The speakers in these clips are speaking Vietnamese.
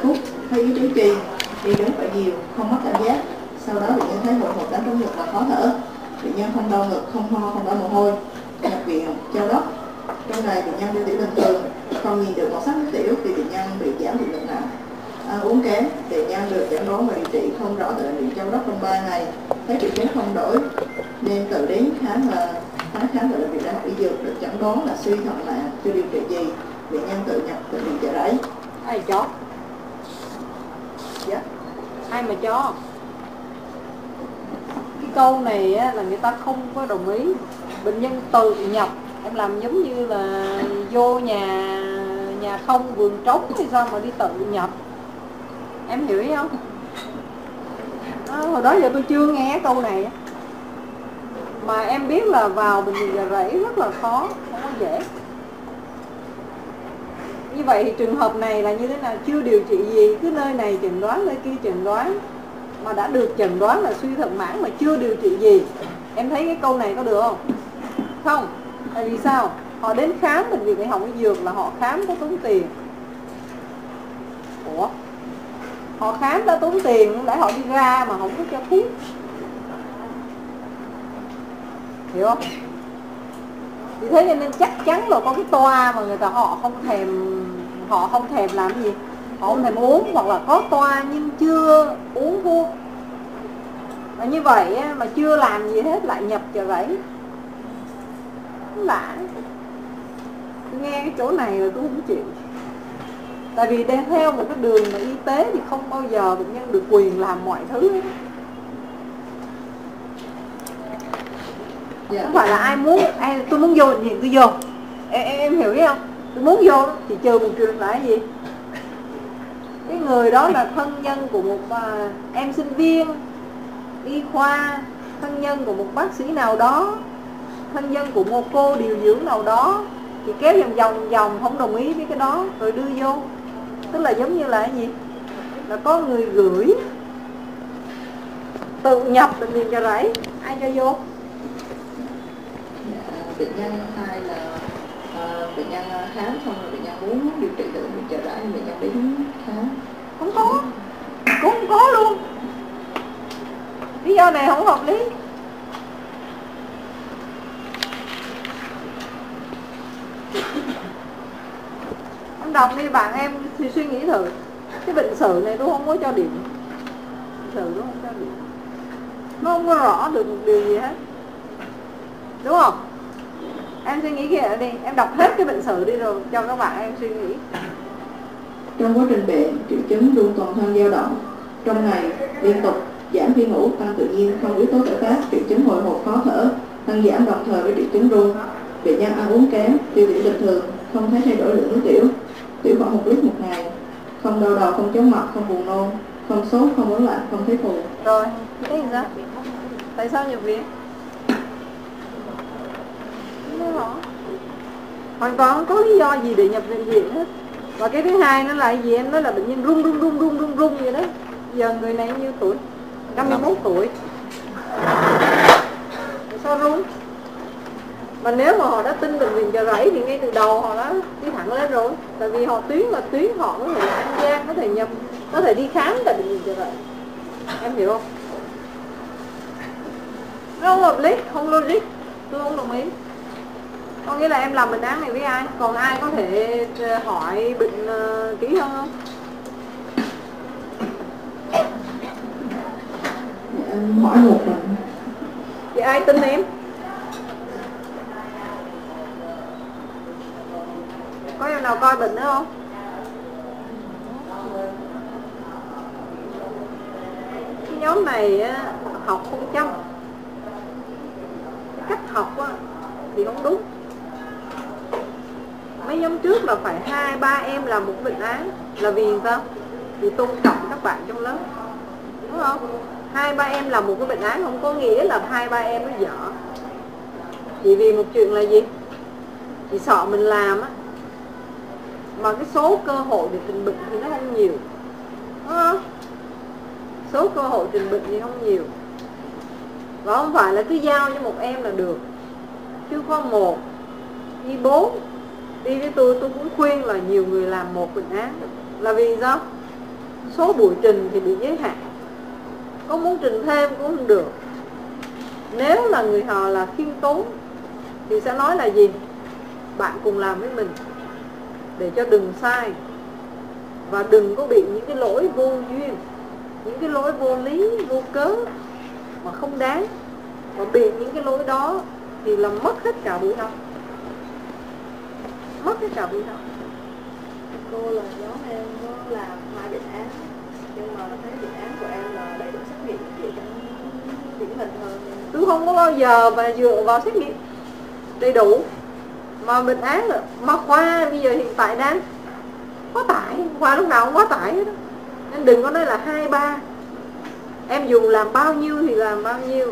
phút, thấy yếu tứ trì, đi đứng phải nhiều, không mất cảm giác. Sau đó bệnh nhân thấy hồi hộp đánh trống ngực và khó thở. Bệnh nhân không đau ngực, không ho, không đau mồ hôi. Nhập viện Châu Đốc. Trong ngày bệnh nhân đưa tiểu bình thường, không nhìn được màu sắc nước tiểu thì bệnh nhân bị giảm điện lực nặng. Ăn uống kém, bệnh nhân được chẩn đoán và điều trị không rõ tại bệnh viện Châu Đốc trong 3 ngày, thấy triệu chứng không đổi nên tự đến khám và tái khám tại bệnh viện Đại học Y Dược, được chẩn đoán là suy thận nặng, chưa điều trị gì. Bệnh nhân tự nhập bệnh viện Chợ Rẫy. Ai cho? Dạ. Ai mà cho? Cái câu này á, là người ta không có đồng ý. Bệnh nhân tự nhập, em làm giống như là vô nhà không vườn trống hay sao mà đi tự nhập. Em hiểu ý không? Hồi đó giờ tôi chưa nghe câu này. Mà em biết là vào bệnh viện Chợ Rẫy rất là khó, không có dễ. Như vậy thì trường hợp này là như thế nào? Chưa điều trị gì, cứ nơi này chẩn đoán, nơi kia chẩn đoán. Mà đã được chẩn đoán là suy thận mãn mà chưa điều trị gì. Em thấy cái câu này có được không? Không. Tại vì sao? Họ đến khám bệnh viện Đại học Y Dược là họ khám có tốn tiền. Ủa? Họ khám đã tốn tiền, để họ đi ra mà không có cho thuốc. Hiểu không? Vì thế cho nên chắc chắn là có cái toa mà người ta họ không thèm làm cái gì, họ không thèm uống, hoặc là có toa nhưng chưa uống thuốc. Và như vậy mà chưa làm gì hết lại nhập Chợ Rẫy. Lạ. Tôi nghe cái chỗ này rồi tôi không chịu. Tại vì đang theo một cái đường mà y tế thì không bao giờ bệnh nhân được quyền làm mọi thứ hết. Không phải là ai muốn, tôi muốn vô bệnh viện tôi vô. Em hiểu ý không? Tôi muốn vô thì trừ một trường là cái gì? Cái người đó là thân nhân của một em sinh viên y khoa, thân nhân của một bác sĩ nào đó, thân nhân của một cô điều dưỡng nào đó, thì kéo vòng không đồng ý với cái đó rồi đưa vô. Tức là giống như là cái gì? Là có người gửi. Tự nhập bệnh viện Chợ Rẫy, ai cho vô? Bệnh nhân hai là bệnh nhân khám xong rồi bệnh nhân muốn điều trị tại bệnh viện Chợ Rẫy, bệnh nhân đến khám. Không có, cũng không có luôn. Lý do này không hợp lý. Em đọc đi bạn em thì suy nghĩ thử. Cái bệnh sử này tôi không có cho điểm. Bệnh sử tôi không cho điểm. Nó không có rõ được một điều gì hết. Đúng không? Em suy nghĩ kìa đi, em đọc hết cái bệnh sử đi rồi cho các bạn em suy nghĩ. Trong quá trình bệnh, triệu chứng luôn toàn thân dao động, trong ngày liên tục, giảm khi ngủ, tăng tự nhiên, không yếu tố khởi phát, triệu chứng hồi hộp khó thở, tăng giảm đồng thời với triệu chứng run. Bệnh nhân ăn uống kém, tiêu tiểu bình thường, không thấy thay đổi lượng nước tiểu, tiểu khoảng 1 lít một ngày, không đau đầu, không chóng mặt, không buồn nôn, không sốt, không ớn lạnh, không thấy phù. Rồi, thế thì sao? Tại sao nhập viện? Không rõ. Hoàn toàn không có lý do gì để nhập bệnh viện hết. Và cái thứ hai nó là gì? Em nói là bệnh nhân run vậy đó. Giờ người này nhiêu tuổi? 51 tuổi. Sao run? Và nếu mà họ đã tin bệnh viện Chợ Rẫy thì ngay từ đầu họ đã đi thẳng lên rồi. Tại vì họ tuyến là tuyến họ có thể an gian, có thể nhập, có thể đi khám tại bệnh viện Chợ Rẫy. Em hiểu không? Nó không hợp lý, không logic. Tôi không đồng ý. Có nghĩa là em làm bệnh án này với ai? Còn ai có thể hỏi bệnh kỹ hơn không? Em hỏi một lần. Vậy ai tin em? Có em nào coi bệnh nữa không? Cái nhóm này học không chăm. Cái cách học thì không đúng. Mấy nhóm trước là phải 2-3 em làm một bệnh án. Là vì sao? Vì tôn trọng các bạn trong lớp. Đúng không? 2-3 em làm một cái bệnh án không có nghĩa là 2-3 em nó dở. Chỉ vì một chuyện là gì? Chỉ sợ mình làm mà cái số cơ hội để trình bệnh thì nó không nhiều. Đúng không? Số cơ hội trình bệnh thì không nhiều. Và không phải là cứ giao cho một em là được. Chứ có 1, đi 4. Đi với tôi cũng khuyên là nhiều người làm một bệnh án. Là vì sao? số buổi trình thì bị giới hạn, có muốn trình thêm cũng không được. Nếu là người họ là khiêm tốn thì sẽ nói là gì? Bạn cùng làm với mình để cho đừng sai, và đừng có bị những cái lỗi vô duyên, những cái lỗi vô lý, vô cớ mà không đáng. Và bị những cái lỗi đó thì là mất hết cả buổi học, mất hết cả buổi học. Cô là nhóm em có làm 2 bệnh án, nhưng mà thấy bệnh án của em là đầy đủ xét nghiệm vậy cho điển hình hơn. Tôi không có bao giờ mà dựa vào xét nghiệm đầy đủ mà bệnh án là mà khoa bây giờ hiện tại đang quá tải, khoa lúc nào cũng quá tải hết đó. Nên đừng có nói là 2, 3. Em dùng làm bao nhiêu thì làm bao nhiêu.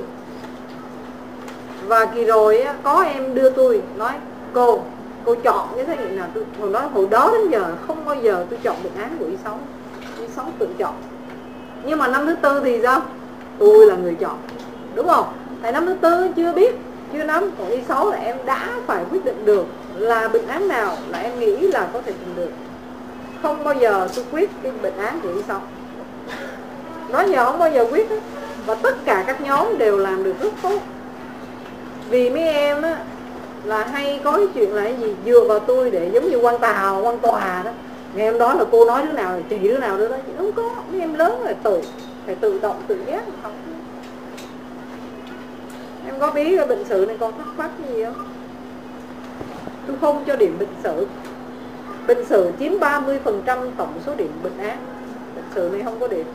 Và kỳ rồi á, có em đưa tôi nói cô chọn cái xét nghiệm nào. Tôi hồi đó đến giờ không bao giờ tôi chọn bệnh án của Y6 tự chọn. Nhưng mà năm thứ tư thì sao? Tôi là người chọn, đúng không? Tại năm thứ tư chưa biết, chưa nắm. Còn Y6 là em đã phải quyết định được là bệnh án nào là em nghĩ là có thể trình được. Không bao giờ tôi quyết cái bệnh án của Y6. Nói giờ không bao giờ quyết hết. Và tất cả các nhóm đều làm được rất tốt. Vì mấy em á là hay có cái chuyện là cái gì dựa vào tôi để giống như quan tòa đó. Ngày hôm đó là cô nói đứa nào chỉ đứa nào đứa đó, chứ không có. Mấy em lớn rồi phải tự động tự giác học. Em có biết cái bệnh sử này còn thắc mắc gì không? Tôi không cho điểm bệnh sử. Bệnh sử chiếm 30% tổng số điểm bệnh án. Bệnh sử này không có điểm.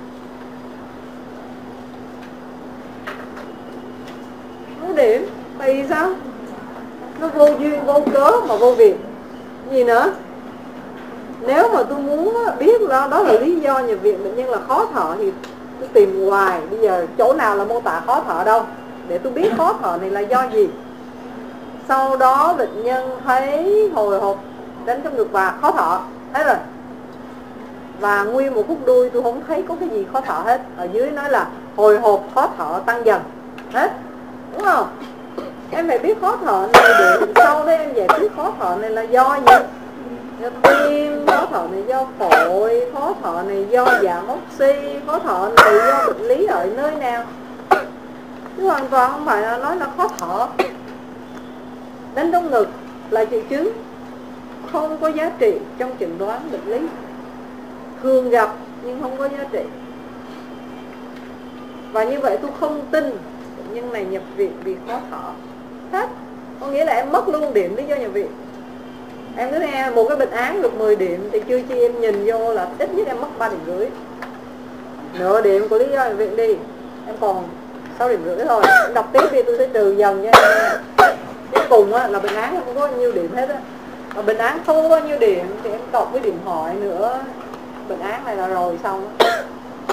Không có điểm. Tại vì sao? Nó vô duyên, vô cớ mà vô việc. Gì nữa? Nếu mà tôi muốn biết đó là lý do nhập viện bệnh nhân là khó thở thì tôi tìm hoài. Bây giờ chỗ nào là mô tả khó thở đâu, để tôi biết khó thở này là do gì. Sau đó bệnh nhân thấy hồi hộp, đánh trong ngực và khó thở. Thế rồi. Và nguyên một khúc đuôi tôi không thấy có cái gì khó thở hết. Ở dưới nói là hồi hộp, khó thở tăng dần hết. Đúng không? Em phải biết khó thở này để sau đấy em giải quyết khó thở này là do gì? Do tim, khó thở này do phổi, khó thở này do giảm oxy, khó thở này do bệnh lý ở nơi nào. Chứ hoàn toàn không phải là nói là khó thở. Đánh trong ngực là triệu chứng không có giá trị trong chẩn đoán bệnh lý, thường gặp nhưng không có giá trị. Và như vậy tôi không tin bệnh nhân này nhập viện vì khó thở hết. Có nghĩa là em mất luôn điểm lý do nhập viện. Em cứ nghe một cái bệnh án được 10 điểm thì chưa chi em nhìn vô là ít nhất em mất 3,5 điểm. Nửa điểm của lý do nhập viện đi, em còn 6,5 điểm thôi. Em đọc tiếp đi, tôi sẽ trừ dần cho em. Cuối cùng á, là bệnh án không có nhiêu điểm hết á. Và bệnh án không có bao nhiêu điểm thì em cộng với điểm hỏi nữa. Bệnh án này là rồi xong á.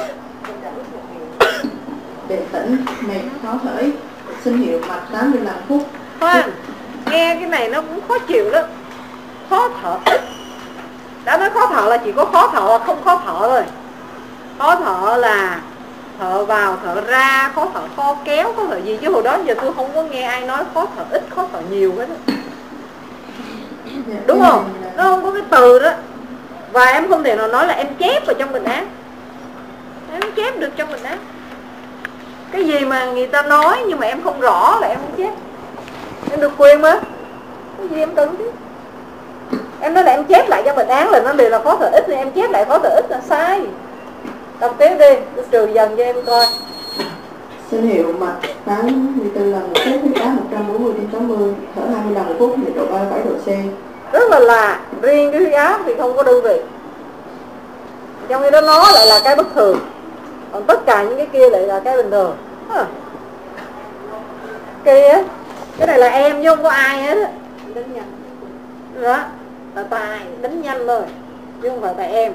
Bệnh tĩnh, mệt, khó thở, sinh hiệu mạch 85 phút. Khoan, nghe cái này nó cũng khó chịu đó. Khó thở ít. Đã nói khó thở là chỉ có khó thở hoặc không khó thở thôi. Khó thở là thở vào, thở ra, khó thở kho kéo, khó thở gì. Chứ hồi đó giờ tôi không có nghe ai nói khó thở ít, khó thở nhiều hết đó. Đúng không? Nó không có cái từ đó. Và em không thể nào nói là em chép vào trong bệnh án. Em chép được trong bệnh án. Cái gì mà người ta nói nhưng mà em không rõ là em không chép. Em được quyền mà. Cái gì em cần chứ. Em nói là em chép lại trong bệnh án là nó đều là khó thở ít, thì em chép lại khó thở ít là sai. Đọc tiếp đi, tôi trừ dần cho em coi. Sinh hiệu mạch 84 lần 1 phút, huyết áp 140/80, thở 20 lần 1 phút, nhiệt độ 37 độ C. Rất là lạ, riêng cái huyết áp thì không có đơn vị. Trong khi đó nó lại là cái bất thường. Còn tất cả những cái kia lại là cái bình thường. Kia, cái này là em chứ không có ai hết á. Đánh nhanh. Đó, là tài đánh nhanh thôi, chứ không phải tại em.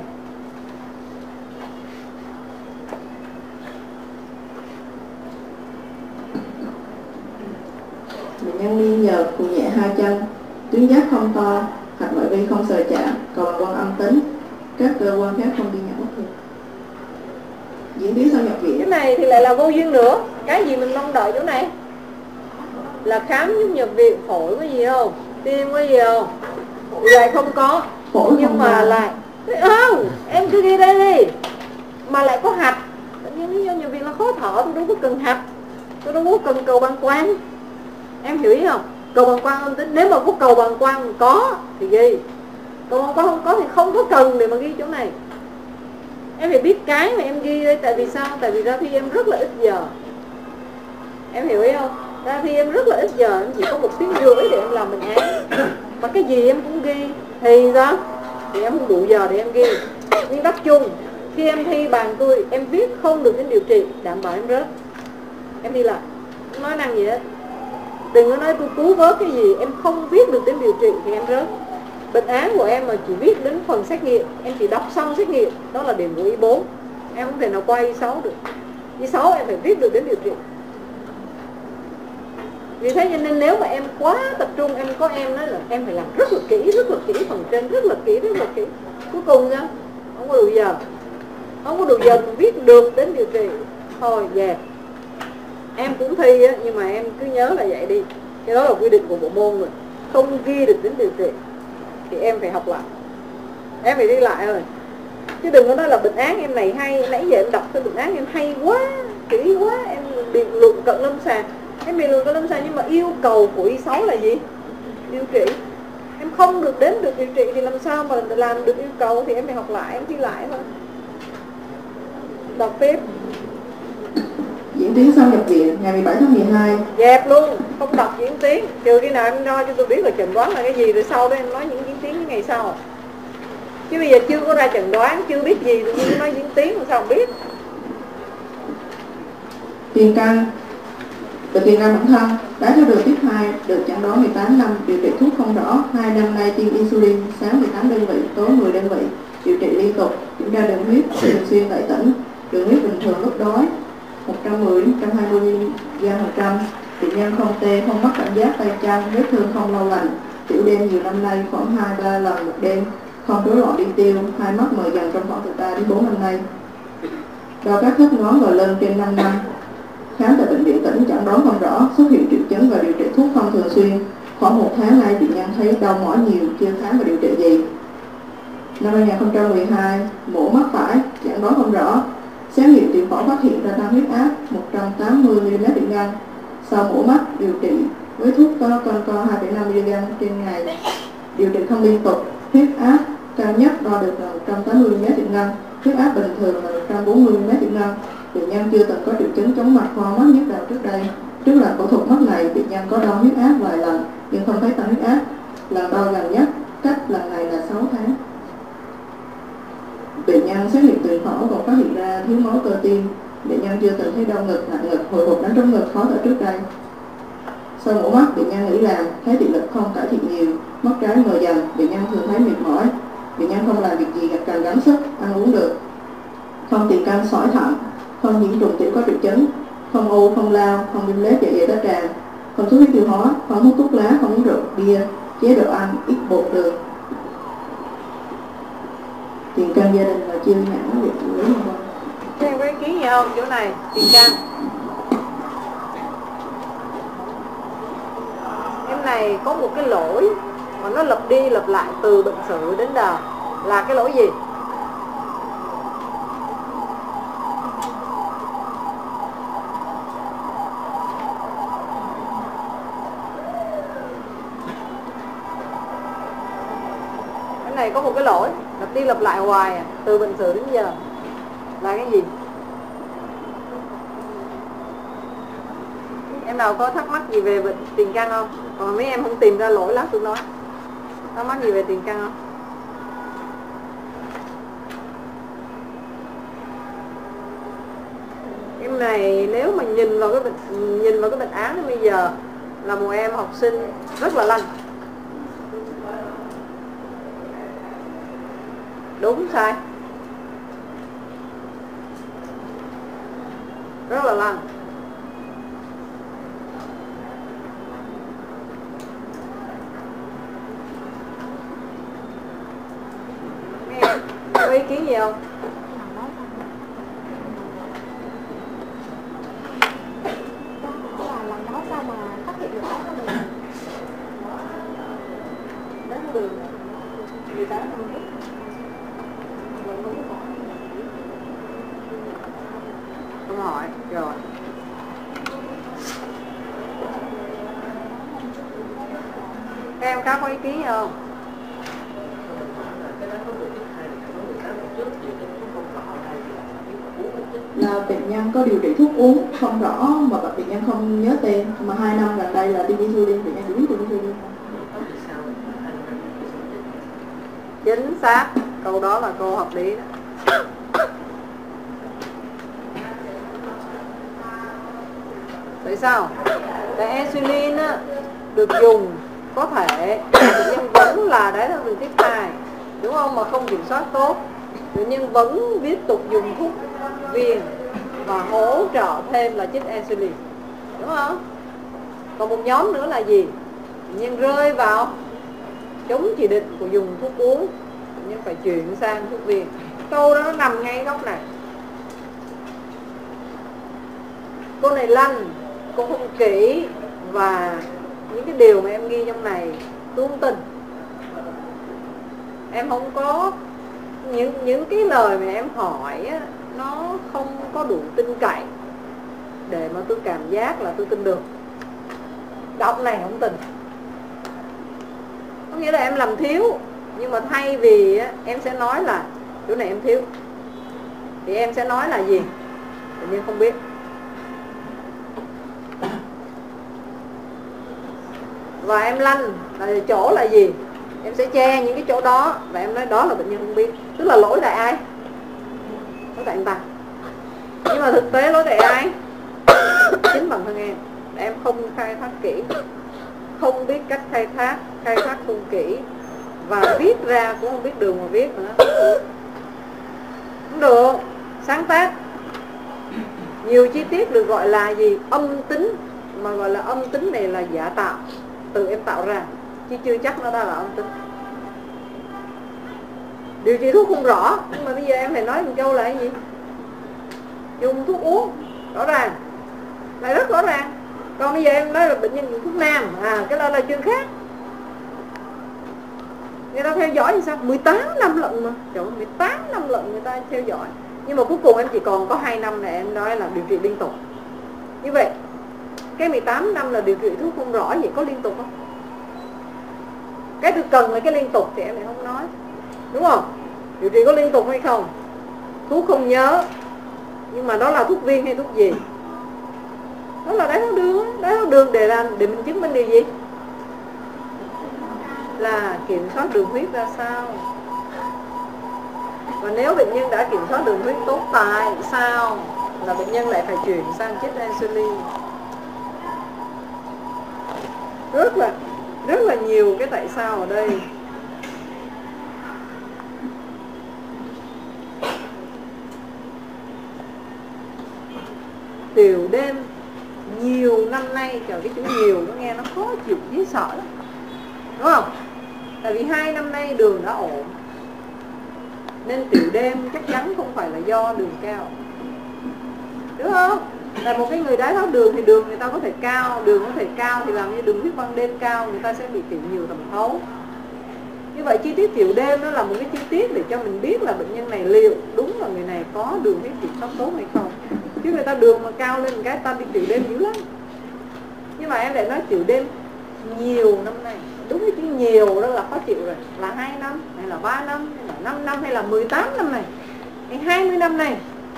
Bệnh nhân nghi nhợt cùng nhẹ hai chân, tuyến giáp không to, hạch ngoại vi không sờ chạm, cầu bằng quang âm tính, các cơ quan khác không ghi nhận bất thường. Diễn biến sau nhập viện. Cái này thì lại là vô duyên nữa. Cái gì mình mong đợi chỗ này là khám giúp nhập viện, phổi có gì không, tim có gì không, thì lại không có. Phổi nhưng không mà có. lại không, em cứ ghi đây đi. thở, tôi đâu có cần hạch, tôi đâu có cần cầu bàng quang. Em hiểu ý không? Cầu bàng quang âm tính, nếu mà có cầu bàng quang có thì ghi, cầu bàng quang không có thì không có cần để mà ghi chỗ này. Em phải biết cái mà em ghi đây. Tại vì sao? Tại vì ra thi em rất là ít giờ. Em hiểu ý không? Ra thi em rất là ít giờ, em chỉ có 1 tiếng rưỡi để em làm bệnh án. Mà cái gì em cũng ghi thì sao? Thì em không đủ giờ để em ghi. Nhưng đắc chung, khi em thi bàn tôi, em viết không được đến điều trị, đảm bảo em rớt. Em đi lại, không nói năng gì hết. Đừng có nói tôi cứu vớt cái gì, em không viết được đến điều trị thì em rớt. Bệnh án của em mà chỉ viết đến phần xét nghiệm, em chỉ đọc xong xét nghiệm, đó là điểm của Y4. Em không thể nào qua Y6 được. Y6 em phải viết được đến điều trị. Vì thế cho nên nếu mà em quá tập trung, em có em nói là em phải làm rất là kỹ phần trên, rất là kỹ. Cuối cùng nha, không có đủ giờ. Không có đủ giờ mà viết được đến điều trị. Thôi về. Em cũng thi á, nhưng mà em cứ nhớ là vậy đi. Cái đó là quy định của bộ môn rồi. Không ghi được đến điều trị thì em phải học lại. Em phải đi lại rồi. Chứ đừng có nói là bệnh án em này hay. Nãy giờ em đọc cái bệnh án em hay quá, kỹ quá. Em biện luận cận lâm sàng. Em biện luận cận lâm sàng, nhưng mà yêu cầu của Y6 là gì? Điều trị. Em không được đến được điều trị thì làm sao mà làm được yêu cầu? Thì em phải học lại, em thi lại thôi. Đọc tiếp. Diễn tiến sau nhập viện ngày 17 tháng 12. Dẹp luôn, không đọc diễn tiến. Trừ khi nào em nói cho tôi biết là chẩn đoán là cái gì, rồi sau đó em nói những diễn tiến những ngày sau. Chứ bây giờ chưa có ra chẩn đoán, chưa biết gì, tự nhiên nói diễn tiến làm sao không biết. Tiền căn. Bệnh tiền căn bản thân, đái tháo đường tiếp 2, được chẩn đoán 18 năm, điều trị thuốc không rõ, 2 năm nay tiêm insulin, sáng 18 đơn vị, tối 10 đơn vị, điều trị liên tục, kiểm tra đường huyết, thường xuyên tẩy tỉnh, đường huyết bình thường lúc đói, 110-120 mg/100, bệnh nhân không tê, không mất cảm giác tay chân, vết thương không lâu lành, tiểu đêm nhiều năm nay khoảng 2-3 lần một đêm, không rối loạn đi tiêu, hai mắt mờ dần trong khoảng từ 3 đến 4 năm nay. Đo các thước ngón gò lên trên 5 năm. Khám tại bệnh viện tỉnh chẩn đoán không rõ, xuất hiện triệu chứng và điều trị thuốc không thường xuyên. Khoảng 1 tháng nay bệnh nhân thấy đau mỏi nhiều, chưa khám và điều trị gì. Năm 2012, mổ mắt phải, chẩn đoán không rõ. Xét nghiệm tiểu phổi phát hiện ra tăng huyết áp 180 mg/mg. Sau mổ mắt điều trị với thuốc có con co 2,5 mg trên ngày. Điều trị không liên tục, huyết áp cao nhất đo được là 180 mg/mg, huyết áp bình thường là 140 mg/mg. Bệnh nhân chưa từng có triệu chứng chóng mặt, ho, mất nhức đầu trước đây. Trước lần phẫu thuật mắt này, bệnh nhân có đo huyết áp vài lần nhưng không thấy tăng huyết áp. Lần đo gần nhất cách lần này là 6 tháng. Bệnh nhân xét nghiệm tiền phổi còn phát hiện ra thiếu máu cơ tim. Bệnh nhân chưa từng thấy đau ngực, nặng ngực, hồi hộp đánh trống ngực, khó thở trước đây. Sau mổ mắt, bệnh nhân nghỉ làm, thấy thị lực không cải thiện nhiều, mắt trái mờ dần, bệnh nhân thường thấy mệt mỏi. Bệnh nhân không làm việc gì cần gắng sức, ăn uống được. Không tiền căn sỏi thận, không nhiễm trùng tiểu có triệu chứng, không u, không lao, không viêm loét dạ dày đại tràng, không xuất huyết tiêu hóa, không hút thuốc lá, không uống rượu, bia, chế độ ăn ít bột đường. Tiền căn gia đình là chưa nhãn việc xử lý không vâng. Em có ý kiến gì không chỗ này? Tiền căn em này có một cái lỗi mà nó lặp đi lặp lại từ bệnh sử đến đời. Là cái lỗi gì? Cái này có một cái lỗi lặp đi lặp lại hoài từ bệnh sử đến giờ. Là cái gì? Em nào có thắc mắc gì về bệnh tiền căn không? Còn mấy em không tìm ra lỗi lắm tôi nói. Thắc mắc gì về tiền căn không? Em này nếu mà nhìn vào cái bệnh án bây giờ là một em học sinh rất là lành. Đúng sai? Rất là lành. Nghe có ý kiến gì không? Lần đó sao mà phát hiện được áo của mình? Đến đường 18 năm trước. hỏi rồi. Các em khác có ý kiến gì không? Là bệnh nhân có điều trị thuốc uống không rõ mà bệnh nhân không nhớ tên, mà 2 năm gần đây là đi insulin, bệnh nhân chỉ biết đi insulin. Chính xác, câu đó là câu hợp lý đó. Tại sao? Tại insulin á, được dùng có thể bệnh nhân vẫn là đái tháo đường type 2, đúng không, mà không kiểm soát tốt, bệnh nhân vẫn tiếp tục dùng thuốc viên và hỗ trợ thêm là chích insulin, đúng không? Còn một nhóm nữa là gì? Bệnh nhân rơi vào chống chỉ định của dùng thuốc uống, bệnh nhân phải chuyển sang thuốc viên. Câu đó nó nằm ngay góc này. Cô này lanh, cô không kỹ, và những cái điều mà em ghi trong này tôi không tin. Em không có những cái lời mà em hỏi á, nó không có đủ tin cậy để mà tôi cảm giác là tôi tin được. Đọc này không tin. Có nghĩa là em làm thiếu, nhưng mà thay vì á, em sẽ nói là chỗ này em thiếu, thì em sẽ nói là gì? Tự nhiên không biết. Và em lanh là chỗ là gì? Em sẽ che những cái chỗ đó và em nói đó là bệnh nhân không biết. Tức là lỗi tại ai? Lỗi tại anh ta. Nhưng mà thực tế lỗi tại ai? Chính bản thân em không khai thác kỹ, không biết cách khai thác không kỹ, và viết ra cũng không biết đường mà viết nữa. Không được. Sáng tác nhiều chi tiết được gọi là gì? Âm tính. Mà gọi là âm tính này là giả tạo, tự em tạo ra, chứ chưa chắc nó đã là âm tính. Điều trị thuốc không rõ, nhưng mà bây giờ em phải nói một câu là cái gì? Dùng thuốc uống rõ ràng, lại rất rõ ràng. Còn bây giờ em nói là bệnh nhân dùng thuốc nam, cái đó là chuyện khác. Người ta theo dõi thì sao? 18 năm lận mà. Trời ơi, 18 năm lận người ta theo dõi. Nhưng mà cuối cùng em chỉ còn có 2 năm này em nói là điều trị liên tục. Như vậy cái 18 năm là điều trị thuốc không rõ, vậy có liên tục không? Cái tôi cần là cái liên tục thì em lại không nói, đúng không? Điều trị có liên tục hay không? Thuốc không nhớ, nhưng mà đó là thuốc viên hay thuốc gì? Đó là đái tháo đường. Đái tháo đường để mình chứng minh điều gì? Là kiểm soát đường huyết ra sao. Và nếu bệnh nhân đã kiểm soát đường huyết tốt, tại sao là bệnh nhân lại phải chuyển sang chích insulin? Rất là nhiều cái tại sao ở đây. Tiểu đêm nhiều năm nay, trời, cái chữ nhiều nó nghe nó khó chịu dễ sợ lắm, đúng không? Tại vì 2 năm nay đường đã ổn, nên tiểu đêm chắc chắn không phải là do đường cao, đúng không? Là một cái người đái tháo đường thì đường người ta có thể cao, đường có thể cao thì làm như đường huyết ban đêm cao, người ta sẽ bị tiểu nhiều thẩm thấu. Như vậy chi tiết tiểu đêm nó là một cái chi tiết để cho mình biết là bệnh nhân này liệu đúng là người này có đường huyết kiểm soát tốt hay không. Chứ người ta đường mà cao lên cái ta đi tiểu đêm dữ lắm. Nhưng mà em lại nói tiểu đêm nhiều năm nay, đúng cái chữ nhiều đó là khó chịu rồi. Là 2 năm, hay là 3 năm, hay là 5 năm, hay là 18 năm này, hay 20 năm này,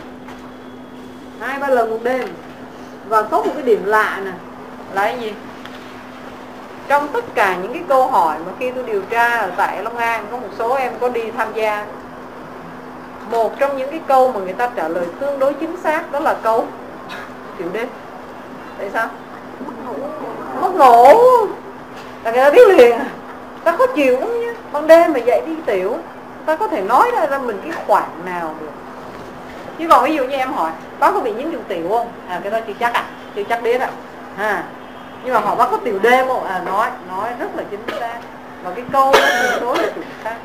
2-3 lần một đêm. Và có một cái điểm lạ nè, là cái gì? Trong tất cả những cái câu hỏi mà khi tôi điều tra ở tại Long An, có một số em có đi tham gia, một trong những cái câu mà người ta trả lời tương đối chính xác đó là câu tiểu đêm. Tại sao? Mất ngủ. Là người ta biết liền. Ta khó chịu lắm nha. Ban đêm mà dậy đi tiểu, ta có thể nói ra mình cái khoảng nào được. Chứ còn ví dụ như em hỏi bác có bị nhiễm trùng tiểu không? Cái đó chưa chắc chưa chắc biết nhưng mà hỏi bác có tiểu đêm không? Nói rất là chính xác. Và cái câu đó tương đối là chính xác.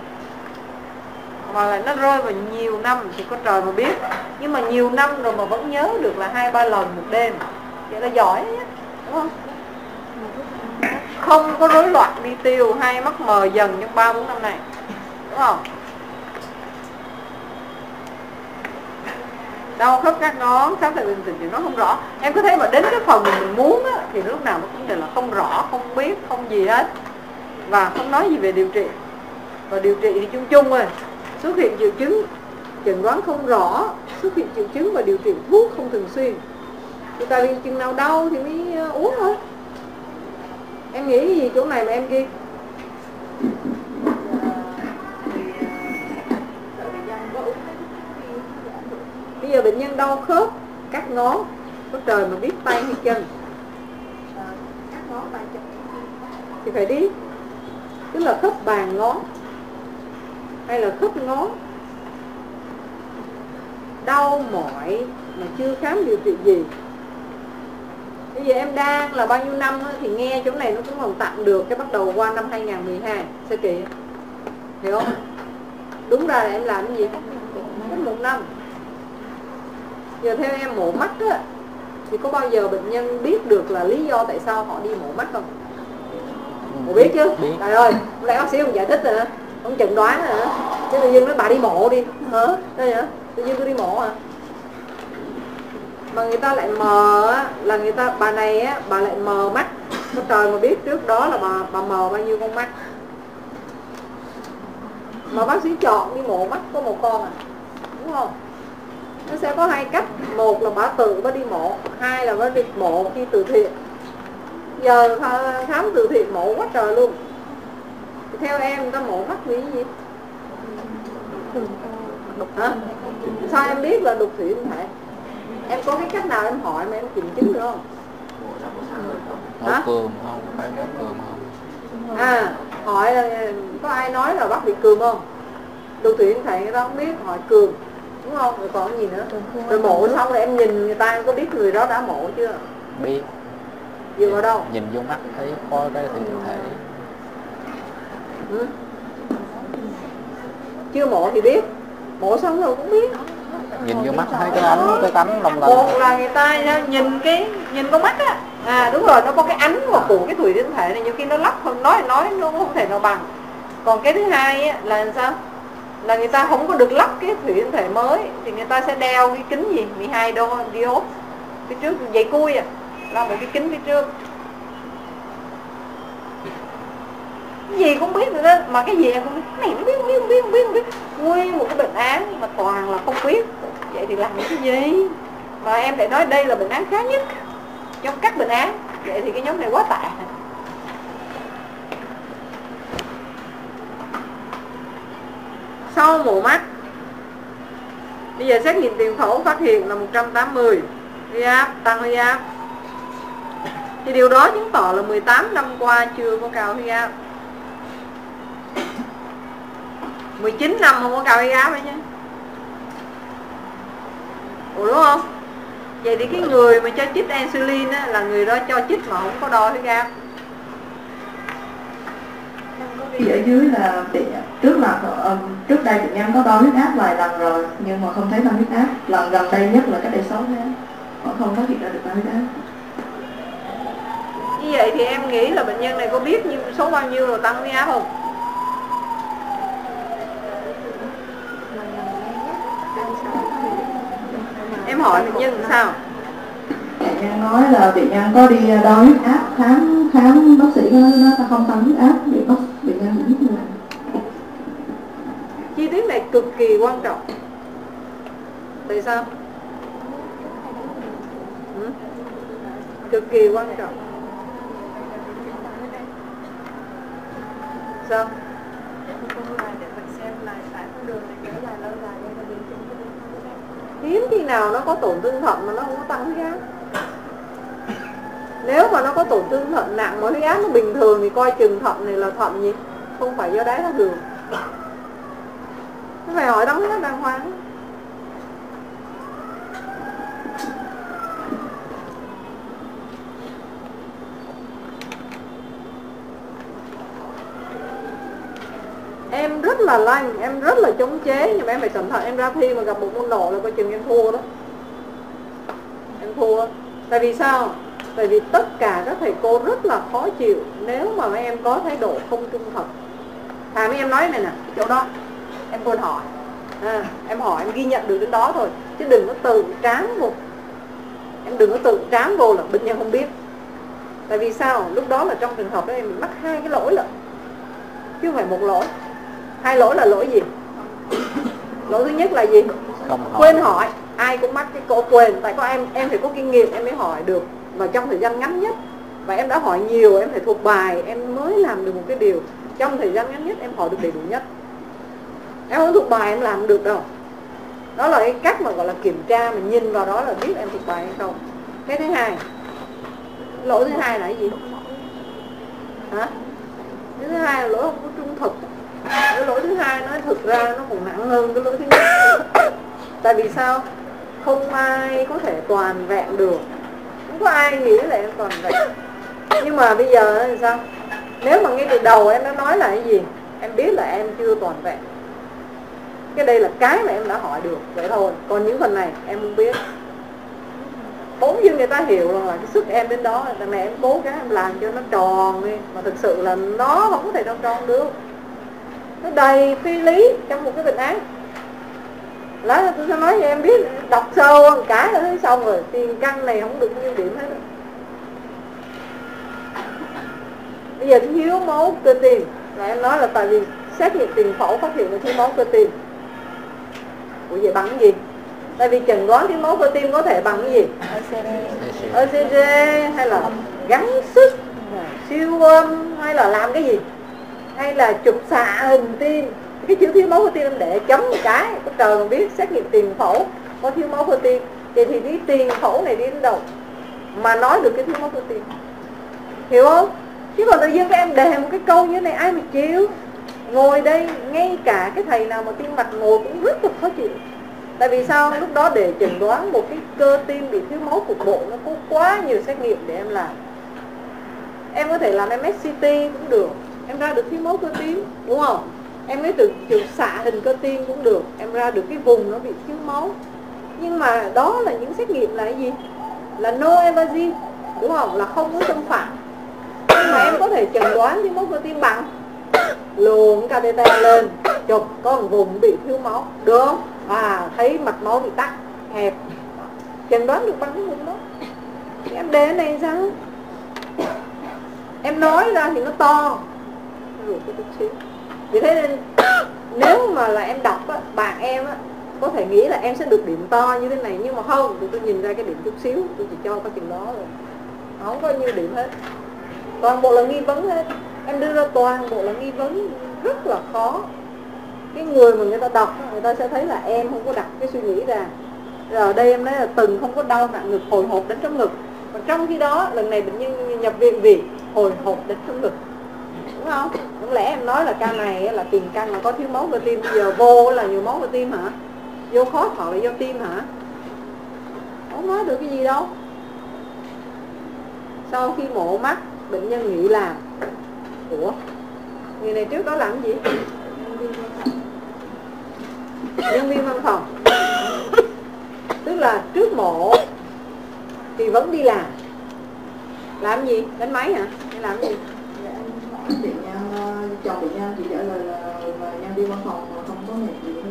Mà lại nó rơi vào nhiều năm thì có trời mà biết. Nhưng mà nhiều năm rồi mà vẫn nhớ được là 2-3 lần một đêm, vậy là giỏi nhé, đúng không? Không có rối loạn đi tiêu hay mắc mờ dần trong 3-4 năm này, đúng không? đau khớp các ngón, sáu thầy bình thường nó không rõ. Em cứ thấy mà đến cái phần mình muốn á, thì lúc nào nó cũng đều là không rõ, không biết, không gì hết, và không nói gì về điều trị. Và điều trị thì chung chung rồi, xuất hiện triệu chứng, chẩn đoán không rõ, xuất hiện triệu chứng và điều trị thuốc không thường xuyên. Thì tại vì chừng nào đau thì mới uống thôi. Em nghĩ gì chỗ này mà em ghi? Bây giờ bệnh nhân đau khớp các ngón, có trời mà biết tay hay chân, các ngón tay chân thì phải đi, tức là khớp bàn ngón hay là khớp ngón, đau mỏi mà chưa khám điều trị gì. Bây giờ em đang là bao nhiêu năm á, thì nghe chỗ này nó cũng còn tạm được, cái bắt đầu qua năm 2012 sơ kỳ, hiểu không? Đúng ra là em làm cái gì? Hết 1 năm. Giờ theo em mổ mắt á, thì có bao giờ bệnh nhân biết được là lý do tại sao họ đi mổ mắt không? Cô biết chứ? Trời ơi, hôm nay bác sĩ không giải thích rồi hả? Không chẩn đoán rồi hả? Chứ tự nhiên nói bà đi mổ đi. Hả? Đây hả? Tự nhiên tôi đi mổ à? Mà người ta lại mờ á, là người ta, bà này á, bà lại mờ mắt. Có trời mà biết trước đó là bà mờ bao nhiêu con mắt. Mà bác sĩ chọn đi mổ mắt có một con à, đúng không? Nó sẽ có 2 cách, một là bà tự bà đi mổ, 2 là bà đi mổ khi từ thiện. Giờ khám từ thiện mổ quá trời luôn. Thì theo em người ta mổ mắt vì gì? Hả? Sao em biết là đục thủy tinh thể? Em có cái cách nào em hỏi mà em kiểm chứng được không? Mổ cườm không? Phải mổ cườm không? À, hỏi là có ai nói là bác bị cườm không? Đục thủy tinh thể người ta không biết, hỏi cườm, đúng không? Rồi còn gì nữa? Rồi mổ xong rồi em nhìn người ta, em có biết người đó đã mổ chưa? Biết. Dựa vào đâu? Nhìn vô mắt thấy có cái thủy tinh thể. Ừ. Chưa mổ thì biết, mổ xong rồi cũng biết. Nhìn vô mắt thấy cái ánh, cái cánh lông lanh. Một là người ta nhìn con mắt á, à đúng rồi, nó có cái ánh của cái thủy tinh thể này, nhiều khi nó lắp không nói nó không thể nào bằng. Còn cái thứ hai á, là làm sao? Là người ta không có được lắp cái thủy tinh thể mới, thì người ta sẽ đeo cái kính gì 12 diode phía trước, dây cui à, là một cái kính phía trước. Cái gì cũng biết nữa đó, mà cái gì em cũng biết, cái này không biết. Nguyên một cái bệnh án mà toàn là không biết. Vậy thì làm cái gì? Và em lại nói đây là bệnh án khá nhất trong các bệnh án. Vậy thì cái nhóm này quá tệ. Sau mổ mắt, bây giờ xét nghiệm tiền phẫu phát hiện là 180, huyết áp, tăng huyết áp. Thì điều đó chứng tỏ là 18 năm qua chưa có cao huyết áp. 19 năm không có cao huyết áp ấy chứ. Ủa đúng không? Vậy thì cái người mà cho chích insulin á, là người đó cho chích mà không có đo huyết áp. Ở dưới là trước đây bệnh nhân có đo huyết áp vài lần rồi nhưng mà không thấy tăng huyết áp. Lần gần đây nhất là cách đây 6 tháng họ không phát hiện ra được tăng huyết áp. Như vậy thì em nghĩ là bệnh nhân này có biết số bao nhiêu rồi tăng huyết áp không? Em hỏi bệnh nhân sao? Bệnh nhân nói là bệnh nhân có đi đo huyết áp, khám bác sĩ nói ta không tăng huyết áp, để bệnh nhân biết như vậy. Chi tiết này cực kỳ quan trọng. Tại sao? Cực kỳ quan trọng. Sao? Hiếm khi nào nó có tổn thương thận mà nó không có tăng huyết áp. Nếu mà nó có tổn thương thận nặng mà huyết áp nó bình thường thì coi chừng thận này là thận gì? Không phải do đái tháo đường. Nó phải hỏi đóng huyết áp đàng hoàng. Em rất là lanh, em rất là chống chế, nhưng mà em phải cẩn thận, em ra thi mà gặp một môn nổ là coi chừng em thua đó. Em thua. Tại vì sao? Tại vì tất cả các thầy cô rất là khó chịu nếu mà mấy em có thái độ không trung thực. Mấy em nói này nè, chỗ đó em quên hỏi. Em hỏi, em ghi nhận được đến đó thôi. chứ đừng có tự trám vô. Em đừng có tự trám vô là bệnh nhân không biết. Tại vì sao? Lúc đó là trong trường hợp đó em bị mắc hai cái lỗi lận, chứ không phải một lỗi. Hai lỗi là lỗi gì? Lỗi thứ nhất là gì? Quên hỏi. Ai cũng mắc cái cổ quên. Tại có em phải có kinh nghiệm em mới hỏi được và trong thời gian ngắn nhất. Và em đã hỏi nhiều, em phải thuộc bài, em mới làm được một cái điều trong thời gian ngắn nhất, em hỏi được đầy đủ nhất. Em không thuộc bài em làm được đâu. Đó là cái cách mà gọi là kiểm tra, mình nhìn vào đó là biết em thuộc bài hay không. Cái thứ hai, lỗi thứ hai là cái gì? Hả? Cái thứ hai là lỗi không có trung thực. Cái lỗi thứ hai nói thực ra nó còn nặng hơn cái lỗi thứ nhất. Tại vì sao? Không ai có thể toàn vẹn được. Không có ai nghĩ là em toàn vẹn. Nhưng mà bây giờ thì sao? Nếu mà ngay từ đầu em đã nói là cái gì? Em biết là em chưa toàn vẹn. Cái đây là cái mà em đã hỏi được, vậy thôi. Còn những phần này em không biết. Bỗng dưng người ta hiểu rằng là cái sức em đến đó, đằng này em cố gắng em làm cho nó tròn đi. Mà thực sự là nó không có thể tròn được. Nó đầy phi lý trong một cái bệnh án. Lá tôi sẽ nói cho em biết, đọc sâu một cái là thấy xong rồi. Tiền căn này không được nhiêu điểm hết. Bây giờ thiếu máu cơ tim là em nói là tại vì xét nghiệm tiền phẫu phát hiện là thiếu máu cơ tim. Ủa vậy bằng cái gì? Tại vì chẩn đoán thiếu máu cơ tim có thể bằng cái gì? ECG hay là gắng sức, siêu âm hay là làm cái gì? Hay là chụp xạ hình tim. Cái chữ thiếu máu cơ tim em để chấm một cái, có trời mà biết xét nghiệm tiền phẫu có thiếu máu cơ tim. Vậy thì cái tiền phẫu này đi đến đâu mà nói được cái thiếu máu cơ tim? Hiểu không? Chứ còn tự nhiên các em đề một cái câu như thế này ai mà chịu. Ngồi đây, ngay cả cái thầy nào mà tim mạch ngồi cũng rất là khó chịu. Tại vì sao? Lúc đó để chẩn đoán một cái cơ tim bị thiếu máu cục bộ nó có quá nhiều xét nghiệm để em làm. Em có thể làm MSCT cũng được, em ra được thiếu máu cơ tim, đúng không? Em lấy từ chụp xạ hình cơ tim cũng được, em ra được cái vùng nó bị thiếu máu. Nhưng mà đó là những xét nghiệm là cái gì? Là no invasive, đúng không? Là không có xâm phạm. Nhưng mà em có thể chẩn đoán thiếu máu cơ tim bằng luồn catheter lên, chụp có một vùng bị thiếu máu, được không? Thấy mạch máu bị tắc, hẹp, chẩn đoán được bằng cái vùng đó. Thì em đề này sao? Em nói ra thì nó to. Rồi cái chút xíu. Vì thế nên nếu mà là em đọc á, bạn em á có thể nghĩ là em sẽ được điểm to như thế này, nhưng mà không, thì tôi nhìn ra cái điểm chút xíu, tôi chỉ cho có chừng đó rồi, không có nhiêu điểm hết, toàn bộ là nghi vấn hết. Em đưa ra toàn bộ là nghi vấn, rất là khó. Cái người mà người ta đọc, người ta sẽ thấy là em không có đặt cái suy nghĩ ra. Rồi ở đây em nói là từng không có đau nặng ngực, hồi hộp đến trong ngực. Còn trong khi đó lần này bệnh nhân nhập viện vì hồi hộp đến trong ngực, đúng không? Không lẽ em nói là ca này là tiền căn là có thiếu máu cơ tim, bây giờ vô là nhiều máu cơ tim hả? Vô khó thở là do tim hả? Không nói được cái gì đâu. Sau khi mổ mắt, bệnh nhân nghỉ làm. Ủa? Người này trước đó làm cái gì? Nhân viên văn phòng. Tức là trước mổ thì vẫn đi làm gì? Đánh máy hả? Hay làm gì? Bệnh nhân chồng bệnh nhân chỉ trả lời là nhân viên văn phòng mà không có nghiệp gì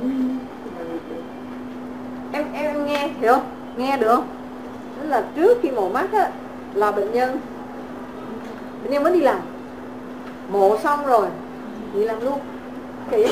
hết. Em nghe hiểu không? Nghe được không? Tức là trước khi mổ mắt á, là bệnh nhân vẫn đi làm. Mổ xong rồi đi làm luôn. Kỳ.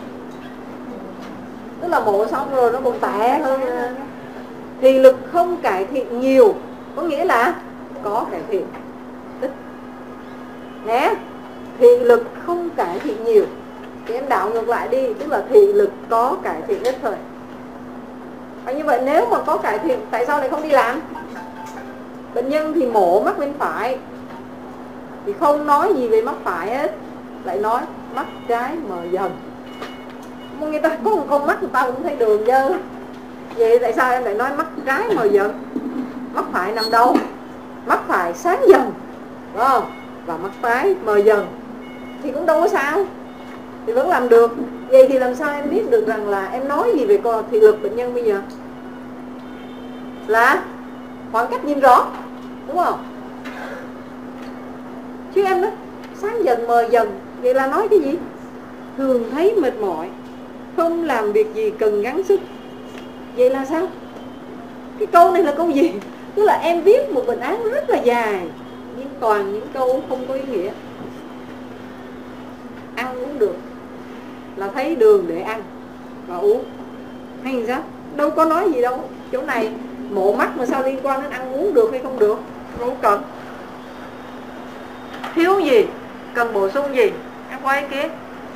Tức là mổ xong rồi nó còn tệ hơn. Thị lực không cải thiện nhiều, có nghĩa là có cải thiện ít. Nhé, thị lực không cải thiện nhiều thì em đảo ngược lại đi, tức là thị lực có cải thiện ít thôi. Và như vậy nếu mà có cải thiện, tại sao lại không đi làm? Bệnh nhân thì mổ mắt bên phải thì không nói gì về mắt phải hết, lại nói mắt trái mờ dần. Người ta có một con mắt người ta cũng thấy đường dơ. Vậy tại sao em lại nói mắt trái mờ dần? Mắt phải nằm đâu? Mắt phải sáng dần, đúng không? Và mắt trái mờ dần thì cũng đâu có sao, thì vẫn làm được. Vậy thì làm sao em biết được rằng là em nói gì về thị lực bệnh nhân bây giờ? Là khoảng cách nhìn rõ, đúng không? Chứ em nói sáng dần mờ dần, vậy là nói cái gì? Thường thấy mệt mỏi, không làm việc gì cần gắng sức. Vậy là sao? Cái câu này là câu gì? Tức là em viết một bệnh án rất là dài, nhưng toàn những câu không có ý nghĩa. Ăn uống được là thấy đường để ăn và uống, hay sao? Đâu có nói gì đâu. Chỗ này mộ mắt mà sao liên quan đến ăn uống được hay không được? Đâu cần. Thiếu gì? Cần bổ sung gì? Em có ý kiến?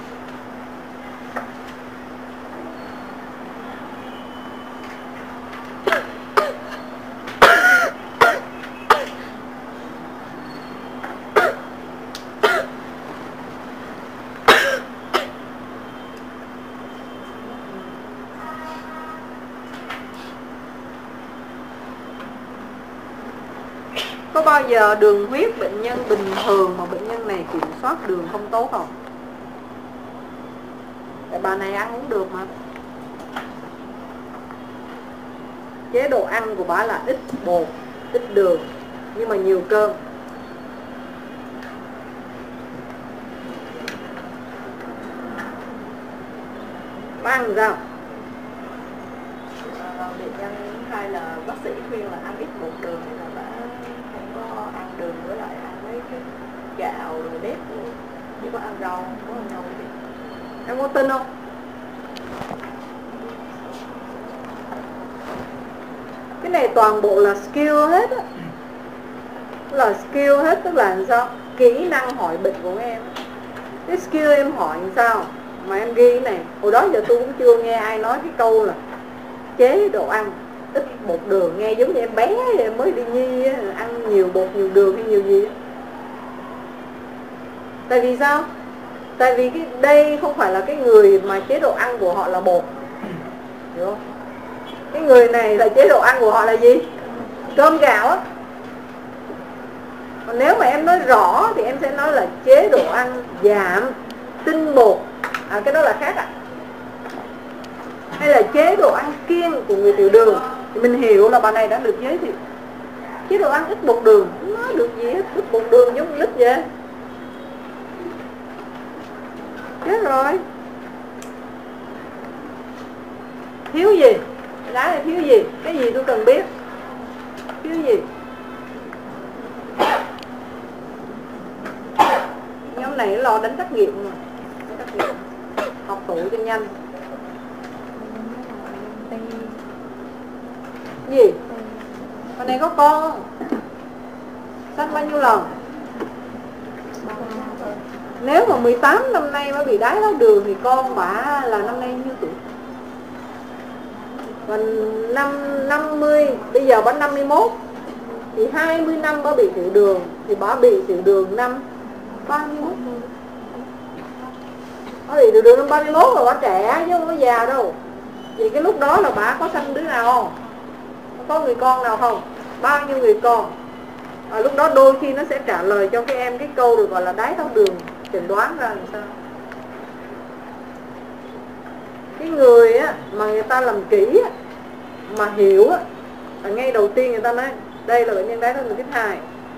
Có bao giờ đường huyết bệnh nhân bình thường mà bệnh nhân này kiểm soát đường không tốt không? Tại bà này ăn uống được mà. Chế độ ăn của bà là ít bột, ít đường, nhưng mà nhiều cơm. Bà ăn sao? Bệnh nhân hay là bác sĩ khuyên là ăn ít bột đường thì là bà không có ăn đường, với lại ăn mấy cái gạo rồi nếp rồi, chỉ có ăn rau, không có ăn nhau gì. Em có tin không? Cái này toàn bộ là skill hết á. Là skill hết, tức là làm sao? Kỹ năng hỏi bệnh của em. Cái skill em hỏi làm sao mà em ghi cái này. Hồi đó giờ tôi cũng chưa nghe ai nói cái câu là chế độ ăn ít bột đường. Nghe giống như em bé em mới đi nhi á, ăn nhiều bột nhiều đường hay nhiều gì á. Tại vì sao? Tại vì đây không phải là cái người mà chế độ ăn của họ là bột, hiểu không? Cái người này là chế độ ăn của họ là gì? Cơm gạo á. Còn nếu mà em nói rõ thì em sẽ nói là chế độ ăn giảm tinh bột, cái đó là khác ạ. Hay là chế độ ăn kiêng của người tiểu đường, thì mình hiểu là bà này đã được giới thiệu. Chế độ ăn ít bột đường, nó được gì hết, ít bột đường giống lít vậy. Chết rồi. Thiếu gì? Cái này thiếu gì? Cái gì tôi cần biết? Thiếu gì? Nhóm này lo đánh trắc nghiệm mà. Trắc nghiệm. Học tủ cho nhanh. Gì? Con này có con không? Sanh bao nhiêu lần? Nếu mà 18 năm nay mới bị đái tháo đường thì con bả là năm nay nhiêu tuổi? Còn 50, bây giờ bả 51 thì 20 năm bả bị tiểu đường, thì bả bị tiểu đường năm 31. Bả bị tiểu đường năm 31 rồi, bả trẻ chứ không có già đâu. Vậy cái lúc đó là bả có sanh đứa nào không? Có người con nào không? Bao nhiêu người con? Lúc đó đôi khi nó sẽ trả lời cho các em cái câu được gọi là đái tháo đường, chẩn đoán ra làm sao. Cái người á mà người ta làm kỹ á, mà hiểu á, là ngay đầu tiên người ta nói đây là bệnh nhân đái tháo đường tiếp 2.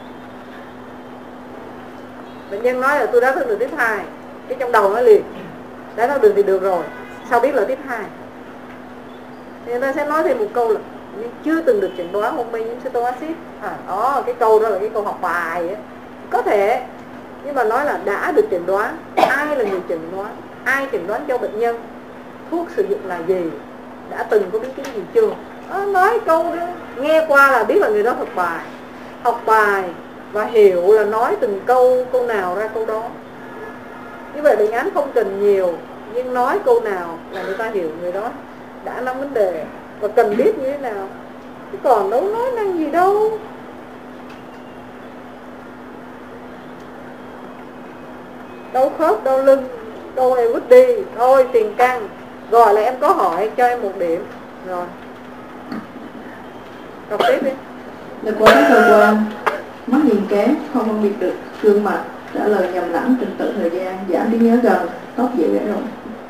Bệnh nhân nói là tôi đái tháo đường tiếp 2, cái trong đầu nó liền đái tháo đường thì được rồi, sao biết là tiếp 2. Thì người ta sẽ nói thêm một câu là nhưng chưa từng được chẩn đoán hôn mê nhiễm cetic acid. Đó, cái câu đó là cái câu học bài ấy. Có thể, nhưng mà nói là đã được chẩn đoán. Ai là người chẩn đoán? Ai chẩn đoán cho bệnh nhân? Thuốc sử dụng là gì? Đã từng có biến chứng gì chưa? Nói câu đó, nghe qua là biết là người đó học bài. Học bài và hiểu là nói từng câu nào ra câu đó. Như vậy bệnh án không cần nhiều, nhưng nói câu nào là người ta hiểu người đó đã nắm vấn đề và cần biết như thế nào. Chứ còn đâu nói năng gì đâu. Đau khớp, đau lưng, đau này vứt đi, thôi tiền căng. Rồi là em có hỏi cho em 1 điểm. Rồi đọc tiếp đi. Lực quá các cơ quan, mắt nhìn kém, không phân biệt được gương mặt, trả lời nhầm lẫn, trình tự thời gian, giảm trí nhớ gần, tóc dễ gãy rụng.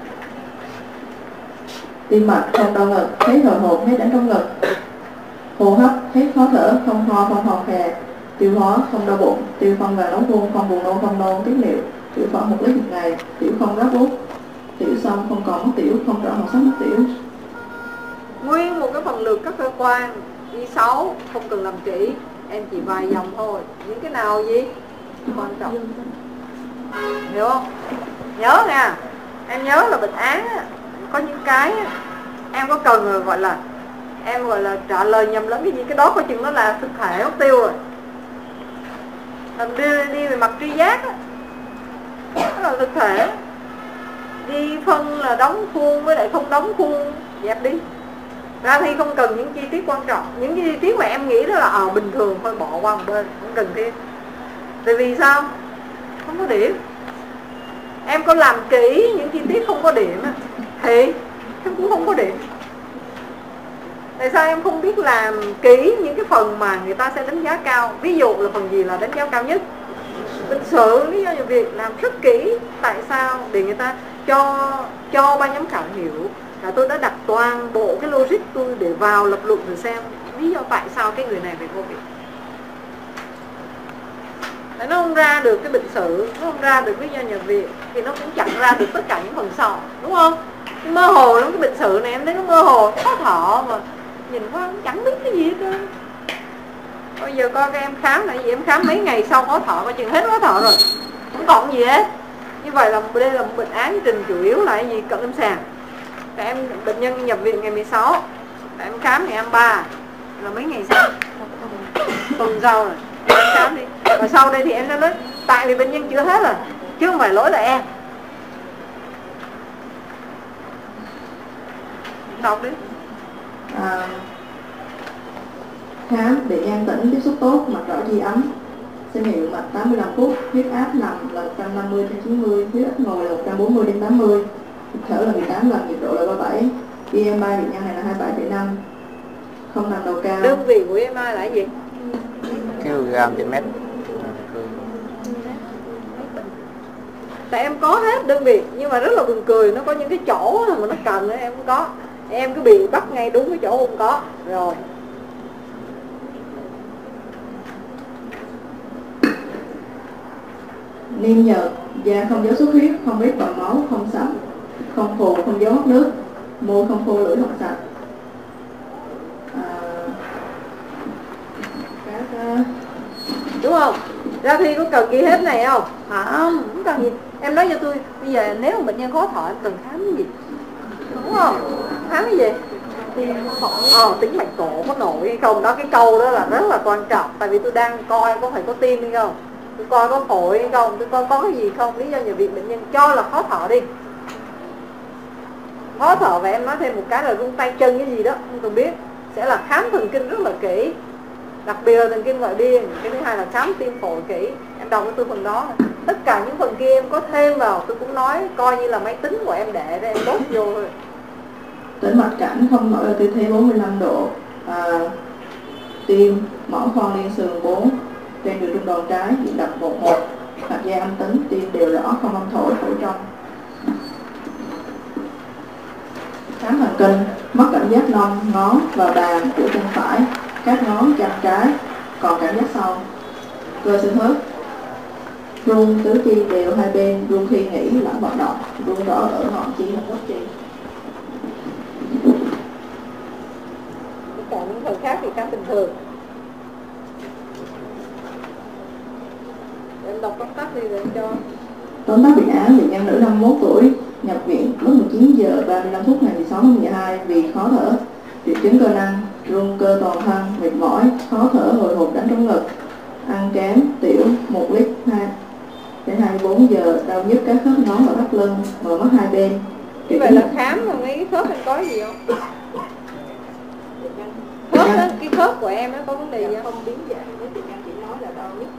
Tim mạch, không đau ngực, thấy hồi hộp, thấy đánh trong ngực. Hô hấp, thấy khó thở, không ho, không hò khè. Tiêu hóa, không đau bụng, tiêu phân và nóng vuông, không buồn nôn, không nôn, tiết niệu. Tiểu phổi 1 lít một ngày, tiểu không rác bút. Tiểu xong không còn mất tiểu, không rõ màu sắc mất tiểu. Nguyên một cái phần lược các cơ quan đi 6 không cần làm kỹ, em chỉ vài dòng thôi. Những cái nào gì quan trọng, hiểu không? Nhớ nha, em nhớ là bệnh án có những cái em có cần gọi là em gọi là trả lời nhầm lẫn cái gì, cái đó coi chừng nó là thực thể mất tiêu rồi. Đi về mặt tri giác đó, đó là thực thể. Đi phân là đóng khuôn với lại không đóng khuôn, dẹp đi. Ra thi không cần những chi tiết quan trọng. Những chi tiết mà em nghĩ đó là bình thường thôi, bỏ qua một bên, không cần thiết. Tại vì sao? Không có điểm. Em có làm kỹ những chi tiết không có điểm thì em cũng không có điểm. Tại sao em không biết làm kỹ những cái phần mà người ta sẽ đánh giá cao? Ví dụ là phần gì là đánh giá cao nhất? Lịch sử, lý do nhiều việc làm rất kỹ. Tại sao? Để người ta cho ban giám khảo hiểu là tôi đã đặt toàn bộ cái logic tôi để vào lập luận để xem lý do tại sao cái người này phải vô việc. Nó không ra được cái bệnh sử, nó không ra được lý do nhập viện, thì nó cũng chẳng ra được tất cả những phần sau, đúng không? Mơ hồ lắm, cái bệnh sử này em thấy nó mơ hồ, khó thở mà nhìn qua cũng chẳng biết cái gì hết trơn. Bây giờ coi các em khám là gì, em khám mấy ngày sau khó thở, coi chừng hết khó thở rồi, không còn gì hết. Như vậy là đây là một bệnh án trình chủ yếu là cái gì? Cận lâm sàng. Các em bệnh nhân nhập viện ngày 16, các em khám ngày 23 là mấy ngày sau, tuần sau rồi em khám đi. Và sau đây thì em sẽ nói tại vì bệnh nhân chưa hết rồi, chứ không phải lỗi là em. Đọc đi. Khám bệnh nhân tỉnh, tiếp xúc tốt, mặt đỏ chi ấm, xem hiệu mạch 85 phút, huyết áp nằm là 150/90, huyết áp ngồi là 140/80, thở là 18 lần, nhiệt độ là 37, BMI bệnh nhân này là 27,5, không nằm đầu cao. Đơn vị của BMI là cái gì? kg/m. Tại em có hết đơn vị, nhưng mà rất là buồn cười, nó có những cái chỗ mà nó cần em không có, em cứ bị bắt ngay đúng cái chỗ không có rồi. Niêm nhợt, da không dấu xuất huyết, không vết bầm máu, không sẫm, không phù, không dấu hốc nước, môi không khô, lưỡi không sạch. Đúng không? Ra thi có cần ghi hết này không? Không cần gì. Em nói cho tôi, bây giờ nếu mà bệnh nhân khó thở em cần khám cái gì? Đúng không? Khám cái gì? Tính mạch cổ có nổi hay không? Đó, cái câu đó là rất là quan trọng. Tại vì tôi đang coi có phải có tim hay không, tôi coi có phổi hay không, tôi coi có cái gì không. Lý do nhập viện bệnh nhân cho là khó thở đi, khó thở. Và em nói thêm một cái là rung tay chân cái gì đó không cần biết. Sẽ là khám thần kinh rất là kỹ, đặc biệt là thần kinh ngoại biên. Cái thứ hai là khám tim phổi kỹ. Em đọc cái tư phần đó, tất cả những phần kia em có thêm vào tôi cũng nói, coi như là máy tính của em để em đốt vô thôi. Tĩnh mạch cảnh không nổi ở tư thế 45 độ, tim mỏ khoan liên sườn 4, trên đường trung đoàn trái, nhịp đập 11, hạt da âm tính, tim đều rõ, không âm thổi, phổi trong. Khám thần kinh, mất cảm giác nông, ngón và bàn của chân phải, các ngón chân trái, còn cảm giác sau. Cơ xương khớp, rung tứ chi đều hai bên, rung khi nghỉ lẫn vận động, rung rõ ở ngọn chi hoặc gốc chi. Còn những phần khác thì khám bình thường. Em đọc tóm tắt đi rồi em cho. Tóm tắt bệnh án bệnh nhân nữ 51 tuổi, nhập viện lúc 19 giờ 35 phút ngày 16 tháng 12 vì khó thở, triệu chứng cơ năng, run cơ toàn thân, mệt mỏi, khó thở, hồi hộp, đánh trống ngực, ăn kém, tiểu 1 lít 2 đến 24 giờ, đau nhức các khớp ngón và thắt lưng, mở mắt hai bên. Như vậy là khám mà mấy cái khớp em có gì không? Khớp đó, cái khớp của em nó có vấn đề gì không? Không biến dạng, với bệnh nhân chỉ nói là đau nhức.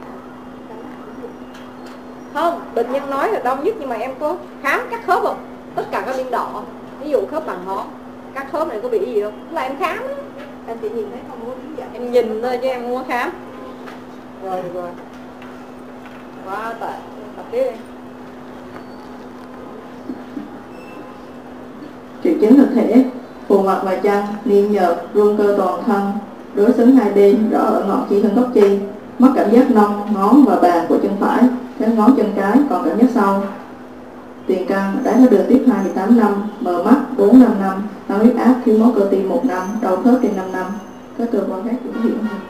Không, bệnh nhân nói là đau nhức nhưng mà em có khám các khớp không? Tất cả các viên đỏ, ví dụ khớp bằng ngón, các khớp này có bị gì không? Là em khám đó. Em chỉ nhìn thấy không có biến dạng. Em nhìn thôi chứ em không có khám. Rồi, được rồi. Quá tệ, tập tiếp đi. Triệu chứng thực thể, phù mặt và chân, niêm nhợt, run cơ toàn thân, đối xứng hai bên, rõ ở ngọn chi thân gốc chi, mất cảm giác nông, ngón và bàn của chân phải, các ngón chân trái còn cảm giác sau. Tiền căn, đái tháo đường tiếp 2 18 năm, mờ mắt 4-5 năm, tăng huyết áp, thiếu máu cơ tim 1 năm, đau khớp trên 5 năm, có các cơ quan khác cũng hiện hơn.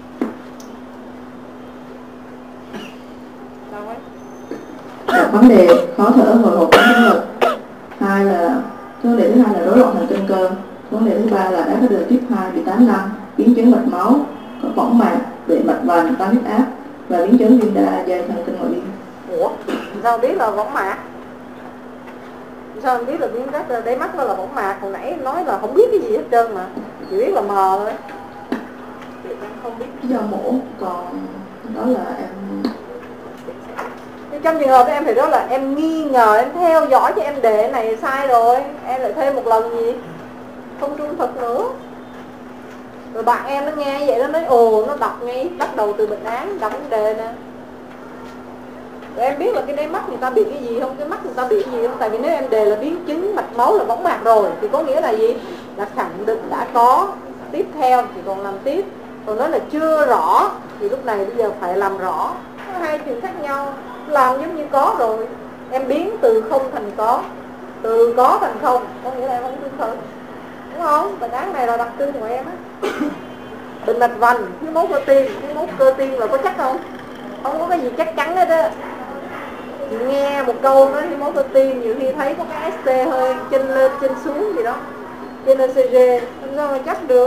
Sao ấy? Đặt vấn đề khó thở, hồi hộp bán chống ngực. Hai là vấn đề thứ hai là rối loạn thần kinh cơ. Vấn đề thứ ba là đái tháo đường type 2 bị tán lăn, biến chứng mạch máu, có võng mạc, bệ mạch vành, tăng huyết áp và biến chứng viêm đa dây thần kinh ngoại biên. Ủa? Sao biết là võng mạc? Sao em biết là biến đáy đáy mắt đó là võng mạc? Hồi nãy em nói là không biết cái gì hết trơn mà, chỉ biết là mờ thôi. Em không biết. Do mổ, còn đó là em Trong trường hợp em thì đó là em nghi ngờ, em theo dõi cho em để này sai rồi, em lại thêm một lần gì không trung thực nữa. Rồi bạn em nó nghe vậy nó nói ồ, nó đọc ngay, bắt đầu từ bệnh án, đọc vấn đề nè. Rồi em biết là cái đáy mắt người ta bị cái gì không, cái mắt người ta bị cái gì không. Tại vì nếu em đề là biến chứng mạch máu là võng mạc rồi thì có nghĩa là gì? Là khẳng định đã có, tiếp theo thì còn làm tiếp. Còn nói là chưa rõ thì lúc này bây giờ phải làm rõ. Có hai chuyện khác nhau. Làm giống như có rồi, em biến từ không thành có, từ có thành không, có nghĩa là em không tương thực, đúng không? Bệnh án này là đặc trưng của em á. Bệnh mạch vành, thiếu máu cơ tim, thiếu máu cơ tim là có chắc không? Không có cái gì chắc chắn hết á. Chị nghe một câu nói thiếu máu cơ tim, nhiều khi thấy có cái ST hơi chân lên chân xuống gì đó, trên ECG, không sao mà chắc được.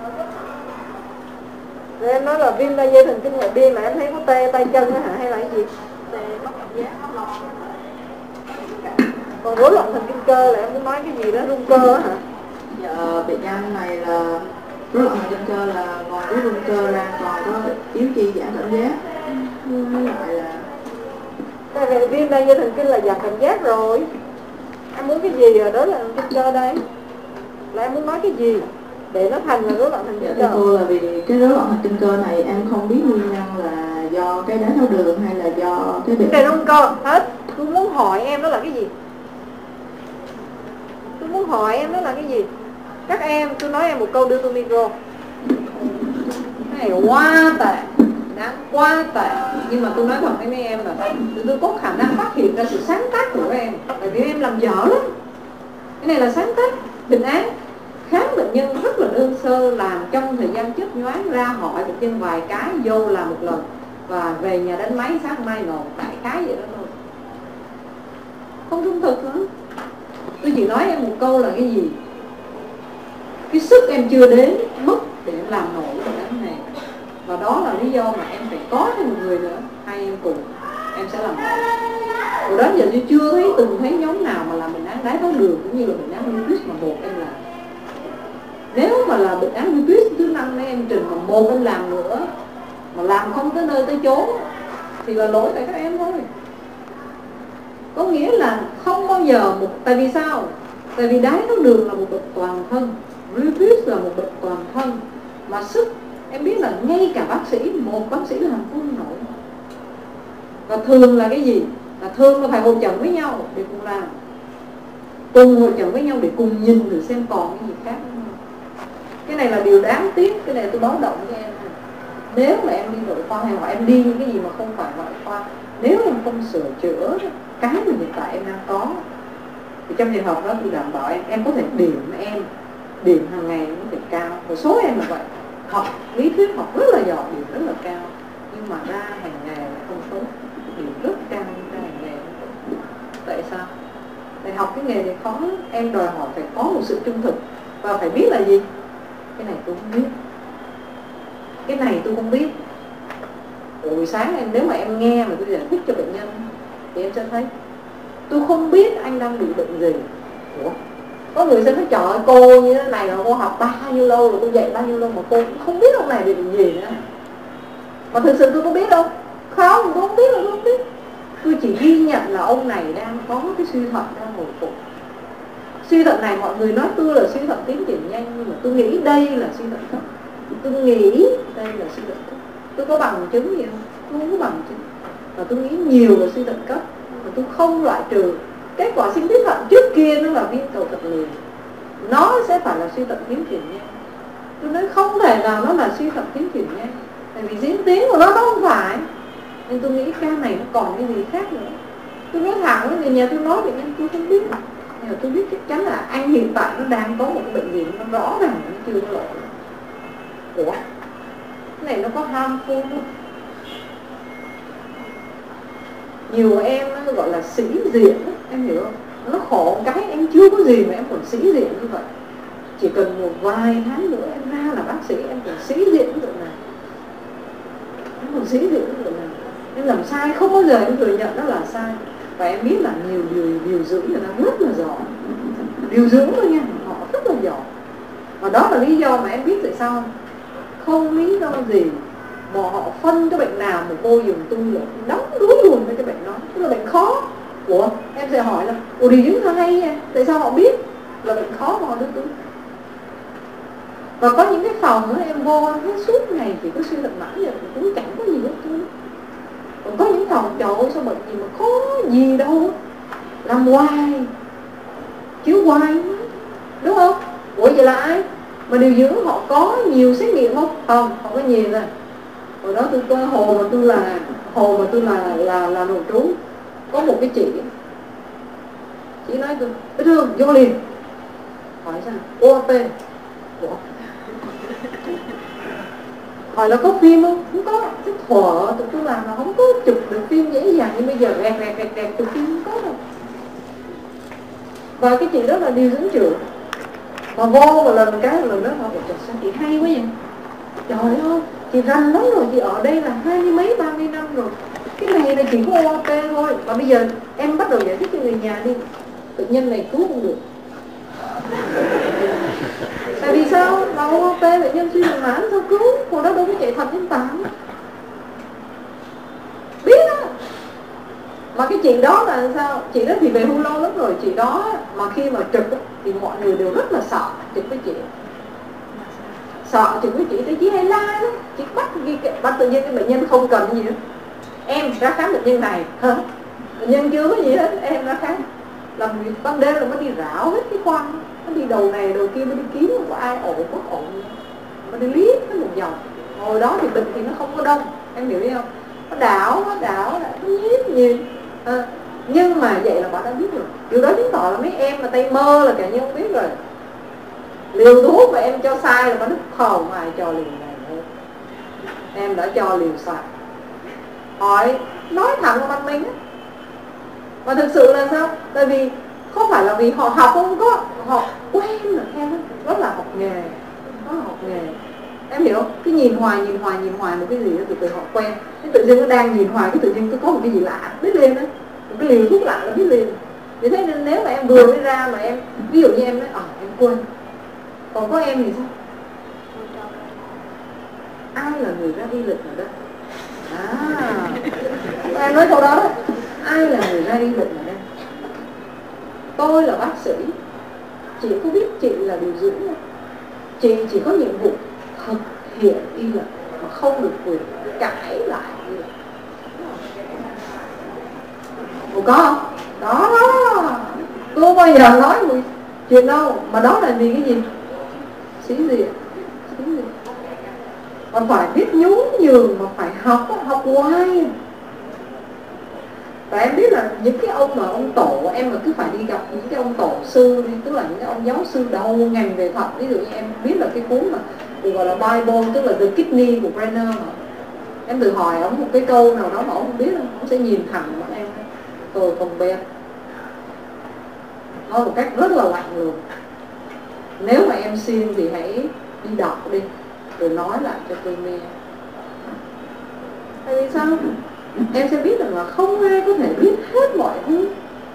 Rồi em nói là viêm đa dây thần kinh ngoại biên mà em thấy có tê tay chân á hả, hay là cái gì? Tê mất cảm giác lo. Còn rối loạn thần kinh cơ là em muốn nói cái gì đó, rung cơ á hả? Dạ, bệnh nhân này là rối loạn thần kinh cơ, là ngoài cái rung cơ ra còn có yếu chi giảm cảm giác. Với lại là Tại vì viêm đa dây thần kinh là giảm cảm giác rồi. Em muốn cái gì rồi đó là thần kinh cơ đây? Là em muốn nói cái gì để nó thành là rối loạn thần kinh dạ, cơ? cô là vì cái rối loạn thần kinh cơ này em không biết nguyên nhân là do cái đái tháo đường hay là do cái bệnh. Cái rung cơ hết. Tôi muốn hỏi em đó là cái gì? Tôi muốn hỏi em đó là cái gì? Các em, tôi nói em một câu, đưa tôi micro. Cái này quá tệ, đáng quá tệ. Nhưng mà tôi nói thật với mấy em là tôi có khả năng phát hiện ra sự sáng tác của em. Tại vì em làm dở lắm. Cái này là sáng tác, bệnh án. Khám bệnh nhân rất là đơn sơ, làm trong thời gian chớp nhoáng, ra hỏi bệnh nhân vài cái, vô làm một lần và về nhà đánh máy sáng mai nộp, đại khái vậy đó thôi. Không trung thực nữa. Tôi chỉ nói em một câu là cái gì? Cái sức em chưa đến mức để em làm nổi bệnh án này. Và đó là lý do mà em phải có thêm một người nữa, hai em cùng, em sẽ làm nổi. Rồi đó giờ tôi chưa từng thấy nhóm nào mà làm bệnh án đái tháo đường cũng như là bệnh án lupus mà một em làm. Nếu mà là bệnh án lupus thứ 5 mấy em trình mà một em làm nữa, mà làm không tới nơi tới chốn thì là lỗi tại các em thôi. Có nghĩa là không bao giờ một, tại vì sao? Tại vì đái tháo đường là một bệnh toàn thân, lupus là một bệnh toàn thân, mà sức em biết là ngay cả bác sĩ, một bác sĩ làm không nổi. Và thường là cái gì? Là thường là phải hội chẩn với nhau để cùng làm, cùng hội chẩn với nhau để cùng nhìn thử xem còn cái gì khác không. Cái này là điều đáng tiếc, cái này tôi báo động cho em. Nếu mà em đi nội khoa hay là em đi những cái gì mà không phải ngoại khoa, nếu em không sửa chữa cái mà hiện tại em đang có, thì trong trường hợp đó tôi đảm bảo em có thể điểm hàng ngày nó có thể cao. Một số em là vậy, học lý thuyết học rất là giỏi, điểm rất là cao, nhưng mà ra hành nghề không tốt, điểm rất cao nhưng ra hành nghề không tốt. Tại sao? Tại học cái nghề này khó, em đòi hỏi phải có một sự trung thực và phải biết là gì. Cái này tôi không biết, cái này tôi không biết. Buổi sáng em, nếu mà em nghe mà tôi giải thích cho bệnh nhân thì em sẽ thấy tôi không biết anh đang bị bệnh gì. Ủa? Có người sẽ nói trời ơi, cô như thế này là cô học bao nhiêu lâu rồi, tôi dạy bao nhiêu lâu mà cô cũng không biết ông này bị bệnh gì nữa. Mà thực sự tôi có biết đâu? Không, tôi không biết đâu, tôi không biết. Tôi chỉ ghi nhận là ông này đang có cái suy thận đang hồi phục. Suy thận này mọi người nói tôi là suy thận tiến triển nhanh, nhưng mà tôi nghĩ đây là suy thận cấp. Tôi nghĩ đây là suy thận cấp. Tôi có bằng chứng gì không? Tôi không có bằng chứng. Và tôi nghĩ nhiều là suy thận cấp. Và tôi không loại trừ kết quả sinh tiết thận trước kia nó là viêm cầu thận liền, nó sẽ phải là suy thận tiến triển nhanh. Tôi nói không thể nào nó là suy thận tiến triển nhanh, tại vì diễn tiến của nó không phải. Nên tôi nghĩ ca này nó còn cái gì khác nữa. Tôi nói thẳng với người nhà tôi nói bệnh nhân tôi không biết, nhưng mà tôi biết chắc chắn là anh hiện tại nó đang có một cái bệnh gì nó rõ ràng nó chưa có lỗi. ủa cái này nó có harmful không? Nhiều em nó gọi là sĩ diện, em hiểu không? Nó khổ cái em chưa có gì mà em còn sĩ diện như vậy. Chỉ cần một vài tháng nữa em ra là bác sĩ, em còn sĩ diện cái chuyện này, em còn sĩ diện cái chuyện này. Em làm sai không bao giờ em thừa nhận nó là sai. Và em biết là nhiều điều dưỡng người ta rất là giỏi, điều dưỡng thôi nha, họ rất là giỏi. Và đó là lý do mà em biết tại sao không? Không lý do gì mà họ phân cái bệnh nào mà cô dùng tu là đóng đuối luôn với cái bệnh đó, tức là bệnh khó. Ủa em sẽ hỏi là ủa điều dưỡng sao hay nha, tại sao họ biết là bệnh khó mà họ đưa tu? Và có những cái phòng đó em vô hết suốt ngày chỉ có suy thận mãn rồi cũng chẳng có gì hết trơn. Còn có những phòng trời ơi sao bệnh gì mà khó gì đâu, làm hoài chiếu hoài, đúng không? Ủa vậy là ai? Mà điều dưỡng họ có nhiều xét nghiệm không? Không có nhiều rồi. Hồi đó tôi có hồ mà tôi là nội trú, có một cái chị nói tôi Bích Hương vô liền. Hỏi sao? OAP. Ủa? Hỏi là có phim không? Không có. Cái thuở tụi tôi làm là không có chụp được phim dễ dàng như bây giờ, rẹt chụp phim không có đâu. Và cái chị đó là điều dưỡng trưởng. Mà vô một lần đó họ bảo sao chị hay quá vậy? Trời ơi, chị rành lắm rồi, chị ở đây là 20 mấy 30 năm rồi. Cái này là chỉ có OAP thôi. Và bây giờ em bắt đầu giải thích cho người nhà đi, bệnh nhân này cứu không được. Tại vì sao? Là OAP bệnh nhân suy thận mãn sao cứu? Hồi đó đâu có chạy thận nhân tạo. Biết á. Mà cái chị đó là sao? Chị đó thì về hưu lâu lắm rồi. Chị đó mà khi mà trực thì mọi người đều rất là sợ trực với chị. Sợ trực với chị, tại chị hay la đó. Chị bắt tự nhiên cái bệnh nhân không cần gì nữa. Em ra khám bệnh nhân này hả? Bệnh nhân chưa có gì hết, em ra khám. Làm việc ban đêm là mới đi rảo hết cái khoang, nó đi đầu này đầu kia, mới đi kiếm không có ai ổn bất ổn, mới đi liếc cái một vòng. Hồi đó thì bệnh thì nó không có đông, em hiểu không? Nó đảo nó nhìn. Nhưng mà vậy là bạn đã biết rồi. Điều đó chứng tỏ là mấy em mà tay mơ là cả như không biết rồi. Liều thuốc mà em cho sai là bạn đứt không ai cho liều này nữa. Em đã cho liều sai. Hỏi nói thẳng vào mặt mình á. Và thực sự là sao? Tại vì không phải là vì họ học không có, họ quen rồi em rất là học nghề, nó học nghề. Em hiểu không? Cái nhìn hoài một cái gì đó từ họ quen. Cái tự nhiên nó đang nhìn hoài, cái tự nhiên có một cái gì lạ biết liền đó. Một cái liều thuốc lạ là biết liền. Vì thế nên nếu mà em vừa mới ra mà em, ví dụ như em nói em quên. Còn có em thì sao? Ai là người ra đi lịch ở đây? Em nói câu đó, ai là người ra đi lịch ở đây? Tôi là bác sĩ, chị có biết chị là điều dưỡng không? Chị chỉ có nhiệm vụ thực hiện y luật mà không được quyền cãi lại y luật. Ủa có không? Đó, tôi không bao giờ nói một chuyện đâu. Mà đó là vì cái gì? Sĩ diện. Còn phải biết nhún nhường mà phải học hoài. Và em biết là những cái ông mà ông tổ, em mà cứ phải đi gặp những cái ông tổ sư đi, tức là những cái ông giáo sư đầu ngành về thận. Ví dụ như em biết là cái cuốn mà được gọi là Bible, tức là The Kidney của Brenner mà. Em tự hỏi ông một cái câu nào đó mà ông không biết không, ông sẽ nhìn thẳng vào em, tôi không biết. Nói một cách rất là lạnh lùng. Nếu mà em xin thì hãy đi đọc đi, rồi nói lại cho tôi nghe. Tại vì sao? Em sẽ biết rằng là không ai có thể biết hết mọi thứ.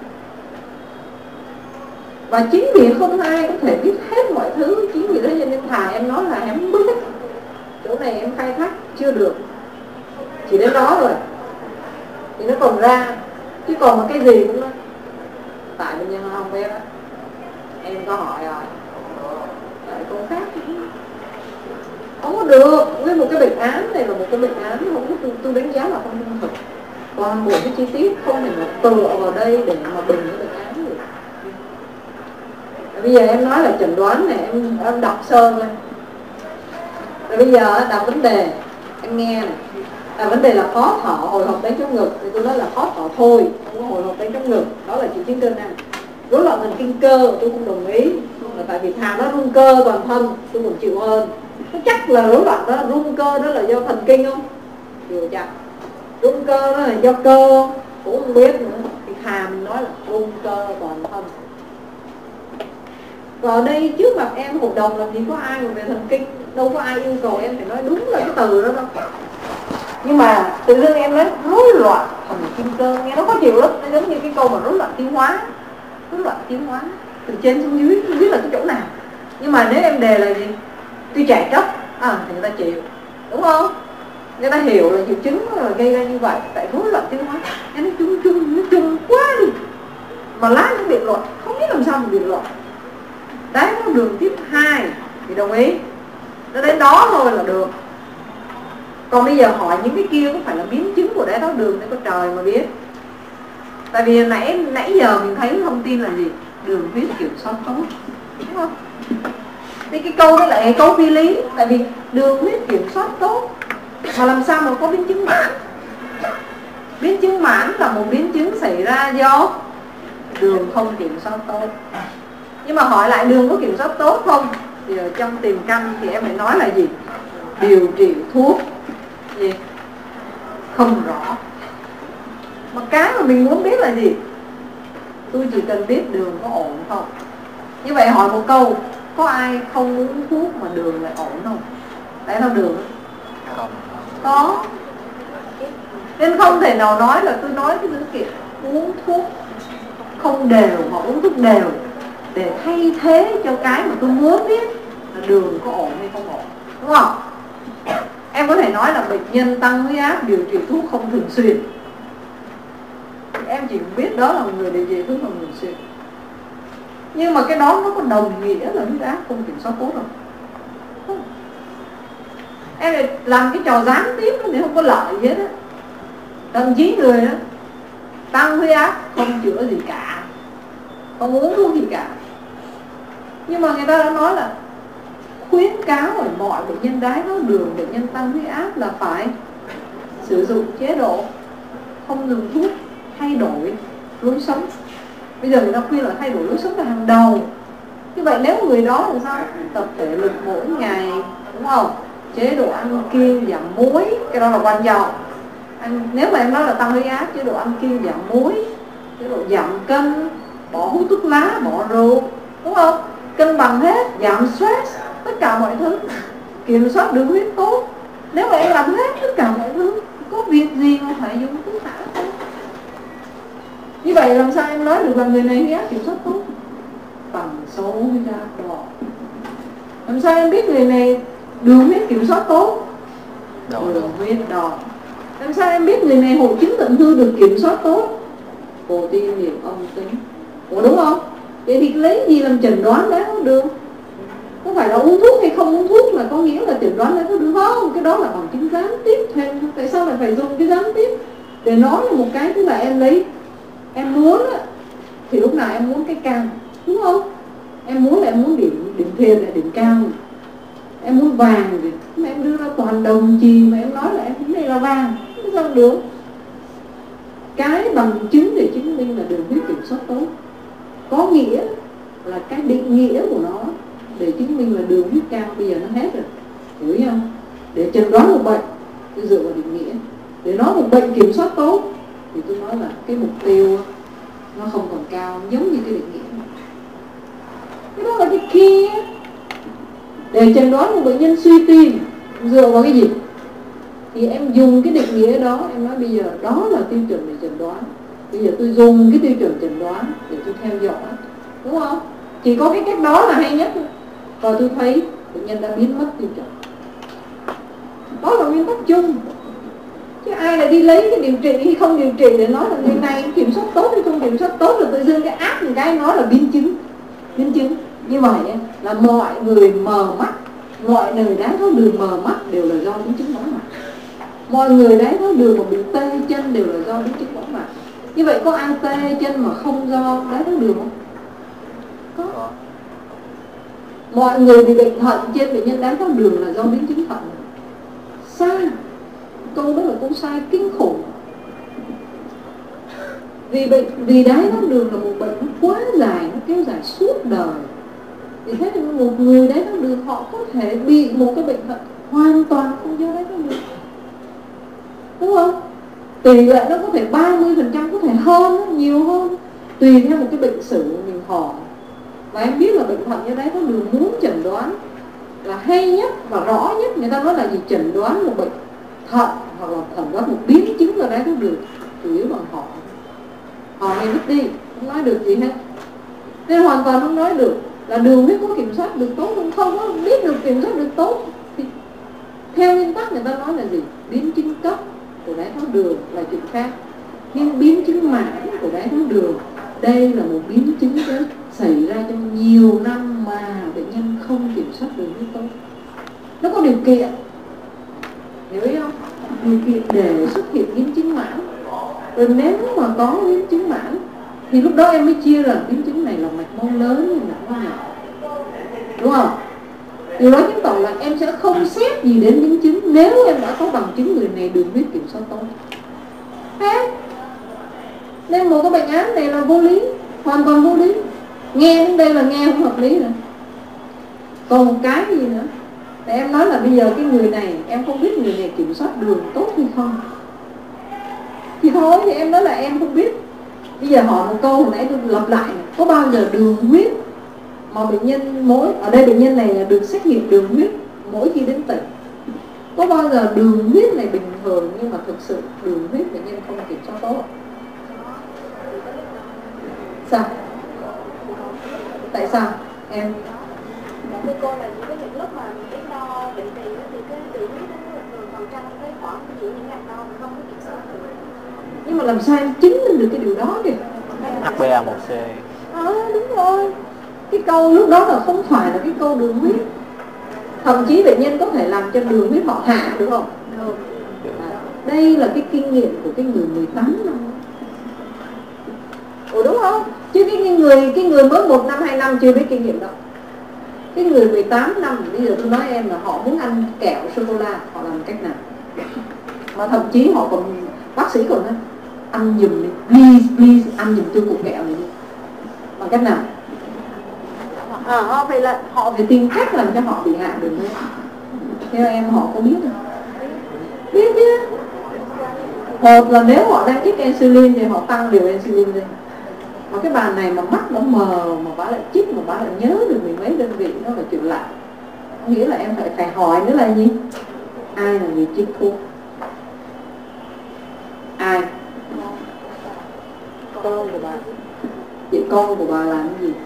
Và chính vì không ai có thể biết hết mọi thứ, chính vì đó cho nên thà em nói là em biết chỗ này em khai thác chưa được, chỉ đến đó rồi thì nó còn ra. Chứ còn mà cái gì cũng nói tại bệnh nhân không biết đó, em có hỏi rồi tại cô khác không có được. Với một cái bệnh án này là một cái bệnh án không có, tôi đánh giá là không trung thực. Còn một cái chi tiết không thể mà tựa vào đây để mà bình cái bệnh án được. Bây giờ em nói là chẩn đoán này, em đọc sơ thôi. Rồi bây giờ đặt vấn đề, em nghe này. Đặt vấn đề là khó thở, hồi hộp tay trong ngực, thì tôi nói là khó thở thôi, không có hồi hộp tay trong ngực. Đó là triệu chứng cơ năng. Rối loạn thần kinh cơ, tôi không đồng ý. Là tại vì thà nó rung cơ toàn thân, tôi còn chịu hơn. Nó chắc là rối loạn đó, rung cơ đó là do thần kinh không? Chưa chắc. Rung cơ đó là do cơ không? Cũng không biết nữa. Thì thà mình nói là rung cơ toàn thân. Và ở đây trước mặt em hội đồng làm gì có ai về thần kinh, đâu có ai yêu cầu em phải nói đúng là cái từ đó đâu. Nhưng mà tự dưng em nói rối loạn thần kinh cơ, nghe nó khó chịu lắm. Nó giống như cái câu mà rối loạn tiêu hóa. Rối loạn tiêu hóa từ trên xuống dưới, không biết là cái chỗ nào. Nhưng mà nếu em đề là gì? Tiêu chảy cấp, thì người ta chịu, đúng không? Người ta hiểu là triệu chứng là gây ra như vậy. Tại rối loạn tiêu hóa nó chung quá đi. Mà lát nó biện luận, không biết làm sao mà biện luận. Đái tháo đường tiếp 2 thì đồng ý, nó đến đó thôi là được. Còn bây giờ hỏi những cái kia có phải là biến chứng của đái tháo đường để có trời mà biết. Tại vì nãy giờ mình thấy thông tin là gì? Đường huyết kiểm soát tốt, đúng không? Thì cái câu đó là cái câu phi lý. Tại vì đường huyết kiểm soát tốt mà làm sao mà có biến chứng mãn? Biến chứng mãn là một biến chứng xảy ra do đường không kiểm soát tốt. Nhưng mà hỏi lại đường có kiểm soát tốt không? Thì ở trong tiền căn thì em phải nói là gì? Điều trị thuốc gì? Không rõ. Mà cái mà mình muốn biết là gì? Tôi chỉ cần biết đường có ổn không. Như vậy hỏi một câu, có ai không uống thuốc mà đường lại ổn không? Đái tháo đường Không. có. Nên không thể nào nói là tôi nói cái dữ kiện uống thuốc không đều hoặc uống thuốc đều để thay thế cho cái mà tôi muốn biết là đường có ổn hay không ổn, đúng không? Em có thể nói là bệnh nhân tăng huyết áp điều trị thuốc không thường xuyên. Em chỉ biết đó là người điều trị thuốc không thường xuyên. Nhưng mà cái đó nó có đồng nghĩa là huyết áp không kiểm soát tốt không? Không. Em lại làm cái trò gián tiếp thì không có lợi gì hết á. Thậm chí người đó tăng huyết áp không chữa gì cả, không uống thuốc gì cả. Nhưng mà người ta đã nói là khuyến cáo ở mọi bệnh nhân đái tháo đường, bệnh nhân tăng huyết áp là phải sử dụng chế độ không dùng thuốc, thay đổi lối sống. Bây giờ người ta khuyên là thay đổi lối sống là hàng đầu. Như vậy nếu người đó làm sao? Tập thể lực mỗi ngày, đúng không? Chế độ ăn kiêng giảm muối, cái đó là quan trọng. Nếu mà em nói là tăng huyết áp, chế độ ăn kiêng giảm muối, chế độ giảm cân, bỏ hút thuốc lá, bỏ rượu, đúng không? Cân bằng hết, giảm stress, tất cả mọi thứ, kiểm soát đường huyết tốt. Nếu mà em làm hết tất cả mọi thứ, có việc gì mà phải dùng thuốc thả không? Như vậy làm sao em nói được là người này huyết áp kiểm soát tốt? Bằng số huyết áp đo. Làm sao em biết người này đường huyết kiểm soát tốt? Đường huyết đo. Làm sao em biết người này hội chứng thận hư được kiểm soát tốt? Protein nhiều âm tính. Ủa đúng không? Vậy thì lấy gì làm chẩn đoán đái tháo đường? Có phải là uống thuốc hay không uống thuốc là có nghĩa là chẩn đoán đái tháo đường không? Cái đó là bằng chứng gián tiếp thêm. Tại sao lại phải dùng cái gián tiếp? Để nói là một cái, tức là em lấy, em muốn á, thì lúc nào em muốn cái cao, đúng không? Em muốn là em muốn điểm thiền là điểm cao. Em muốn vàng thì mà em đưa ra toàn đồng chì mà em nói là em muốn đây là vàng, cái sao được? Cái bằng chứng để chứng minh là đường huyết kiểm soát tốt có nghĩa là cái định nghĩa của nó để chứng minh là đường huyết cao bây giờ nó hết rồi, hiểu không? Để chẩn đoán một bệnh tôi dựa vào định nghĩa. Để nói một bệnh kiểm soát tốt thì tôi nói là cái mục tiêu nó không còn cao giống như cái định nghĩa. Cái đó là cái kia. Để chẩn đoán một bệnh nhân suy tim dựa vào cái gì? Thì em dùng cái định nghĩa đó, em nói bây giờ đó là tiêu chuẩn để chẩn đoán. Bây giờ tôi dùng cái tiêu chuẩn chẩn đoán để tôi theo dõi, đúng không? Chỉ có cái cách đó là hay nhất. Và tôi thấy bệnh nhân đã biến mất tiêu chuẩn. Đó là nguyên tắc chung. Chứ ai lại đi lấy cái điều trị hay không điều trị để nói là người này kiểm soát tốt hay không kiểm soát tốt, là tự dưng cái áp một cái nói là biến chứng. Biến chứng. Như vậy là mọi người mờ mắt, mọi người đái tháo đường mờ mắt đều là do biến chứng võng mạc. Mọi người đái tháo đường mà bị tê chân đều là do biến chứng võng mạc. Như vậy có ai tê chân mà không do đái tháo đường không? Có. Mọi người bị bệnh thận trên bệnh nhân đái tháo đường là do biến chứng thận. Sai. Câu đó là câu sai kinh khủng. Vì đái tháo đường là một bệnh nó quá dài, nó kéo dài suốt đời. Thì thế thì một người đái tháo đường họ có thể bị một cái bệnh thận hoàn toàn không do đái tháo đường, đúng không? Tỷ lệ nó có thể 30%, có thể hơn, nhiều hơn, tùy theo một cái bệnh sử mình hỏi. Và em biết là bệnh thận do đái tháo đường muốn chẩn đoán là hay nhất và rõ nhất, người ta nói là gì? Chẩn đoán một bệnh thận hoặc là chẩn đoán một biến chứng do đái tháo đường chủ yếu bằng họ hay vứt đi, không nói được gì hết. Nên hoàn toàn không nói được là đường huyết có kiểm soát được tốt không, không có biết được kiểm soát được tốt. Thì theo nguyên tắc người ta nói là gì? Biến chứng cấp của đái tháo đường là chuyện khác, nhưng biến chứng mãn của đái tháo đường, đây là một biến chứng xảy ra trong nhiều năm mà bệnh nhân không kiểm soát đường huyết tốt. Nó có điều kiện, hiểu ý không? Điều kiện để xuất hiện biến chứng mãn. Rồi nếu mà có biến chứng mãn thì lúc đó em mới chia là biến chứng này là mạch máu lớn hay mạch máu nhỏ, đúng không? Điều đó chứng tỏ là em sẽ không xét gì đến biến chứng nếu em đã có bằng chứng người này đường huyết kiểm soát tốt. Thế nên một cái bệnh án này là vô lý, hoàn toàn vô lý. Nghe đến đây là nghe không hợp lý rồi. Còn một cái gì nữa, để em nói là bây giờ cái người này em không biết người này kiểm soát đường tốt hay không, thì thôi thì em nói là em không biết. Bây giờ hỏi một câu hồi nãy tôi lặp lại này, có bao giờ đường huyết mà bệnh nhân ở đây bệnh nhân này là được xét nghiệm đường huyết mỗi khi đến tỉnh, có bao giờ đường huyết này bình thường nhưng mà thực sự đường huyết bệnh nhân không kiểm soát tốt? Sao? Tại sao em? Thưa cô là những lúc mà cái đo định kỳ thì cái đường huyết nó còn trong cái khoảng giữa những ngành đo mình không có kiểm soát được. Nhưng mà làm sao em chứng minh được cái điều đó kìa? HbA1c. Đúng rồi. Cái câu lúc đó là không phải là cái câu đường huyết. Thậm chí bệnh nhân có thể làm cho đường huyết họ hạ được không? Được. Đây là cái kinh nghiệm của cái người 18 năm. Ủa đúng không? Chứ cái người mới 1 năm 2 năm chưa biết kinh nghiệm đâu. Cái người 18 năm, bây giờ tôi nói em là họ muốn ăn kẹo sô-cô-la, họ làm cách nào? Mà thậm chí họ còn, bác sĩ còn nói, ăn giùm đi, please, ăn giùm tôi cục kẹo này đi. Bằng cách nào? Họ phải tìm cách làm cho họ bị hạ đường huyết. Theo em họ có biết không? Biết chứ. Một là nếu họ đang chích insulin thì họ tăng liều insulin lên. Mà cái bà này mà mắt nó mờ mà bà lại chích mà bà lại nhớ được mười mấy đơn vị, nó là chuyện lạ. Nghĩa là em phải hỏi nữa là gì? Ai là người chích thuốc? Ai? Con của bà. Chị con của bà làm cái gì?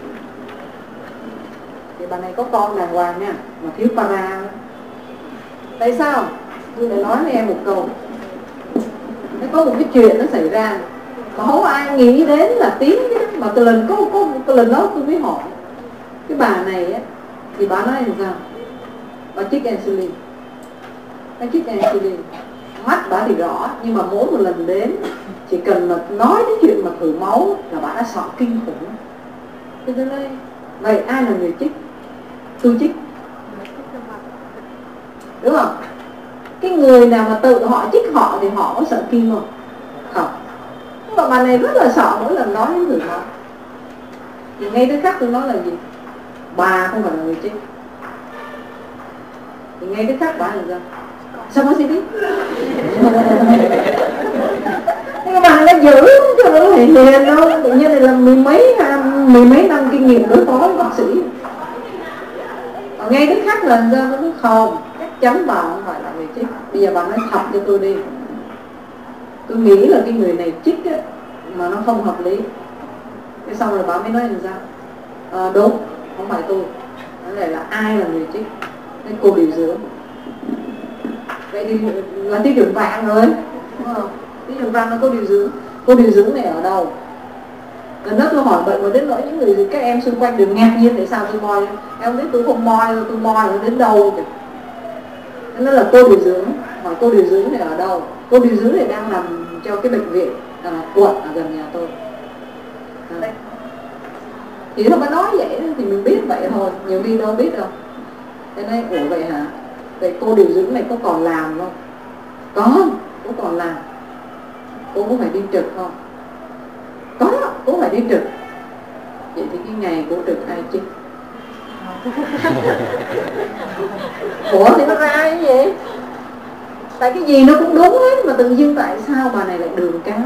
Thì bà này có con đàng hoàng nha, mà thiếu para. Tại sao? Tôi để nói với em một câu. Nó có một cái chuyện nó xảy ra mà không có ai nghĩ đến là tiếng chứ. Mà từ lần đó tôi mới hỏi cái bà này á, thì bà nói làm sao? Bà chích insulin. Bà chích insulin, mắt bà thì rõ, nhưng mà mỗi một lần đến chỉ cần mà nói cái chuyện mà thử máu là bà đã sợ kinh khủng. Thế tôi nói, vậy ai là người chích? Tôi chích, đúng không? Cái người nào mà tự họ chích họ thì họ có sợ kim không? Không. Nhưng mà bà này rất là sợ mỗi lần nói đến thử máu. Thì ngay tới khắc tôi nói là gì? Bà không phải là người chích. Thì ngay tới khắc bà là sao? Sao bác sĩ biết? Nhưng mà bà này đã giữ cho nó hiền đâu. Tự nhiên này là mười mấy năm kinh nghiệm đối phó với bác sĩ. Ngay cái khắc lần ra nó không, chắc chắn bà không phải là người chích. Bây giờ bà nói thật cho tôi đi. Tôi nghĩ là cái người này chích á, mà nó không hợp lý. Thế xong rồi bà mới nói làm sao? Đúng, không phải tôi. Nói này là ai là người chích? Cái cô điều dưỡng. Vậy thì là tiêu chuẩn vàng rồi, đúng không? Tiêu chuẩn vàng là cô điều dưỡng. Cô điều dưỡng này ở đâu? Lần đó tôi hỏi bệnh mà đến nỗi những người các em xung quanh đừng ngạc nhiên tại sao tôi moi. Em biết tôi không moi đâu, tôi moi nó đến đâu kìa. Nó là cô điều dưỡng. Hỏi cô điều dưỡng này ở đâu? Cô điều dưỡng này đang làm cho cái bệnh viện quận ở gần nhà tôi. Thì nó mới nói vậy thì mình biết vậy thôi, nhiều khi đâu biết đâu. Thế nên ủa vậy hả? Vậy cô điều dưỡng này có còn làm không? Có, cô còn làm. Cô có phải đi trực không? Có, cô phải đi trực. Vậy thì cái ngày cô trực ai chích? Ủa thì nó ra cái gì? Tại cái gì nó cũng đúng hết, mà tự dưng tại sao bà này lại đường cao?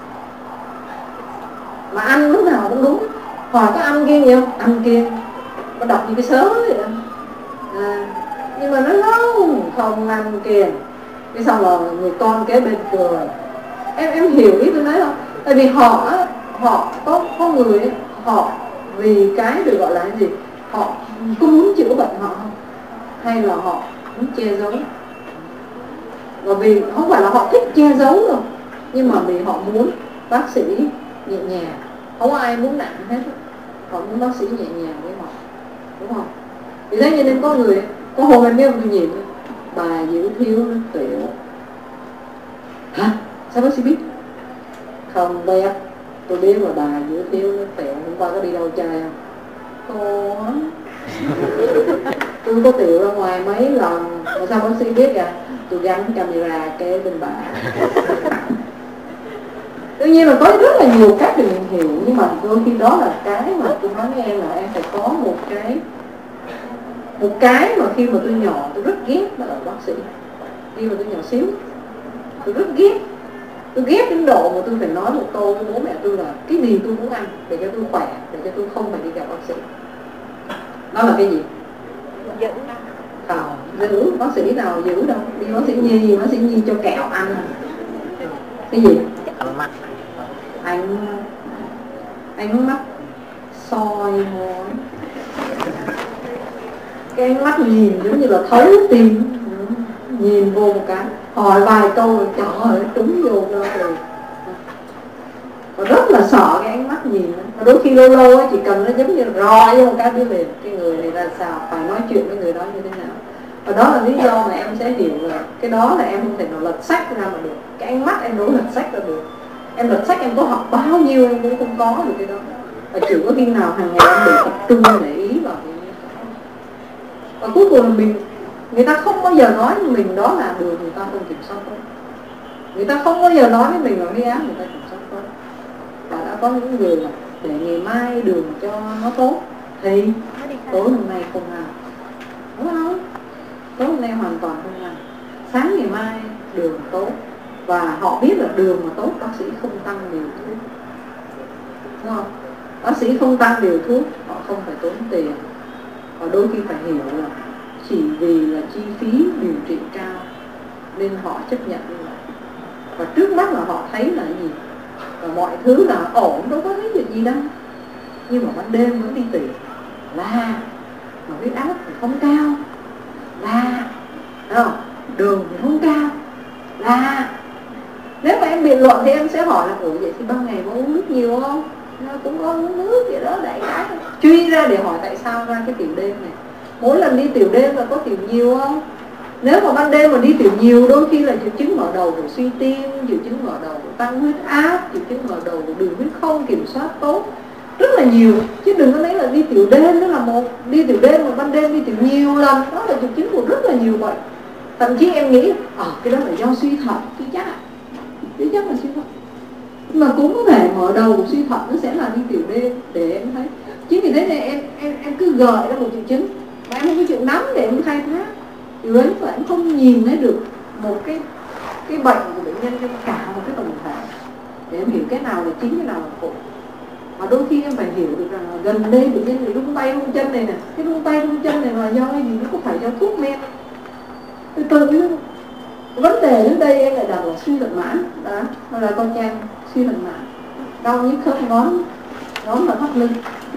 Mà ăn lúc nào cũng đúng. Hỏi có ăn kiêng gì không? Ăn kiêng. Nó đọc như cái sớ vậy đó. Nhưng mà nó không ăn kiêng. Cái xong là người con kế bên cười. Em hiểu ý tôi nói không? Tại vì họ có người ấy, họ vì cái được gọi là cái gì? Họ có muốn chữa bệnh họ không? Hay là họ muốn che giấu? Và vì không phải là họ thích che giấu đâu, nhưng mà vì họ muốn bác sĩ nhẹ nhàng. Không ai muốn nặng hết. Họ muốn bác sĩ nhẹ nhàng với họ, đúng không? Vì thế cho nên có người, có hôm em biết không, tôi nhìn bà Diệu Thiếu nó tiểu. Hả? Sao bác sĩ biết? Không biết. Tôi biết là bà Diệu Thiếu nó tiểu. Hôm qua có đi đâu chơi không? Có. Tôi có tiểu ra ngoài mấy lần. Mà sao bác sĩ biết à? Tôi gắn camera kế bên bà. Đương nhiên là có rất là nhiều cách để mình hiểu, nhưng mà đôi khi đó là cái mà tôi nói với em là em phải có một cái mà khi mà tôi nhỏ tôi rất ghét đó là bác sĩ. Khi mà tôi nhỏ xíu tôi rất ghét. Tôi ghét đến độ mà tôi phải nói một câu với bố mẹ tôi là cái gì tôi cũng ăn để cho tôi khỏe, để cho tôi không phải đi gặp bác sĩ. Đó là cái gì? Giữ. Không, giữ. Bác sĩ nào giữ đâu. Đi bác sĩ nhi cho kẹo ăn. Cái gì? Ánh mắt. Ánh mắt soi mói. Cái ánh mắt nhìn giống như là thấu tim. Nhìn vô một cái, hỏi vài câu rồi trời ơi, trúng vô rồi. Và rất là sợ cái ánh mắt nhìn. Và đôi khi lâu lâu chỉ cần nó giống như roi vô một cái biết liền cái người này ra sao, phải nói chuyện với người đó như thế nào. Và đó là lý do mà em sẽ hiểu là cái đó là em không thể nào lật sách ra mà được. Cái ánh mắt em đâu lật sách ra được. Em lật sách em có học bao nhiêu em cũng không có được cái đó. Và chỉ có khi nào hàng ngày em được tập trung để ý vào cái. Và cuối cùng là người ta không bao giờ nói với mình đó là đường người ta không kiểm soát tốt. Người ta không bao giờ nói với mình là huyết áp người ta kiểm soát tốt. Và đã có những người là để ngày mai đường cho nó tốt thì tối hôm nay không ăn, đúng không? Tối hôm nay hoàn toàn không ăn. Sáng ngày mai đường tốt. Và họ biết là đường mà tốt, bác sĩ không tăng liều thuốc, đúng không? Bác sĩ không tăng liều thuốc, họ không phải tốn tiền. Và đôi khi phải hiểu là chỉ vì là chi phí điều trị cao nên họ chấp nhận như vậy. Và trước mắt là họ thấy là gì? Và mọi thứ là ổn, đâu có thấy chuyện gì đâu. Nhưng mà ban đêm vẫn đi tìm là mà huyết áp thì không cao, là không? Đường thì không cao, là nếu mà em biện luận thì em sẽ hỏi là ủa vậy thì ban ngày có uống nước nhiều không? Nó cũng có uống nước vậy đó, đại khái truy ra để hỏi tại sao ra cái tiểu đêm này. Mỗi lần đi tiểu đêm là có tiểu nhiều không? Nếu mà ban đêm mà đi tiểu nhiều đôi khi là triệu chứng mở đầu của suy tim, triệu chứng mở đầu của tăng huyết áp, triệu chứng mở đầu của đường huyết không kiểm soát tốt, rất là nhiều. Chứ đừng có lấy là đi tiểu đêm đó là một, đi tiểu đêm mà ban đêm đi tiểu nhiều lần, đó là triệu chứng của rất là nhiều bệnh. Thậm chí em nghĩ cái đó là do suy thận, chứ chắc là suy thận. Nhưng mà cũng có thể mở đầu của suy thận nó sẽ là đi tiểu đêm để em thấy. Chính vì thế này em cứ gợi ra một triệu chứng mà em không có chịu nắm để em khai thác. Điều đấy là em không nhìn thấy được một cái bệnh của bệnh nhân trong cả một cái tổng thể để em hiểu cái nào là chính, cái nào là phụ. Mà đôi khi em phải hiểu được rằng là gần đây bệnh nhân bị rung tay rung chân này nè, cái rung tay rung chân này là do cái gì, nó có phải do thuốc men. Từ vấn đề đến đây em lại đặt là suy thận mãn đó, nó là con trang suy thận mãn, đau nhức khớp ngón và thắt lưng.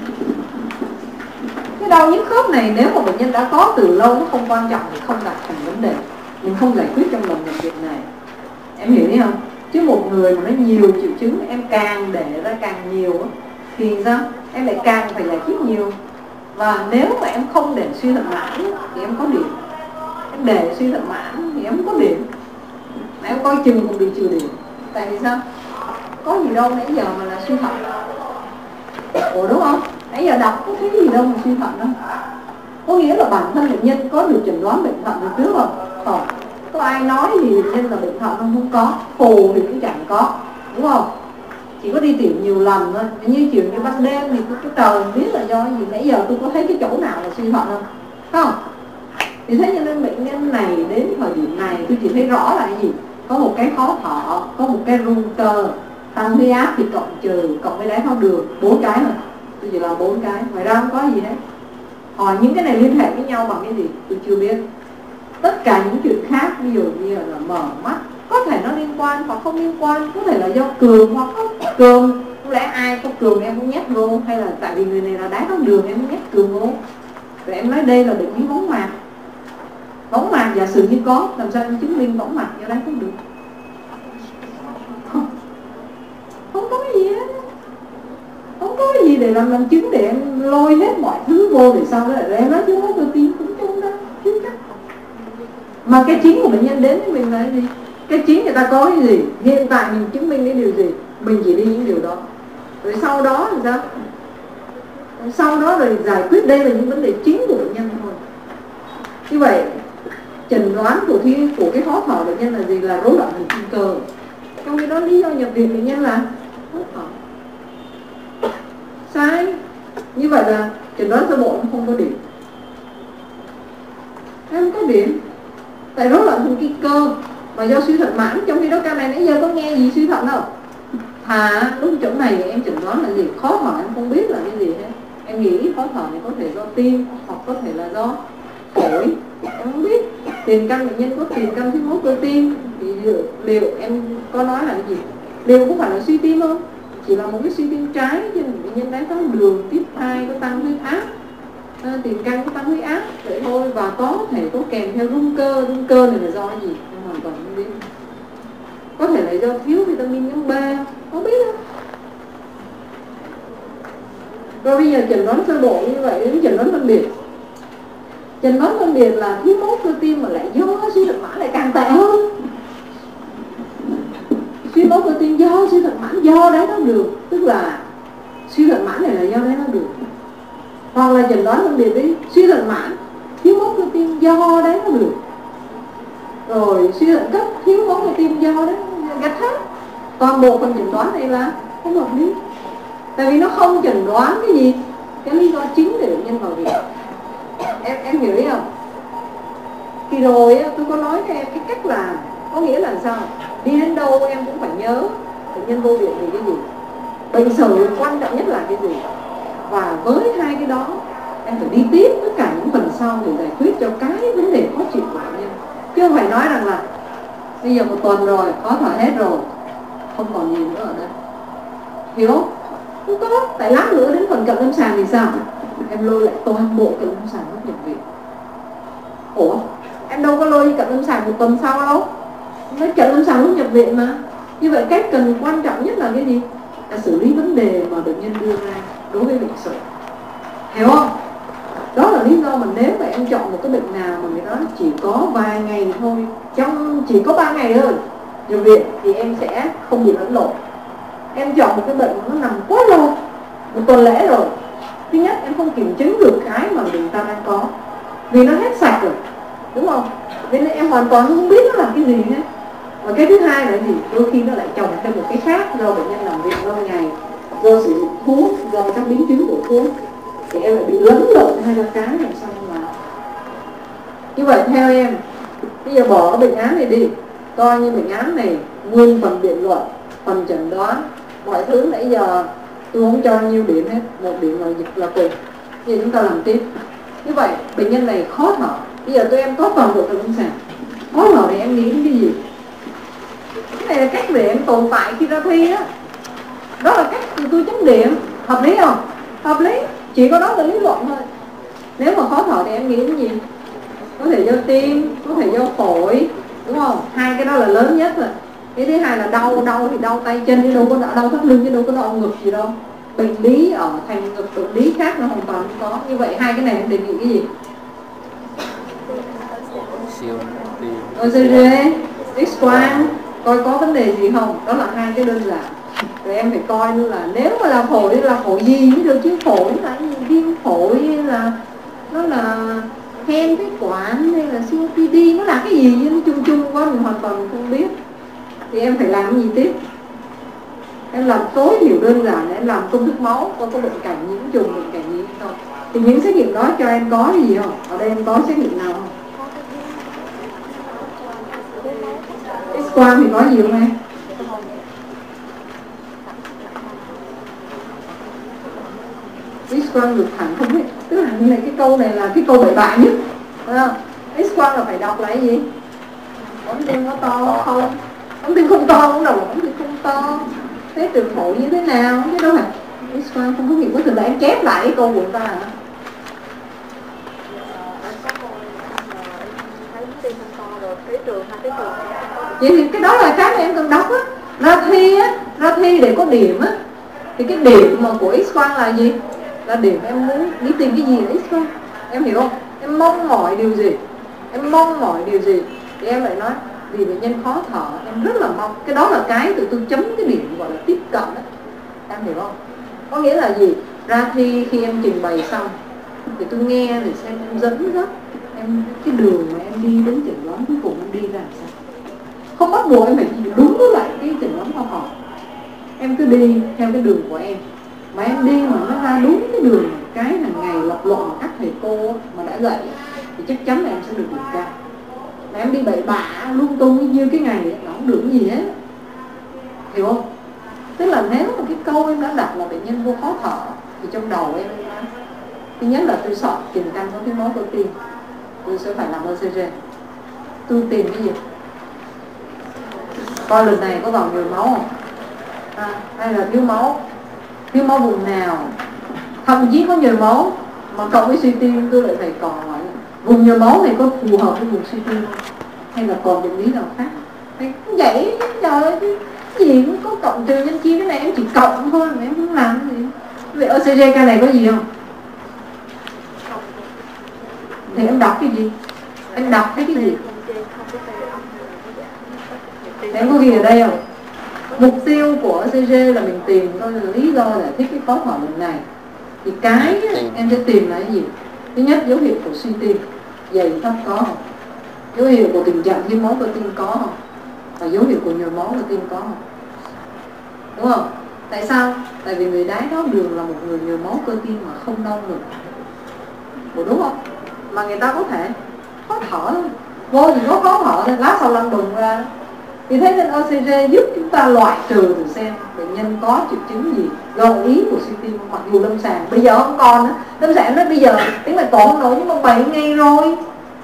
Cái đau nhức khớp này nếu mà bệnh nhân đã có từ lâu nó không quan trọng thì không đặt thành vấn đề, mình không giải quyết trong lần nhập viện này, em hiểu ý không? Chứ một người mà nó nhiều triệu chứng em càng để ra càng nhiều thì sao? Em lại càng phải giải quyết nhiều. Và nếu mà em không để suy thận mãn thì em có điểm, em để suy thận mãn thì em không có điểm, mà em coi chừng cũng bị trừ điểm. Tại vì sao? Có gì đâu nãy giờ mà là suy thận. Ủa đúng không? Nãy giờ đọc có thấy gì đâu mà suy thận đâu. Có nghĩa là bản thân bệnh nhân có được chẩn đoán bệnh thận từ trước không? Không. Có ai nói gì bệnh nhân là bệnh thận không? Không có. Phù thì cũng chẳng có, đúng không? chỉ có đi tiểu nhiều lần thôi. Như kiểu như ban đêm thì cái trời biết là do gì, nãy giờ tôi có thấy cái chỗ nào là suy thận không? Không. Thì thế cho nên bệnh nhân này đến thời điểm này tôi chỉ thấy rõ là cái gì? Có một cái khó thở, có một cái rung cơ, tăng huyết áp thì cộng với đái tháo đường, 4 cái thôi. Tôi chỉ là 4 cái, ngoài ra không có gì hết. Hỏi những cái này liên hệ với nhau bằng cái gì? Tôi chưa biết. Tất cả những chuyện khác, ví dụ như là mở mắt, có thể nó liên quan hoặc không liên quan, có thể là do cường hoặc không cường. Không lẽ ai có cường em cũng nhét vô, hay là tại vì người này là đái tháo đường em cũng nhét cường vô. Rồi em nói đây là bệnh lý võng mạc. Võng mạc giả sử như có, làm sao em chứng minh võng mạc do đái tháo đường? Không có gì hết. Không có gì để làm chứng để em lôi hết mọi thứ vô để sau đó em nói chứ không có cơ tim cũng không đâu, chứ chắc. Mà cái chính của bệnh nhân đến với mình là cái gì? Cái chính người ta có cái gì? Hiện tại mình chứng minh cái điều gì? Mình chỉ đi những điều đó. Rồi sau đó thì sao? Sau đó rồi giải quyết, đây là những vấn đề chính của bệnh nhân thôi. Như vậy chẩn đoán của cái khó thở bệnh nhân là gì? Là rối loạn thần kinh cơ. Trong khi đó lý do nhập viện bệnh nhân là khó thở. Sai. Như vậy là chẩn đoán sơ bộ nó không có điểm. Em có điểm. Tại rối loạn thần kinh cơ và do suy thận mãn. Trong khi đó ca này nãy giờ có nghe gì suy thận đâu. Thà lúc chỗ này em chẩn đoán là gì? Khó thở em không biết là cái gì hết. Em nghĩ khó thở này có thể do tim hoặc có thể là do phổi, em không biết. Tiền căn bệnh nhân có tiền căn thiếu máu cơ tim thì liệu em có nói là cái gì? Liệu có phải là suy tim không? Chỉ là một cái suy tim trái, cho nên bệnh nhân đái tháo đường tiếp 2 có tăng huyết áp, tiền căn có tăng huyết áp vậy thôi, và có thể có kèm theo rung cơ này là do cái gì? Em hoàn toàn không biết. Có thể là do thiếu vitamin nhóm B, không biết đâu. Rồi bây giờ chẩn đoán sơ bộ như vậy đến chẩn đoán phân biệt. Chẩn đoán phân biệt là thiếu máu cơ tim mà lại do suy thận mãn lại càng tệ hơn. Suy máu cơ tim do suy thận mãn do đái tháo đường, tức là suy thận mãn này là do đái tháo đường. Hoặc là chẩn đoán phân biệt đi, suy thận mãn thiếu máu cơ tim do đái tháo đường. Rồi suy thận cấp thiếu máu cơ tim do đấy, gạch hết. Toàn bộ phần chẩn đoán này là không hợp lý. Tại vì nó không chẩn đoán cái gì, cái lý do chính để bệnh nhân vào viện. Em hiểu ý không? Khi rồi tôi có nói cho em cái cách làm, có nghĩa là sao? Đi đến đâu em cũng phải nhớ bệnh nhân vô viện vì cái gì, bệnh sử quan trọng nhất là cái gì, và với hai cái đó em phải đi tiếp tất cả những phần sau để giải quyết cho cái vấn đề khó chịu của bệnh nhân. Chứ không phải nói rằng là bây giờ 1 tuần rồi, khó thở hết rồi, không còn gì nữa ở đây. Hiểu không? Không có, tại lát nữa đến phần cận lâm sàng thì sao? Em lôi lại toàn bộ cận lâm sàng lúc nhập viện. Ủa? Em đâu có lôi cận lâm sàng 1 tuần sau đâu. Nói cận lâm sàng lúc nhập viện mà. Như vậy cách cần quan trọng nhất là cái gì? Là xử lý vấn đề mà bệnh nhân đưa ra đối với bệnh sử. Hiểu không? Đó là lý do mà nếu mà em chọn một cái bệnh nào mà người đó chỉ có vài ngày thôi, trong chỉ có 3 ngày thôi nhập viện, thì em sẽ không bị lẫn lộn. Em chọn một cái bệnh nó nằm quá lâu, 1 tuần lễ rồi, thứ nhất em không kiểm chứng được cái mà người ta đang có, vì nó hết sạch rồi, đúng không? Nên em hoàn toàn không biết nó là cái gì hết. Và cái thứ hai là gì? Đôi khi nó lại chồng thêm một cái khác do bệnh nhân nằm viện lâu ngày, do sử dụng thuốc, do các biến chứng của thuốc, thì em lại bị lẫn lộn hai cái làm sao mà. Như vậy theo em, bây giờ bỏ cái bệnh án này đi, coi như bệnh án này nguyên phần biện luận, phần chẩn đoán, mọi thứ nãy giờ tôi không cho nhiêu điểm hết, 1 điểm là cùng. Thì chúng ta làm tiếp. Như vậy bệnh nhân này khó thở, bây giờ tụi em có toàn bộ cận lâm sàng. Khó thở thì em nghĩ đến cái gì? Cái này là cách để em tồn tại khi ra thi á. Đó là cách tôi chấm điểm. Hợp lý không? Hợp lý. Chỉ có đó là lý luận thôi. Nếu mà khó thở thì em nghĩ đến gì? Có thể do tim, có thể do phổi, đúng không? Hai cái đó là lớn nhất rồi. Cái thứ hai là đau thì đau tay chân, chứ đâu có đau thắt lưng, chứ đâu có đau ngực gì đâu. Bệnh lý ở thành ngực, bệnh lý khác nó hoàn toàn không có. Như vậy hai cái này em đề nghị cái gì? Siêu tim, OCG, X-quang, coi có vấn đề gì không. Đó là hai cái đơn giản. Rồi em phải coi nữa là nếu mà là phổi gì mới được, chứ phổi là viêm phổi, hay là nó là hen phế quản, hay là COPD, nó là cái gì, nó chung chung quá mình hoàn toàn không biết. Thì em phải làm cái gì tiếp? Em làm tối thiểu đơn giản là em làm công thức máu có bệnh cảnh nhiễm trùng, bệnh cảnh nhiễm không. Thì những xét nghiệm đó cho em có cái gì không? Ở đây em có xét nghiệm nào không? X-quang thì có gì không em? X-quang được thẳng không biết. Tức là như này, cái câu này là cái câu bậy bạ nhất. X-quang là phải đọc là cái gì? Ống tim có to không? Ống tim không to, cũng đầu là ống tim không to. Thế trường phổi như thế nào? Chứ đâu phải X-quang không có nghiệm có thường là em chép lại cái câu của người ta hả? Vậy thì cái đó là cái mà em cần đọc á. Ra thi để có điểm á. Thì cái điểm mà của X-quang là gì? Là điểm em muốn đi tìm cái gì ở X-quang. Em hiểu không? Em mong mỏi điều gì? Em mong mỏi điều gì? Thì em lại nói vì bệnh nhân khó thở, em rất là mong. Cái đó là cái tụi tôi chấm cái điểm gọi là tiếp cận đó. Em hiểu không? Có nghĩa là gì? Ra thi khi em trình bày xong thì tôi nghe để xem em dẫn dắt em cái đường mà em đi đến chẩn đoán cuối cùng em đi ra sao. Không bắt buộc em phải đúng với lại cái chẩn đoán khoa học. Em cứ đi theo cái đường của em. Mà em đi mà nó ra đúng cái đường cái hàng ngày lập luận mà các thầy cô mà đã dạy thì chắc chắn là em sẽ được điểm cao. Mà em đi bậy bạ lung tung như cái ngày ấy, nó không được gì hết. Hiểu không? Tức là nếu mà cái câu em đã đặt là bệnh nhân vô khó thở thì trong đầu em nói thứ nhất là tôi sợ trình căn có thiếu máu cơ tim, tôi sẽ phải làm ECG. Tôi tìm cái gì? Coi lần này có vào nhồi máu không? Hay là thiếu máu vùng nào? Thậm chí có nhồi máu mà cộng với suy tim tôi lại phải còn lại vùng nhồi máu này có phù hợp với vùng suy tim không? Hay là còn bệnh lý nào khác? Hay vậy trời ơi, cái gì cũng có cộng trừ nhân chia, cái này em chỉ cộng thôi mà em không làm gì. Vậy ECG ca này có gì không? Thì em đọc cái gì? Em đọc thấy cái gì? Em có ghi ở đây không? Mục tiêu của ECG là mình tìm coi là lý do giải thích cái khó thở lần này. Thì cái em sẽ tìm là cái gì? Thứ nhất, dấu hiệu của suy tim, dày thấp có không? Dấu hiệu của tình trạng thiếu máu cơ tim có không? Và dấu hiệu của nhồi máu cơ tim có không? Đúng không? Tại sao? Tại vì người đái tháo đường là một người nhồi máu cơ tim mà không đau ngực. Đúng không? Mà người ta có thể khó thở thôi. Vô thì có khó thở thôi, lát sau lăn đùng ra. Thì thế nên ECG giúp chúng ta loại trừ thử xem bệnh nhân có triệu chứng gì gợi ý của suy tim. Mặc dù lâm sàng bây giờ không còn nữa. Lâm sàng nói bây giờ tính là còn không nổi, nhưng mà 7 ngày rồi.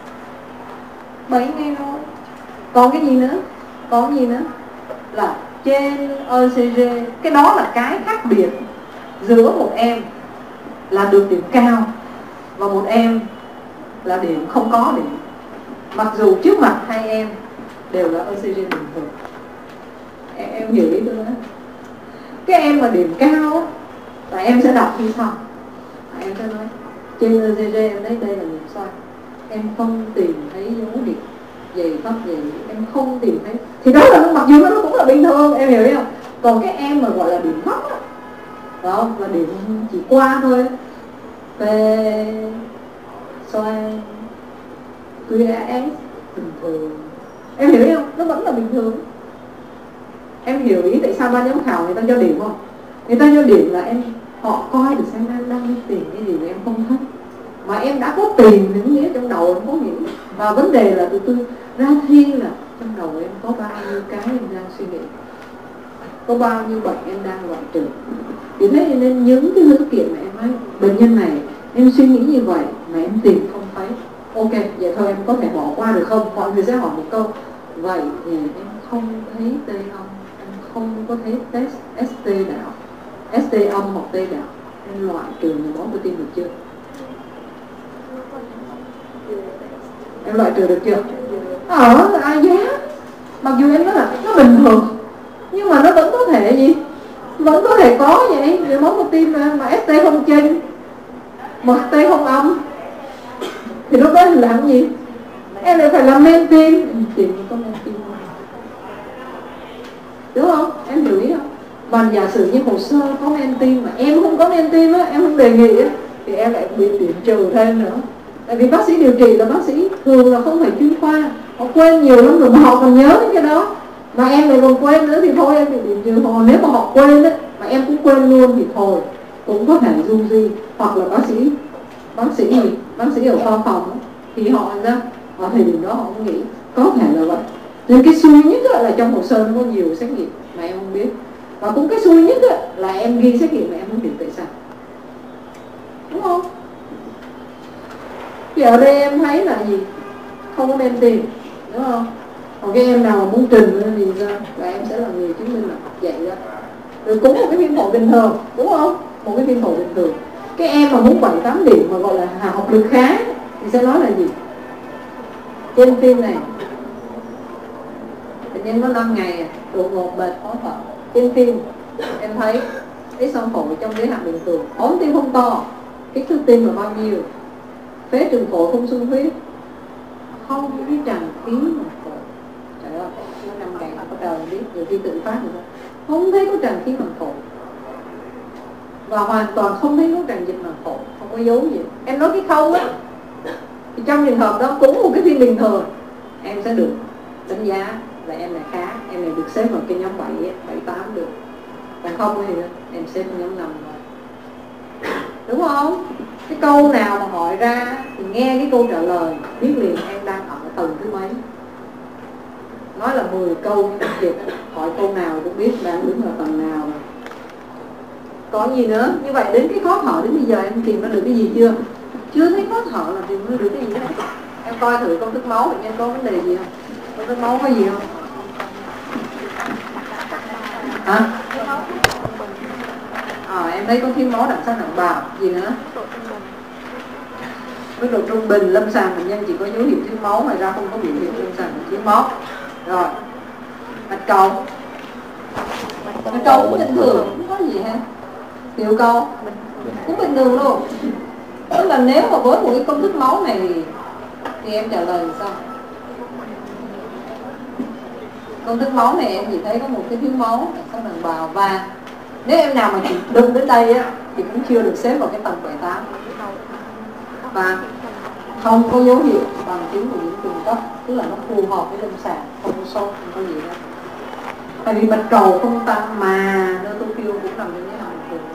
7 ngày rồi. Còn cái gì nữa? Còn gì nữa? Là trên ECG, cái đó là cái khác biệt giữa một em là được điểm cao và một em là điểm không có điểm. Mặc dù trước mặt hai em đều là ECG bình thường. Em hiểu ý tôi đó. Cái em mà điểm cao là em sẽ đọc như sau. Em sẽ nói trên ECG em thấy đây là nhịp xoay, em không tìm thấy dấu điểm dày thấp gì, em không tìm thấy. Thì đó là mặc dù nó cũng là bình thường, em hiểu không? Còn cái em mà gọi là điểm thấp đó là điểm chỉ qua thôi. P xoay QAS bình thường. Em hiểu không? Nó vẫn là bình thường. Em hiểu ý tại sao ban giám khảo người ta cho điểm không? Người ta cho điểm là em họ coi được xem em đang đi tìm cái gì mà em không thấy. Mà em đã có tìm những nghĩa trong đầu em có nghĩa. Và vấn đề là tụi tôi ra thi là trong đầu em có bao nhiêu cái em đang suy nghĩ, có bao nhiêu bệnh em đang loại trừ. Vì thế nên những cái dữ kiện mà em nói bệnh nhân này em suy nghĩ như vậy mà em tìm không thấy, ok, vậy thôi em có thể bỏ qua được không? Mọi người sẽ hỏi một câu, vậy thì em không thấy T âm, em không có thấy test ST đạo, ST âm hoặc T đạo, em loại trừ nhồi máu cơ tim được chưa? Em loại trừ được chưa? Ai giá. Mặc dù em nói là nó bình thường, nhưng mà nó vẫn có thể gì? Vẫn có thể có vậy. Nhồi máu cơ tim mà ST không chênh, mà ST không âm, thì lúc đó làm cái gì? Em lại phải làm men tim. Em tìm có men tim không? Đúng không? Em hiểu ý không? Mà giả sử như hồ sơ có men tim mà em không có men tim á, em không đề nghị á, thì em lại bị điểm trừ thêm nữa. Tại vì bác sĩ điều trị là bác sĩ thường là không phải chuyên khoa, họ quên nhiều lắm rồi mà họ còn nhớ cái đó. mà em lại còn quên nữa thì thôi em bị điểm trừ. Hoặc nếu mà họ quên đấy mà em cũng quên luôn thì thôi, cũng có thể du di. Hoặc là bác sĩ ở khoa phòng ấy, thì họ ra ở thời điểm đó họ cũng nghĩ có thể là vậy. Nên cái xui nhất là trong hồ sơ nó có nhiều xét nghiệm mà em không biết, và cũng cái xui nhất là em ghi xét nghiệm mà em không hiểu tại sao, đúng không? Thì ở đây em thấy là gì, không có nên tìm, đúng không? Còn cái em nào mà muốn trình lên thì ra là em sẽ là người chứng minh là vậy đó. Rồi cũng một cái phim phổi bình thường, đúng không? Một cái phim phổi bình thường. Cái em mà muốn 7-8 điểm mà gọi là học lực khá thì sẽ nói là gì? Trên phim này bệnh nhân có 5 ngày đột ngột mệt khó thở. Trên phim em thấy cái xoang phổi trong giới hạn bình thường, ống tim không to, kích thước tim là bao nhiêu, phế trường phổi không xung huyết, không cái tràn khí mà phổi. Trời ơi, nó 5 ngày có trời biết, nhiều khi tự phát rồi, không thấy có tràn khí màng phổi, và hoàn toàn không thấy có tràn dịch màng phổi, không có dấu gì. Em nói cái không á, thì trong trường hợp đó cũng một cái phim bình thường, em sẽ được đánh giá là em này khá, em này được xếp vào cái nhóm 7-8 được. Còn không thì em xếp vào nhóm 5 rồi, đúng không? Cái câu nào mà hỏi ra thì nghe cái câu trả lời biết liền em đang ở tầng thứ mấy. Nói là 10 câu nhưng hỏi câu nào cũng biết đang đứng ở tầng nào. Có gì nữa? Như vậy đến cái khó thở đến bây giờ em tìm ra được cái gì chưa? Chưa thấy khó thở là tìm ra được cái gì hết. Em coi thử công thức máu bệnh nhân có vấn đề gì không? Công thức máu có gì không? Hả? Em thấy có thiếu máu đậm sắc nặng bào. Gì nữa? Mức độ trung bình, lâm sàng bệnh nhân chỉ có dấu hiệu thiếu máu, ngoài ra không có biểu hiện lâm sàng thiếu máu. Rồi, mạch cầu. Mạch cầu cũng bình thường, không có gì hết. Tiểu cầu cũng bình thường luôn. Tức là nếu mà với một cái công thức máu này thì em trả lời sao? Công thức máu này em chỉ thấy có một cái thiếu máu sắc nặng bào, và nếu em nào mà chỉ đụng đến đây á thì cũng chưa được xếp vào cái tầng 7-8, và không có dấu hiệu bằng chứng của nhiễm trùng cấp, tức là nó phù hợp với lâm sàng, không có sốt, không có gì hết. Tại vì mạch cầu không tăng mà neutrophil cũng nằm trong cái hàng thường,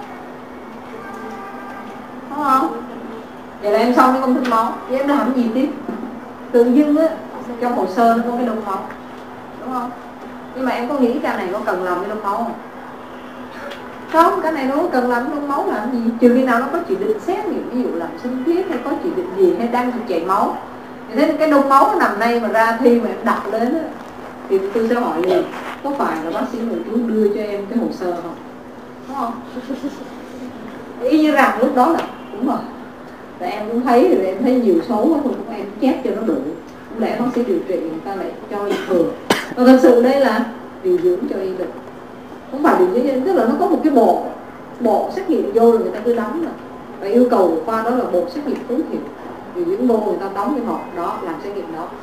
đúng không? Vậy là em xong cái công thức máu, vậy em làm gì tiếp? Tự dưng á trong hồ sơ nó có cái đông máu, đúng không? Nhưng mà em có nghĩ ca này có cần làm cái đông máu không? Không, cái này nó cần làm đông máu làm gì? Trừ khi nào nó có chỉ định xét nghiệm, ví dụ làm sinh thiết hay có chỉ định gì, hay đang chảy máu. Thế cái đông máu nó nằm đây mà ra thi mà em đặt đến á, thì tôi sẽ hỏi liền, có phải là bác sĩ nội trú đưa cho em cái hồ sơ không? Đúng không? Y như rằng lúc đó là đúng rồi, là em cũng thấy rồi, em thấy nhiều số quá thôi, em chép cho nó đủ. Không lẽ bác sĩ điều trị người ta lại cho y thừa. Và thật sự đây là điều dưỡng cho y được, không phải điều dưỡng, tức là nó có một cái bộ xét nghiệm vô rồi người ta cứ đóng rồi, và yêu cầu của khoa đó là bộ xét nghiệm tối thiểu, điều dưỡng vô người ta đóng cái hộp đó làm xét nghiệm đó.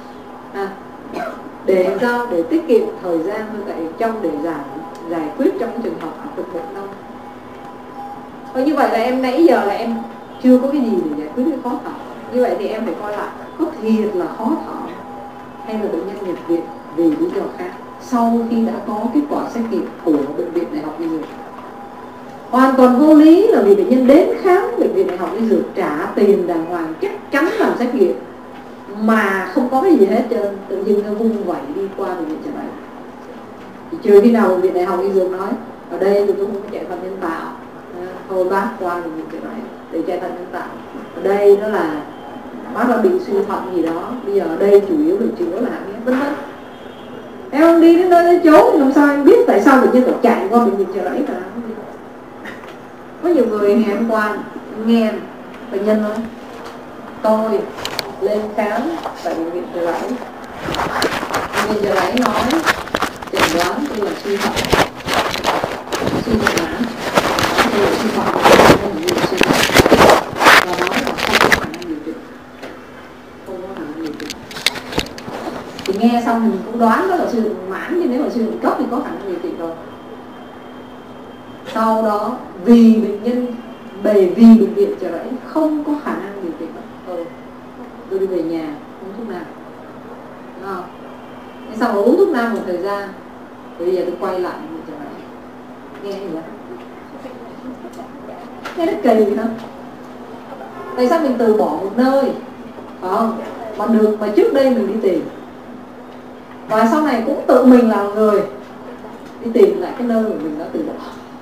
Để sao? Để tiết kiệm thời gian hơn, tại trong để giải quyết trong cái trường hợp áp lực bệnh nông. Và như vậy là em nãy giờ là em chưa có cái gì để giải quyết cái khó thở. Như vậy thì em phải coi lại có thiệt là khó thở hay là bệnh nhân nhập viện vì lý do khác sau khi đã có kết quả xét nghiệm của bệnh viện Đại học Y Dược. Hoàn toàn vô lý là vì bệnh nhân đến khám bệnh viện Đại học Y Dược trả tiền đàng hoàng chắc chắn làm xét nghiệm mà không có cái gì hết trơn, tự nhiên nó vung vẩy đi qua bệnh viện Chợ Rẫy. Thì trừ khi nào bệnh viện Đại học Y Dược nói ở đây tôi không có chạy thận nhân tạo, thôi bác qua bệnh viện Chợ Rẫy để chạy thận nhân tạo. Ở đây nó là bác đã bị suy thận gì đó, bây giờ ở đây chủ yếu được chữa là vân vân. Em không đi đến nơi đến chỗ thì làm sao em biết tại sao bệnh nhân phải chạy qua bệnh viện Chợ Rẫy cả. Có nhiều người ngày hôm qua nghe bệnh nhân nói tôi lên khám tại bệnh viện Chợ Rẫy, bệnh viện Chợ Rẫy nói chẩn đoán tôi là suy thận, suy thận mãn, tôi là suy thận, không bị suy thận, và nói là không có khả năng điều trị, không có khả năng điều trị. Thì nghe xong mình cũng đoán đó là suy thận mãn, nhưng nếu mà suy thận cấp thì có khả năng điều trị rồi. Sau đó vì bệnh viện Chợ Rẫy không có khả năng điều trị tôi đi về nhà không thuốc nào, đúng không? Thế xong rồi uống thuốc nam một thời gian, thì bây giờ tôi quay lại như thế này, nghe gì vậy? Nghe nó kỳ hả? Tại sao mình từ bỏ một nơi, phải không? Mà trước đây mình đi tìm, và sau này cũng tự mình là người đi tìm lại cái nơi mà mình đã từ bỏ.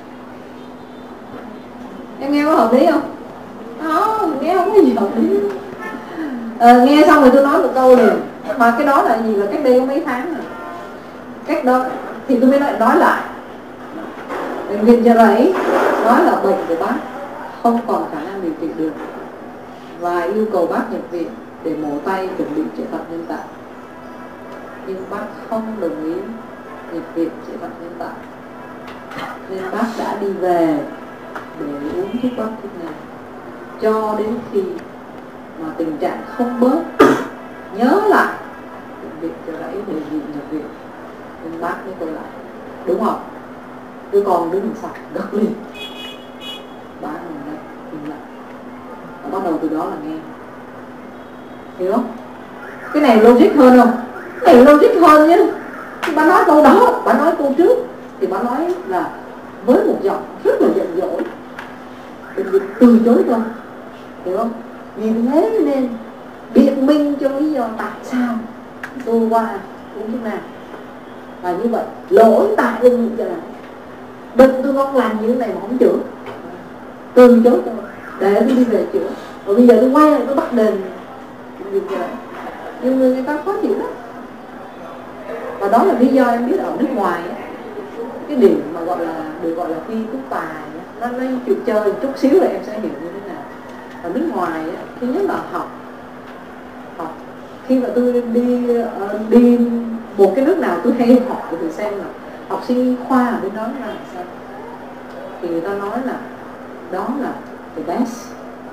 Em nghe có hợp lý không? Không, nghe không có gì hợp lý. Nghe xong rồi tôi nói một câu liền, mà cái đó là gì, là cách đây có mấy tháng rồi. Cách đó thì tôi mới nói lại. Bệnh viện Chợ Rẫy nói là bệnh của bác không còn khả năng điều trị được và yêu cầu bác nhập viện để mổ tay chuẩn bị chạy thận nhân tạo. Nhưng bác không đồng ý nhập viện chạy thận nhân tạo, nên bác đã đi về để uống thuốc bắc thuốc này cho đến khi mà tình trạng không bớt, nhớ lại bệnh viện Chợ Rẫy đề nghị nhập viện, nên bác mới quay lại, đúng không? Tôi còn đứng sạch gật lên, bác mình đây im lặng, bắt đầu từ đó là nghe, hiểu không? Cái này logic hơn không? Cái này logic hơn chứ. Bà nói câu đó, bà nói câu trước thì bà nói là với một giọng rất là giận dỗi, từ chối tôi, hiểu không? Vì thế nên biện minh cho lý do tại sao tôi qua uống thuốc nào. Và như vậy lỗi tại ung thư Chợ Rẫy, bệnh tôi ngon lành như thế này mà không chữa, từ chối tôi để tôi đi về chữa. Rồi bây giờ tôi quay lại tôi bắt đền bệnh viện Chợ Rẫy, nhưng người ta khó chịu lắm. Và đó là lý do em biết ở nước ngoài ấy, cái điểm mà gọi là được gọi là thi tú tài ấy, nó chịu chơi chút xíu là em sẽ hiểu như thế nào. Ở nước ngoài ấy, thứ nhất là học khi mà tôi đi một cái nước nào tôi hay hỏi thử xem là học sinh y khoa ở bên đó là sao, thì người ta nói là đó là the best,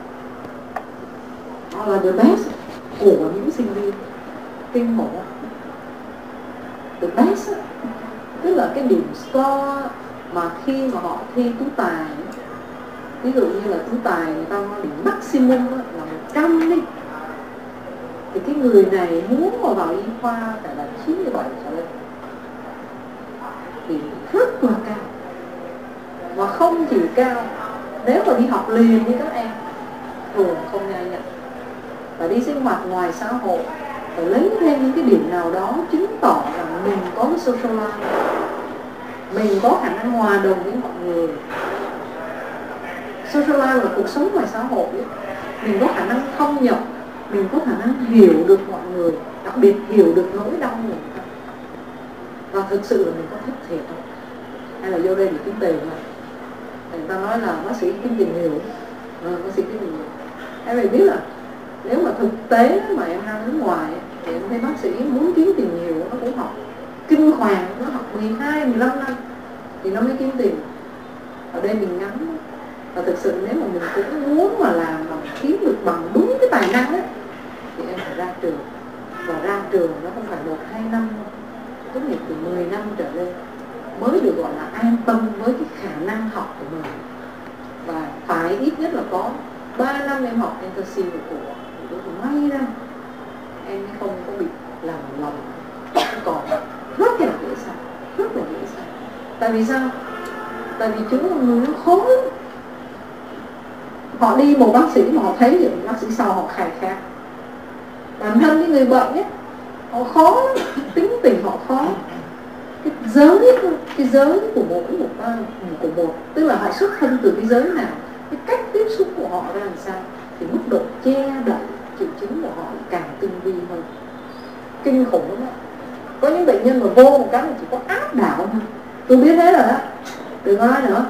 đó là the best của những sinh viên kinh mộ. The best tức là cái điểm score mà khi mà họ thi tú tài, ví dụ như là tú tài người ta nói điểm maximum là 100 đi, thì cái người này muốn mà vào y khoa phải là 97 trở lên, thì rất là cao. Và không chỉ cao, nếu mà đi học liền như các em thường không nhanh nhận, và đi sinh hoạt ngoài xã hội phải lấy thêm những cái điểm nào đó chứng tỏ rằng mình có cái social life, mình có khả năng hòa đồng với mọi người. Social life là cuộc sống ngoài xã hội ấy. Mình có khả năng thông nhập, mình có khả năng hiểu được mọi người, đặc biệt hiểu được nỗi đau của người ta. Và thực sự là mình có thích thiệt không? Hay là vô đây để kiếm tiền thôi? Người ta nói là bác sĩ kiếm tiền nhiều, bác sĩ kiếm tiền nhiều. Em phải biết là nếu mà thực tế mà em ra nước ngoài thì em thấy bác sĩ muốn kiếm tiền nhiều nó cũng học kinh hoàng, nó học 12, 15 năm thì nó mới kiếm tiền. Ở đây mình ngắn, và thực sự nếu mà mình cũng muốn mà làm mà kiếm được bằng đúng cái tài năng ấy, thì em phải ra trường. Và ra trường nó không phải 1-2 năm, tốt nghiệp từ 10 năm trở lên mới được gọi là an tâm với cái khả năng học của mình. Và phải ít nhất là có 3 năm em học internship của tôi thì may ra em không có bị làm lòng. Còn rất là dễ sai, rất là dễ sai. Tại vì sao? Tại vì chứng của người nó khó lắm. Họ đi một bác sĩ mà họ thấy vậy, bác sĩ sau họ khai khác. Bản thân cái người bệnh ấy, họ khó lắm, tính tình họ khó. Cái giới của mỗi một, tức là họ xuất thân từ cái giới nào, cái cách tiếp xúc của họ ra làm sao, thì mức độ che đậy triệu chứng của họ càng tinh vi hơn, kinh khủng lắm. Có những bệnh nhân mà vô một cái là chỉ có áp đảo thôi, tôi biết thế rồi đó, đừng nói nữa,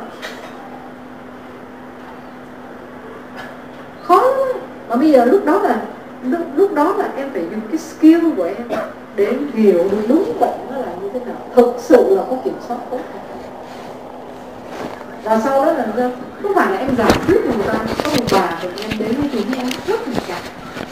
khó lắm. Mà bây giờ lúc đó là em phải dùng cái skill của em để hiểu được đúng bệnh nó là như thế nào, thực sự là có kiểm soát tốt. Và sau đó là không phải là em giải quyết người ta, có một bà bệnh nhân đến với chúng em rất là cao.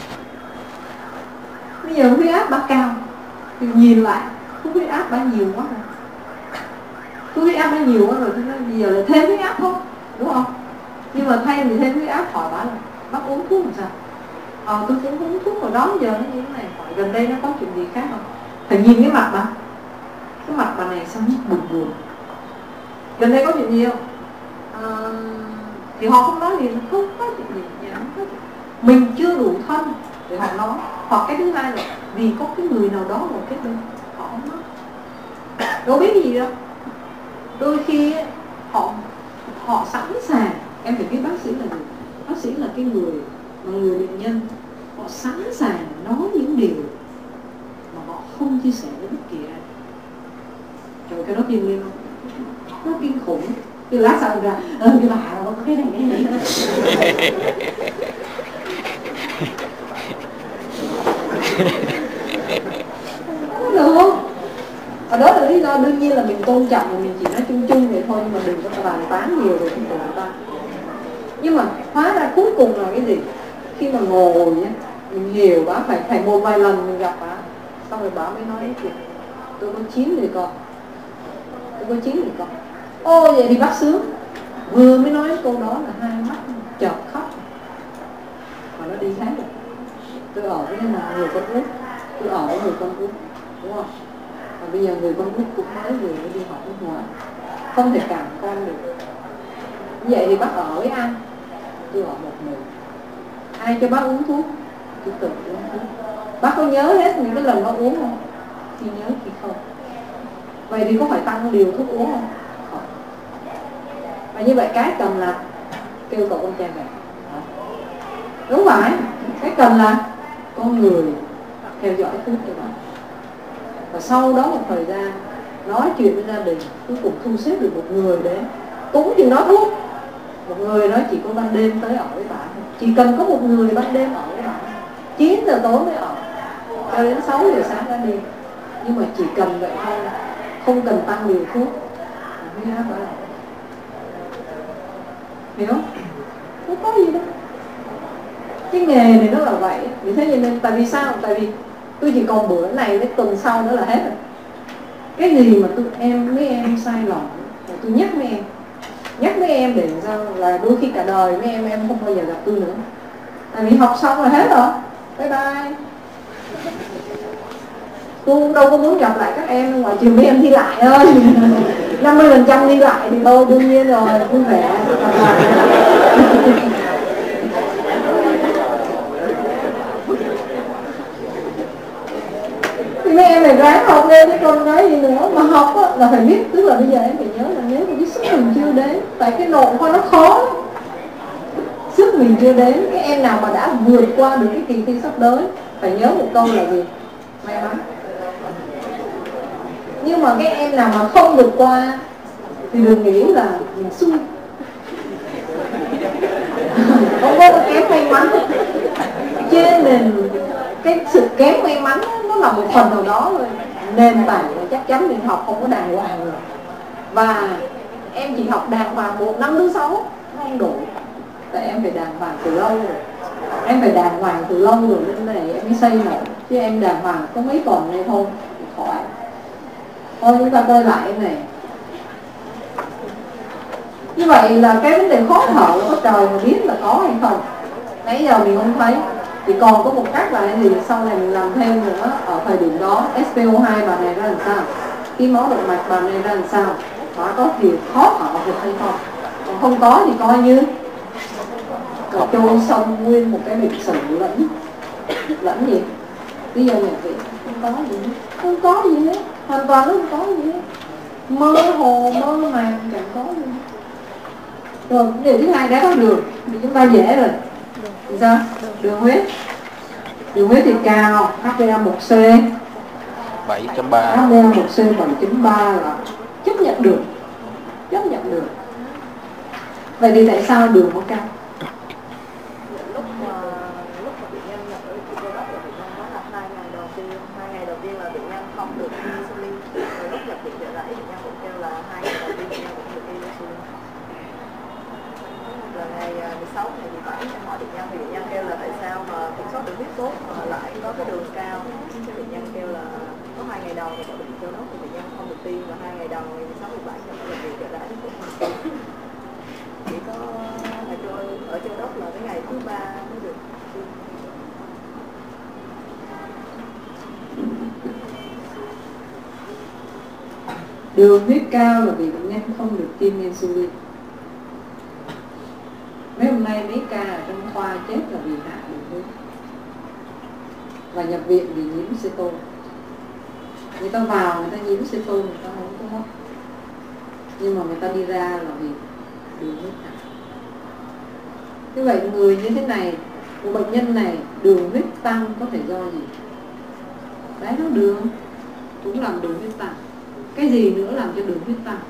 Bây giờ huyết áp bà cao thì nhìn lại huyết áp bà nhiều quá rồi, huyết áp bà nhiều quá rồi thì bây giờ là thêm huyết áp thôi, đúng không? Nhưng mà thay vì thêm huyết áp hỏi bà là bác uống thuốc làm sao? Tôi cũng uống thuốc rồi đó, giờ nó như thế này, hỏi gần đây nó có chuyện gì khác không? Phải nhìn cái mặt bà. Cái mặt bà này sao nó buồn buồn. Gần đây có chuyện gì không? Thì họ không nói gì, không có chuyện gì, không có chuyện. Mình chưa đủ thân để họ nói. Hoặc cái thứ hai là vì có cái người nào đó ở cái bên họ không nói, đâu biết gì đâu. Đôi khi họ sẵn sàng. Em phải biết bác sĩ là gì? Bác sĩ là cái người mà người bệnh nhân họ sẵn sàng nói những điều mà họ không chia sẻ với bất kỳ ai. Trời, cái đó kinh lên không? Nó kinh khủng. Từ lát sau ra cái bà có cái này cái này. Không được không? Ở đó là lý do đương nhiên là mình tôn trọng và mình chỉ nói chung chung vậy thôi, nhưng mà đừng có bàn tán nhiều về của người ta. Nhưng mà hóa ra cuối cùng là cái gì? Khi mà ngồi nhá, mình hiểu bả, phải một vài lần mình gặp bả, xong rồi bả mới nói cái chuyện tôi có 9 người con. Tôi có 9 người con. Ô vậy thì bác sướng. Vừa mới nói câu đó là hai mắt chợt khóc. Mà nó đi khác rồi. Tôi ở với người con út. Tôi ở với người con út, đúng không? Và bây giờ người con út cũng mới đi học nước ngoài, không thể cản con được. Vậy thì bác ở với ai? Tôi ở một mình. Ai cho bác uống thuốc? Tôi tự uống thuốc. Bác có nhớ hết những cái lần bác uống không? Thì nhớ thì không. Vậy thì có phải tăng liều thuốc uống không? Không. Và như vậy cái cần là kêu cậu con trai về. Đúng phải. Cái cần là con người theo dõi thuốc cho bạn. Và sau đó một thời gian nói chuyện với gia đình, cuối cùng thu xếp được một người để cũng chừng đó thuốc. Một người đó chỉ có ban đêm tới ở với bạn. Chỉ cần có một người ban đêm ở với bạn, 9 giờ tối mới ở, cho đến 6 giờ sáng đã đi. Nhưng mà chỉ cần vậy thôi, không cần tăng liều thuốc, huyết áp ở lại. Hiểu không? Không có gì đâu. Cái nghề này nó là vậy. Vì thế nên tại vì sao? Tại vì tôi chỉ còn bữa này đến tuần sau nữa là hết rồi. Cái gì mà mấy em sai lầm, tôi nhắc mấy em. Nhắc mấy em để sao là đôi khi cả đời mấy em không bao giờ gặp tôi nữa. Tại vì học xong là hết rồi. Bye bye. Tôi cũng đâu có muốn gặp lại các em, ngoài trừ mấy em thi lại thôi. 50% đi lại thì thôi, đương nhiên rồi, vui vẻ. Thì mấy em phải ráng học lên chứ còn nói gì nữa. Mà học á, là phải biết, tức là bây giờ em phải nhớ là nếu mà cái sức mình chưa đến, tại cái nội khoa nó khó lắm. Sức mình chưa đến, cái em nào mà đã vượt qua được cái kỳ thi sắp tới, phải nhớ một câu là gì? May mắn. Nhưng mà cái em nào mà không vượt qua thì đừng nghĩ là mình xui. Không có kém may mắn. Cho nên cái sự kém may mắn nó là một phần nào đó thôi. Nền tảng là chắc chắn mình học không có đàng hoàng rồi. Và em chỉ học đàng hoàng 1 năm thứ 6 nó không đủ. Tại em phải đàng hoàng từ lâu rồi. Em phải đàng hoàng từ lâu rồi nên này em mới xây nổi. Chứ em đàng hoàng có mấy tuần này thôi khỏi. Thôi chúng ta quay lại cái này. Như vậy là cái vấn đề khó thở là có trời mà biết là có hay không. Nãy giờ mình không thấy. Thì còn có một cách là cái gì? Sau này mình làm thêm nữa. Ở thời điểm đó SpO2 bà này ra làm sao? Cái máu động mạch bà này ra làm sao? Bà có gì khó thở được hay không? Còn không có thì coi như trôi sông nguyên một cái lịch sử lẫn gì? Lý do nhập viện không có gì hết. Không có gì hết. Hoàn toàn nó không có gì hết. Mơ hồ, mơ màng, chẳng có gì hết. Rồi, điều thứ hai đã có đường thì chúng ta dễ rồi. Thì sao? Đường huyết. Đường huyết thì cao, HbA1c 7.3. HbA1c 7.3 là chấp nhận được. Chấp nhận được. Vậy thì tại sao đường nó cao? Lúc mà bệnh nhân nhập ở cái đó là bệnh nhân nói là 2 ngày đầu tiên là bệnh nhân không được insulin. Rồi lúc nhập viện trở lại bệnh nhân cũng kêu là 2 ngày đầu tiên bệnh nhân cũng được insulin. Rồi ngày 16, ngày 17 em hỏi bệnh nhân thì bệnh nhân kêu là tại sao mà kiểm soát đường huyết tốt mà lại có cái đường cao. Thì bệnh nhân kêu là có 2 ngày đầu thì có bệnh châu đốc thì bệnh nhân không được tiêm, và 2 ngày đầu ngày 16, 17 thì nhập viện trở lại cũng không được tiêm. Chỉ có ở châu đốc là cái ngày thứ 3 mới được tiêm. Đường huyết cao là vì bệnh nhân không được tiêm insulin. Mấy hôm nay mấy ca ở trong khoa chết là vì hạ đường huyết và nhập viện vì nhiễm ceton. Người ta vào người ta nhiễm ceton, người ta không có mất, nhưng mà người ta đi ra là vì đường huyết hạ. Như vậy người như thế này, một bệnh nhân này đường huyết tăng có thể do gì? Đái tháo đường cũng làm đường huyết tăng. Cái gì nữa làm cho đường huyết tăng?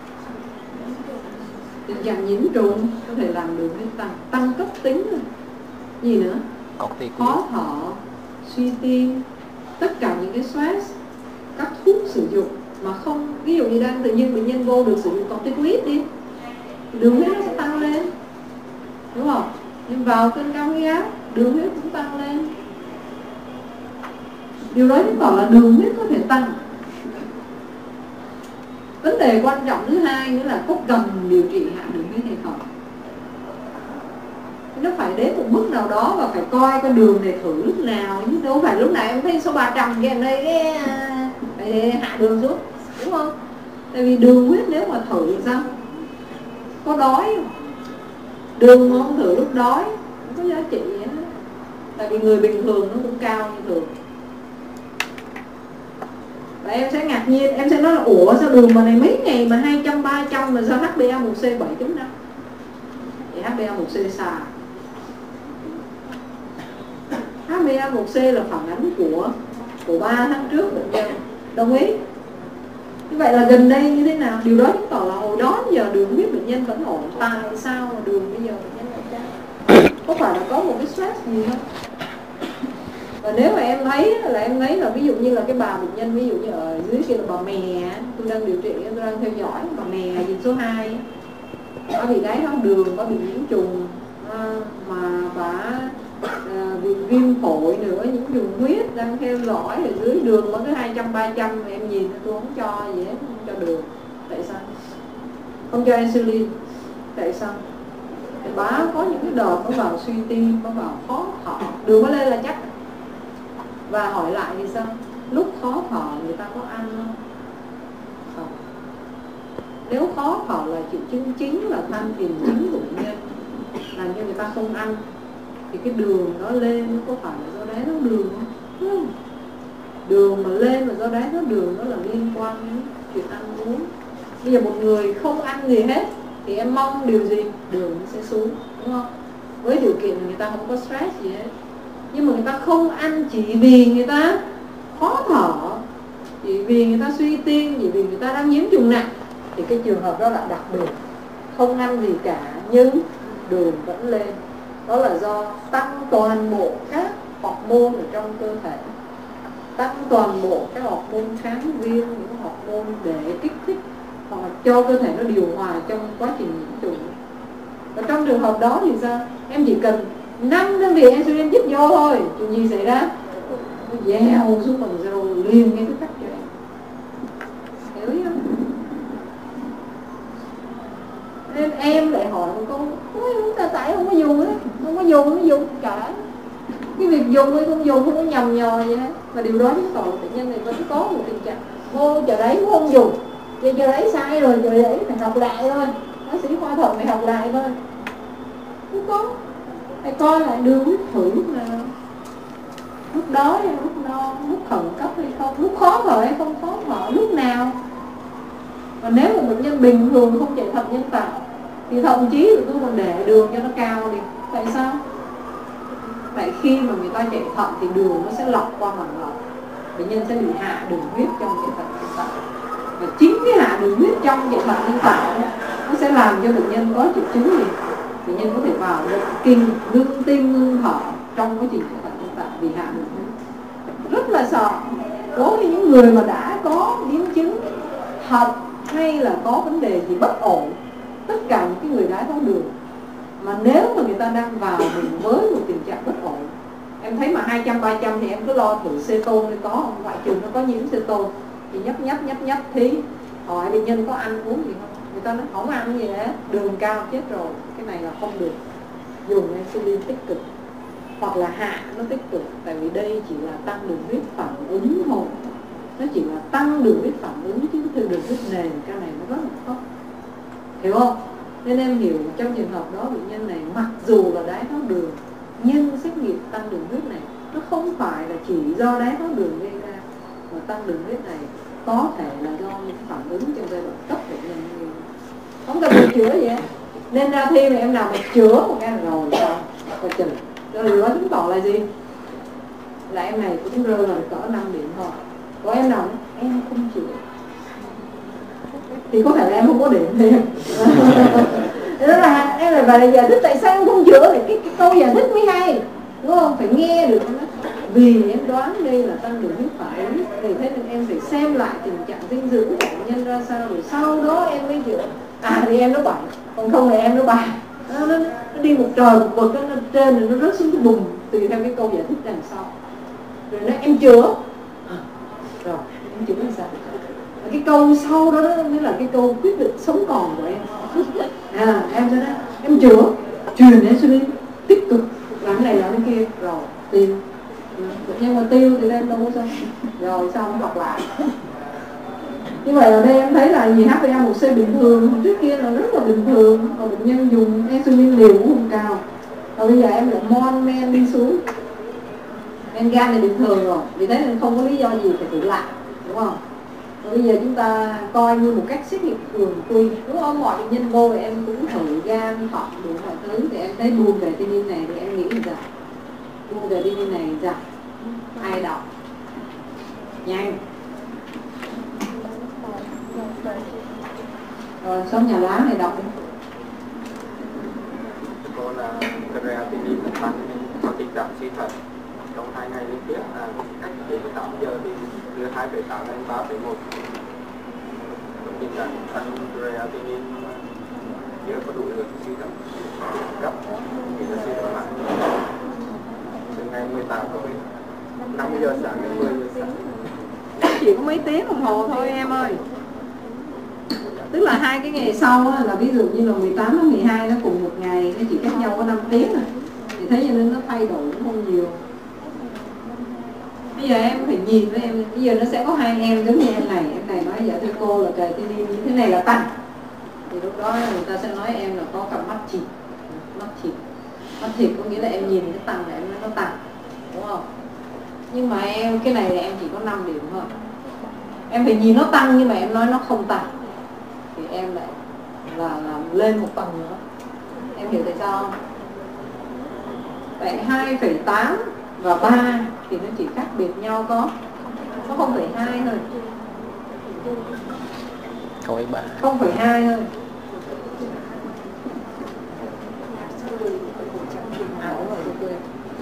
Tình trạng nhiễm trùng có thể làm đường huyết tăng. Tăng cấp tính rồi. Gì nữa? Khó thở, suy tim, tất cả những cái stress, các thuốc sử dụng mà không, ví dụ như đang tự nhiên bệnh nhân vô được sử dụng corticoid đi, đường huyết nó sẽ tăng lên, đúng không? Nhưng vào cơn cao huyết áp, đường huyết cũng tăng lên. Điều đó chứng tỏ là đường huyết có thể tăng. Vấn đề quan trọng thứ hai nữa là có cần điều trị hạ đường huyết hay không. Nó phải đến một mức nào đó và phải coi cái đường này thử lúc nào, chứ đâu phải lúc nào em thấy số 300 cái em đây cái phải hạ đường xuống, đúng không? Tại vì đường huyết nếu mà thử thì sao? Có đói không? Đường mà không thử lúc đói không có giá trị gì hết. Tại vì người bình thường nó cũng cao như thường. Và em sẽ ngạc nhiên, em sẽ nói là ủa sao đường mà này mấy ngày mà 200, 300 mà sao HbA1c 7.5? Thì HbA1c sai. HbA1c là phản ánh của 3 tháng trước bệnh nhân. Đồng ý? Như vậy là gần đây như thế nào? Điều đó chứng tỏ là hồi đó giờ đường huyết bệnh nhân vẫn ổn. Tại sao mà đường bây giờ bệnh nhân lại cao? Có phải là có một cái stress gì không? Và nếu mà em thấy là ví dụ như là cái bà bệnh nhân, ví dụ như ở dưới kia là bà mè, tôi đang điều trị, tôi đang theo dõi bà mè diện số 2, bà bị đái tháo đường, bà bị nhiễm trùng, mà bà bị viêm phổi nữa, nhiễm trùng huyết, đang theo dõi ở dưới đường có cái 200, 300 mà em nhìn tôi không cho gì hết, không cho đường. Tại sao? Không cho insulin. Tại sao? Thì bà có những cái đợt có vào suy tim, có vào khó thở, đường có lên là chắc. Và hỏi lại thì sao? Lúc khó thở người ta có ăn không? Không. Nếu khó thở là triệu chứng chính, là than phiền chính của bệnh nhân, làm cho người ta không ăn, thì cái đường nó lên có phải là do đái tháo đường không? Không. Đường mà lên là do đái tháo đường, nó là liên quan đến chuyện ăn uống. Bây giờ một người không ăn gì hết thì em mong điều gì? Đường nó sẽ xuống, đúng không? Với điều kiện người ta không có stress gì hết. Nhưng mà người ta không ăn chỉ vì người ta khó thở, chỉ vì người ta suy tim, chỉ vì người ta đang nhiễm trùng nặng, thì cái trường hợp đó là đặc biệt. Không ăn gì cả nhưng đường vẫn lên. Đó là do tăng toàn bộ các hormone ở trong cơ thể, tăng toàn bộ các hormone kháng viêm, những hormone để kích thích hoặc là cho cơ thể nó điều hòa trong quá trình nhiễm trùng. Và trong trường hợp đó thì sao? Em chỉ cần 5 đơn vị insulin dứt vô thôi, chuyện gì xảy ra? Nó dèo xuống bằng râu liền ngay tức khắc cho em. Hiểu ý không? Nên em lại hỏi một câu, tại không có dùng ấy, không có dùng, nó dùng cả. Cái việc dùng hay không dùng không có nhầm nhò vậy hết. Và điều đó chứng tỏ bệnh nhân này vẫn có một tình trạng vô chờ đấy cũng không dùng. Vậy chờ đấy sai rồi, chờ đấy phải học lại thôi. Bác sĩ khoa thận phải học lại thôi. Không có. Hãy coi lại đường huyết thử lúc nào, lúc đói hay lúc no, lúc khẩn cấp hay không, lúc khó thở hay không khó thở, lúc nào. Và nếu một bệnh nhân bình thường không chạy thận nhân tạo thì thậm chí tụi tôi còn để đường cho nó cao đi. Tại sao? Tại khi mà người ta chạy thận thì đường nó sẽ lọc qua màng lọc, bệnh nhân sẽ bị hạ đường huyết trong chạy thận nhân tạo. Và chính cái hạ đường huyết trong chạy thận nhân tạo nó sẽ làm cho bệnh nhân có triệu chứng gì? Bệnh nhân có thể vào động kinh, ngưng tim, ngưng thở trong quá trình chạy thận nhân tạo vì hạ đường huyết. Rất là sợ. Đối với những người mà đã có biến chứng thận hay là có vấn đề gì bất ổn, tất cả những cái người đái tháo đường mà nếu mà người ta đang vào mình với một tình trạng bất ổn, em thấy mà 200, 300 thì em cứ lo thử ceton có không, ngoại trừ nó có nhiễm ceton thì nhấp thí hỏi bệnh nhân có ăn uống gì không, người ta nói không ăn gì hết, đường cao chết rồi, cái này là không được dùng insulin tích cực hoặc là hạ nó tích cực. Tại vì đây chỉ là tăng đường huyết phản ứng thôi, nó chỉ là tăng đường huyết phản ứng chứ đường huyết nền, ca này nó rất là thấp, hiểu không? Nên em hiểu trong trường hợp đó bệnh nhân này mặc dù là đái tháo đường nhưng xét nghiệm tăng đường huyết này nó không phải là chỉ do đái tháo đường gây ra, mà tăng đường huyết này có thể là do những phản ứng trong giai đoạn cấp bệnh nhân gây ra. Không cần phải chữa gì hết. Nên ra thi mà em nào mà chữa một cái rồi sao và chừng rồi đó chứng tỏ là gì? Là em này cũng rơi vào cỡ 5 điểm thôi. Có em nào em không chữa thì có thể là em không có điểm thêm. Đó là em lại phải giải thích tại sao em không chữa, thì cái câu giải thích mới hay, đúng không? Phải nghe được nó. Vì em đoán đây là tăng đường huyết phản ứng, thì thế nên em phải xem lại tình trạng dinh dưỡng của bệnh nhân ra sao, rồi sau đó em mới chữa. Thì em nó 7, còn không là em nó 3. Nó đi một trời một vực, nó trên rồi nó rớt xuống cái bùm, tùy theo cái câu giải thích đằng sau. Rồi nó em chữa, rồi em chữa làm sao? Cái câu sau đó mới là cái câu quyết định sống còn của em. Em sẽ nói em chữa, truyền insulin tích cực, làm này làm cái kia, rồi tiêu. Nhưng mà tiêu thì em đâu có sao, rồi xong học lại. Như vậy ở đây em thấy là gì, HbA1c bình thường, trước kia là rất là bình thường, và bệnh nhân dùng insulin liều cũng không cao. Và bây giờ em lại mon men đi xuống, men gan này bình thường rồi, vì thế nên không có lý do gì phải tự lại, đúng không? Và bây giờ chúng ta coi như một cách xét nghiệm thường quy, đúng không? Mọi bệnh nhân vô thì em cũng thử gan, thận, đủ mọi thứ, thì em thấy buông về creatinine này thì em nghĩ là giảm, buông về creatinine này giảm, ai đọc nhanh. Rồi sống nhà lá này đọc đi. Cô là creatinine tăng có tình trạng suy thận trong 2 ngày liên tiếp, cách 8 giờ thì từ 2,8 lên 3,1. Tình trạng tăng creatinine chưa có đủ lượng suy thận cấp thì là suy thận nặng. Từ ngày 18 tới 5 giờ sáng đến 10 giờ sáng. Chỉ có mấy tiếng đồng hồ thôi em ơi. Tức là 2 cái ngày sau là ví dụ như là 18 tháng 12 nó cùng một ngày, nó chỉ cách nhau có 5 tiếng rồi. Thì thế cho nên nó thay đổi cũng không nhiều. Bây giờ em phải nhìn với em, bây giờ nó sẽ có 2 em giống như em này nói dạ thưa cô là creatinine như thế này là tăng. Thì lúc đó người ta sẽ nói em là có cặp mắt thịt. Mắt thịt có nghĩa là em nhìn cái tăng là em nói nó tăng, đúng không? Nhưng mà em cái này là em chỉ có 5 điểm thôi. Em phải nhìn nó tăng nhưng mà em nói nó không tăng, thì em lại là lên một tầng nữa. Em hiểu tại sao không? Vậy 2,8 và 3 thì nó chỉ khác biệt nhau có 0,2 thôi. 0,3. 0,2 thôi. Đúng rồi, tôi quên.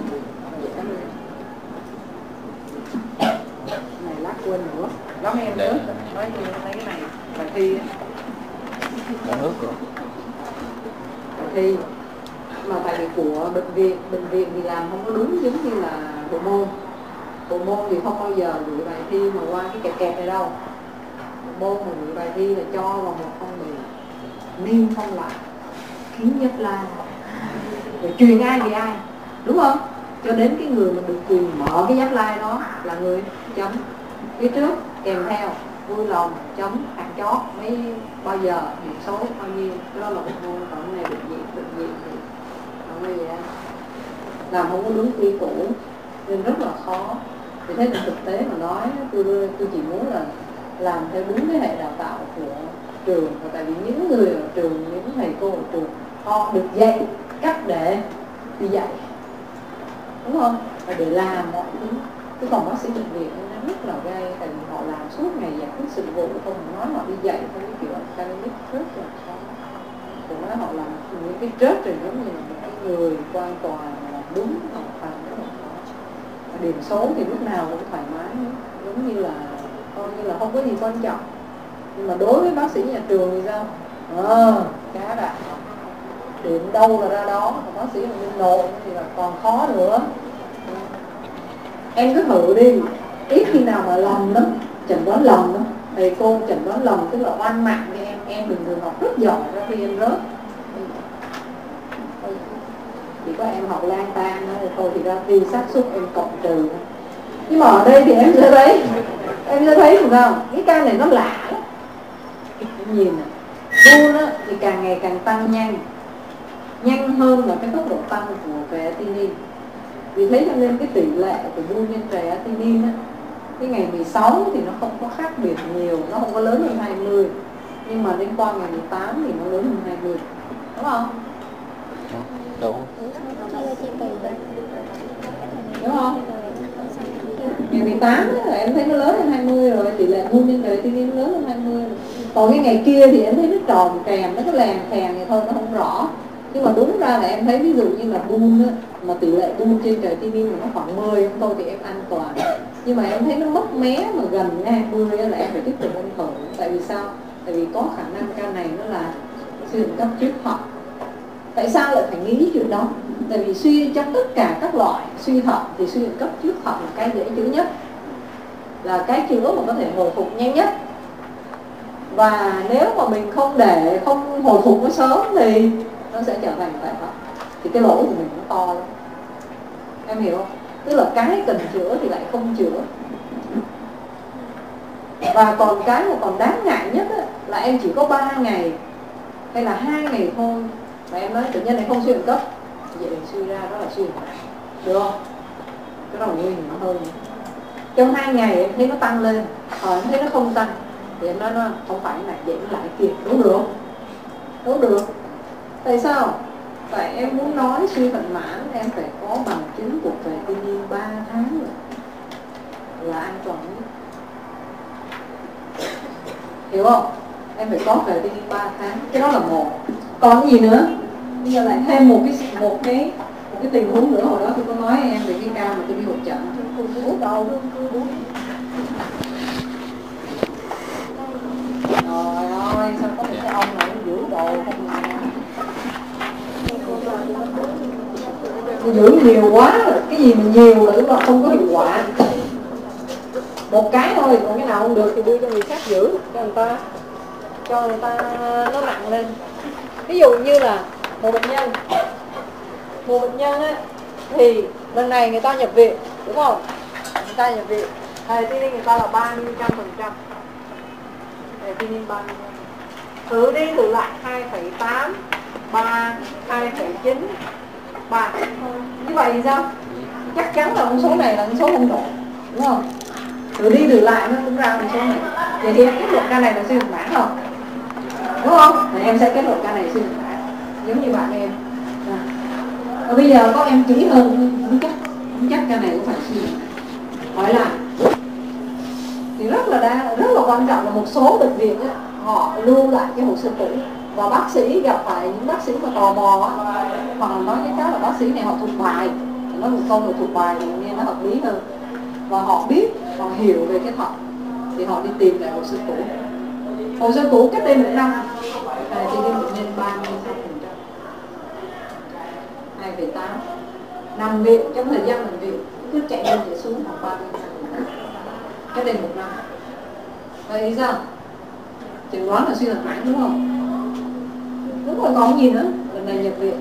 Này lát quên nữa. Đón em nữa. Nói tôi thấy cái này bài thi á. Có nước rồi. Bài thi mà tại vì của bệnh viện thì làm không có đúng, giống như là bộ môn thì không bao giờ gửi bài thi mà qua cái kẹp này đâu. Bộ môn mà gửi bài thi là cho vào một phong bì niêm phong lại ký nhất là rồi truyền ai thì ai, đúng không? Cho đến cái người mà được quyền mở cái giáp lai đó là người chấm phía trước kèm theo vui lòng chấm hạt chót mấy bao giờ điểm số bao nhiêu, cái đó là một môn. Còn này bệnh viện thì không bao giờ làm không có đúng quy củ nên rất là khó. Vì thế nên thực tế mà nói tôi chỉ muốn là làm theo đúng cái hệ đào tạo của trường, và tại vì những người ở trường, những thầy cô ở trường họ được dạy cách để đi dạy, đúng không? Và để làm mọi thứ. Cái phòng bác sĩ bệnh viện nó rất là gai, tại vì họ làm suốt ngày giải quyết sự vụ, không nói họ đi dạy theo cái kiểu academic rất là khó. Rồi nói họ làm những cái trớt rồi giống như là một cái người quan tòa làm đúng học phần rất là khó. Và điểm số thì lúc nào cũng thoải mái, giống như là coi như là không có gì quan trọng. Nhưng mà đối với bác sĩ nhà trường thì sao? Cá đạt điểm đâu là ra đó, còn bác sĩ bên nội thì là còn khó nữa. Em cứ thử đi, ít khi nào mà lầm lắm, chẩn đoán lầm lắm. Thầy cô chẩn đoán lầm tức là oan mạng với em bình thường học rất giỏi ra khi em rớt. Chỉ có em học lang tan thôi thì ra thi xác suất em cộng trừ. Nhưng mà ở đây thì em sẽ thấy, đúng không? Cái ca này nó lạ lắm. nhìn này, buôn á, thì càng ngày càng tăng nhanh hơn là cái tốc độ tăng của creatinine. Vì thế cho nên cái tỷ lệ của buôn nhân creatinine á, cái ngày 16 thì nó không có khác biệt nhiều, nó không có lớn hơn 20, nhưng mà đến qua ngày 18 thì nó lớn hơn 20, đúng không? Đúng. Đúng không? Ngày 18 là em thấy nó lớn hơn 20 rồi, tỷ lệ buôn nhân creatinine nó lớn hơn 20 rồi. Còn cái ngày kia thì em thấy nó tròn kèm, nó có lèn phèn vậy thôi, nó không rõ. Nhưng mà đúng ra là em thấy ví dụ như là buôn á, mà tỷ lệ buôn trên creatinine mà nó khoảng 10 không thôi thì em an toàn. Nhưng mà em thấy nó mất mé mà gần 20 là em phải tiếp tục ăn thử. Tại vì sao? Tại vì có khả năng ca này nó là suy thận cấp trước thận. Tại sao lại phải nghĩ chuyện đó? Tại vì suy trong tất cả các loại suy thận thì suy thận cấp trước thận là cái dễ chữa nhất, là cái chữa mà có thể hồi phục nhanh nhất. Và nếu mà mình không hồi phục nó sớm thì nó sẽ trở thành tệ thận, thì cái lỗi của mình nó to lắm. Em hiểu không? Tức là cái cần chữa thì lại không chữa. Và còn cái mà còn đáng ngại nhất á, là em chỉ có 3 ngày hay là 2 ngày thôi và em nói bệnh nhân này không suy thận cấp, vậy thì suy ra đó là suy thận nặng, được không? Cái đó là nguy hiểm hơn. Trong 2 ngày em thấy nó tăng lên, em thấy nó không tăng thì em nói nó không phải là vậy, nó lại kịp, đúng được không? Đúng được. Tại sao? Tại em muốn nói suy thận mãn em phải có bằng chứng của creatinine 3 tháng rồi là an toàn nhất. Hiểu không? Em phải có creatinine 3 tháng, cái đó là một. Còn cái gì nữa? Bây giờ lại thêm một cái tình huống nữa. Hồi đó tôi có nói em về cái ca mà tôi đi hội trận. Trời ơi, sao có những cái ông này giữ đồ không mà tôi giữ nhiều quá rồi, cái gì mà nhiều là lúc đó không có hiệu quả. Một cái thôi, còn cái nào không được thì đưa cho người khác giữ, cho người ta nó nặng lên. Ví dụ như là một bệnh nhân á, thì lần này người ta nhập viện, đúng không? Người ta nhập viện, creatinine người ta là 30%, creatinine 30%. Thử đi thử lại 2,8, 3, 2,9, 3. Như vậy thì sao? Chắc chắn là con số này là con số không đủ, đúng không? Thử đi thử lại nó cũng ra con số này. Vậy thì em kết luận ca này là suy thận mãn không? Đúng không? Thì em sẽ kết luận ca này suy thận mãn, giống như bạn em. Và bây giờ có em kỹ hơn, không chắc ca này cũng phải suy thận mãn. Hỏi lại thì rất là quan trọng là một số bệnh viện ấy, họ lưu lại cái hồ sơ cũ và bác sĩ gặp phải những bác sĩ mà tò mò hoặc là nói cái khác là bác sĩ này họ thuộc bài, nói một câu là thuộc bài thì nghe nó hợp lý hơn, và họ biết, họ hiểu về cái thận thì họ đi tìm lại hồ sơ cũ. Hồ sơ cũ cách đây 1 năm thì đi bệnh nhân 36%, 2,8, nằm viện trong thời gian nằm viện cứ chạy lên chạy xuống khoảng 30%, cách đây 1 năm. Vậy thì sao? Chẩn đoán là suy thận mãn, đúng không? Đúng rồi, còn gì nữa? Lần này nhập viện.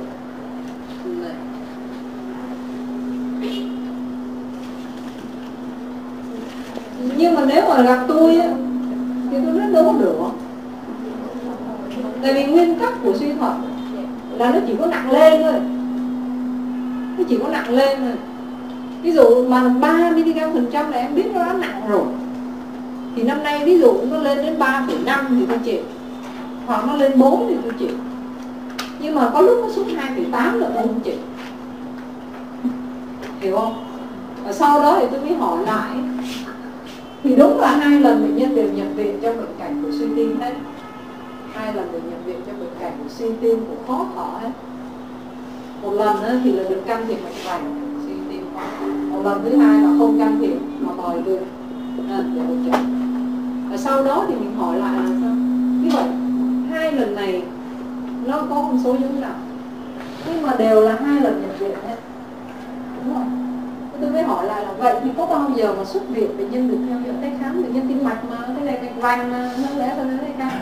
Nhưng mà nếu mà gặp tôi á, thì tôi nói đâu có được. Tại vì nguyên tắc của suy thận là nó chỉ có nặng lên thôi. Nó chỉ có nặng lên thôi. Ví dụ mà 30% là em biết nó đã nặng rồi, thì năm nay ví dụ nó lên đến 3,5 thì tôi chịu, hoặc nó lên 4 thì tôi chịu. Nhưng mà có lúc nó xuống 2,8 là tôi không chịu. Hiểu không? Và sau đó thì tôi mới hỏi lại, thì đúng là 2 lần bệnh nhân đều nhập viện trong bệnh cảnh của suy tim hết. 2 lần đều nhập viện trong bệnh cảnh của suy tim, của khó thở hết. Một lần thì là được can thiệp mạch vành suy tim, một lần thứ hai là không can thiệp mà bòi được để hỗ trợ. Và sau đó thì mình hỏi lại là sao? Như vậy 2 lần này nó có con số giống nhau, nhưng mà đều là 2 lần nhập viện hết, đúng không? Tôi mới hỏi lại là vậy thì có bao giờ mà xuất viện bệnh nhân được theo dõi tái khám, bệnh nhân tim mạch mà cái này mạch vành mà nó lẽ tôi nói đây ca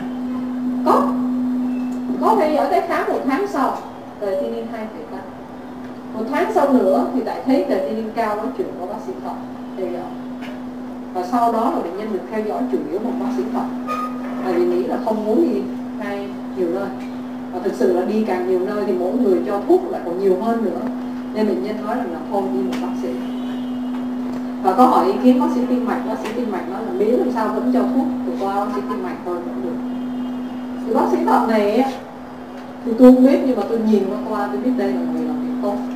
có theo dõi tái khám 1 tháng sau creatinine 2,8, 1 tháng sau nữa thì lại thấy creatinine cao, nó chuyển qua bác sĩ thận theo dõi, và sau đó là bệnh nhân được theo dõi chủ yếu bằng bác sĩ thận, bởi vì nghĩ là không muốn đi hai nhiều nơi, và thực sự là đi càng nhiều nơi thì mỗi người cho thuốc lại còn nhiều hơn nữa, nên bệnh nhân nói rằng là thôi đi một bác sĩ. Và có hỏi ý kiến bác sĩ tim mạch, bác sĩ tim mạch nói là miễn làm sao vẫn cho thuốc thì qua bác sĩ tim mạch thôi vẫn được. Thì bác sĩ thận này thì tôi không biết, nhưng mà tôi nhìn qua tôi biết đây là người làm việc tốt.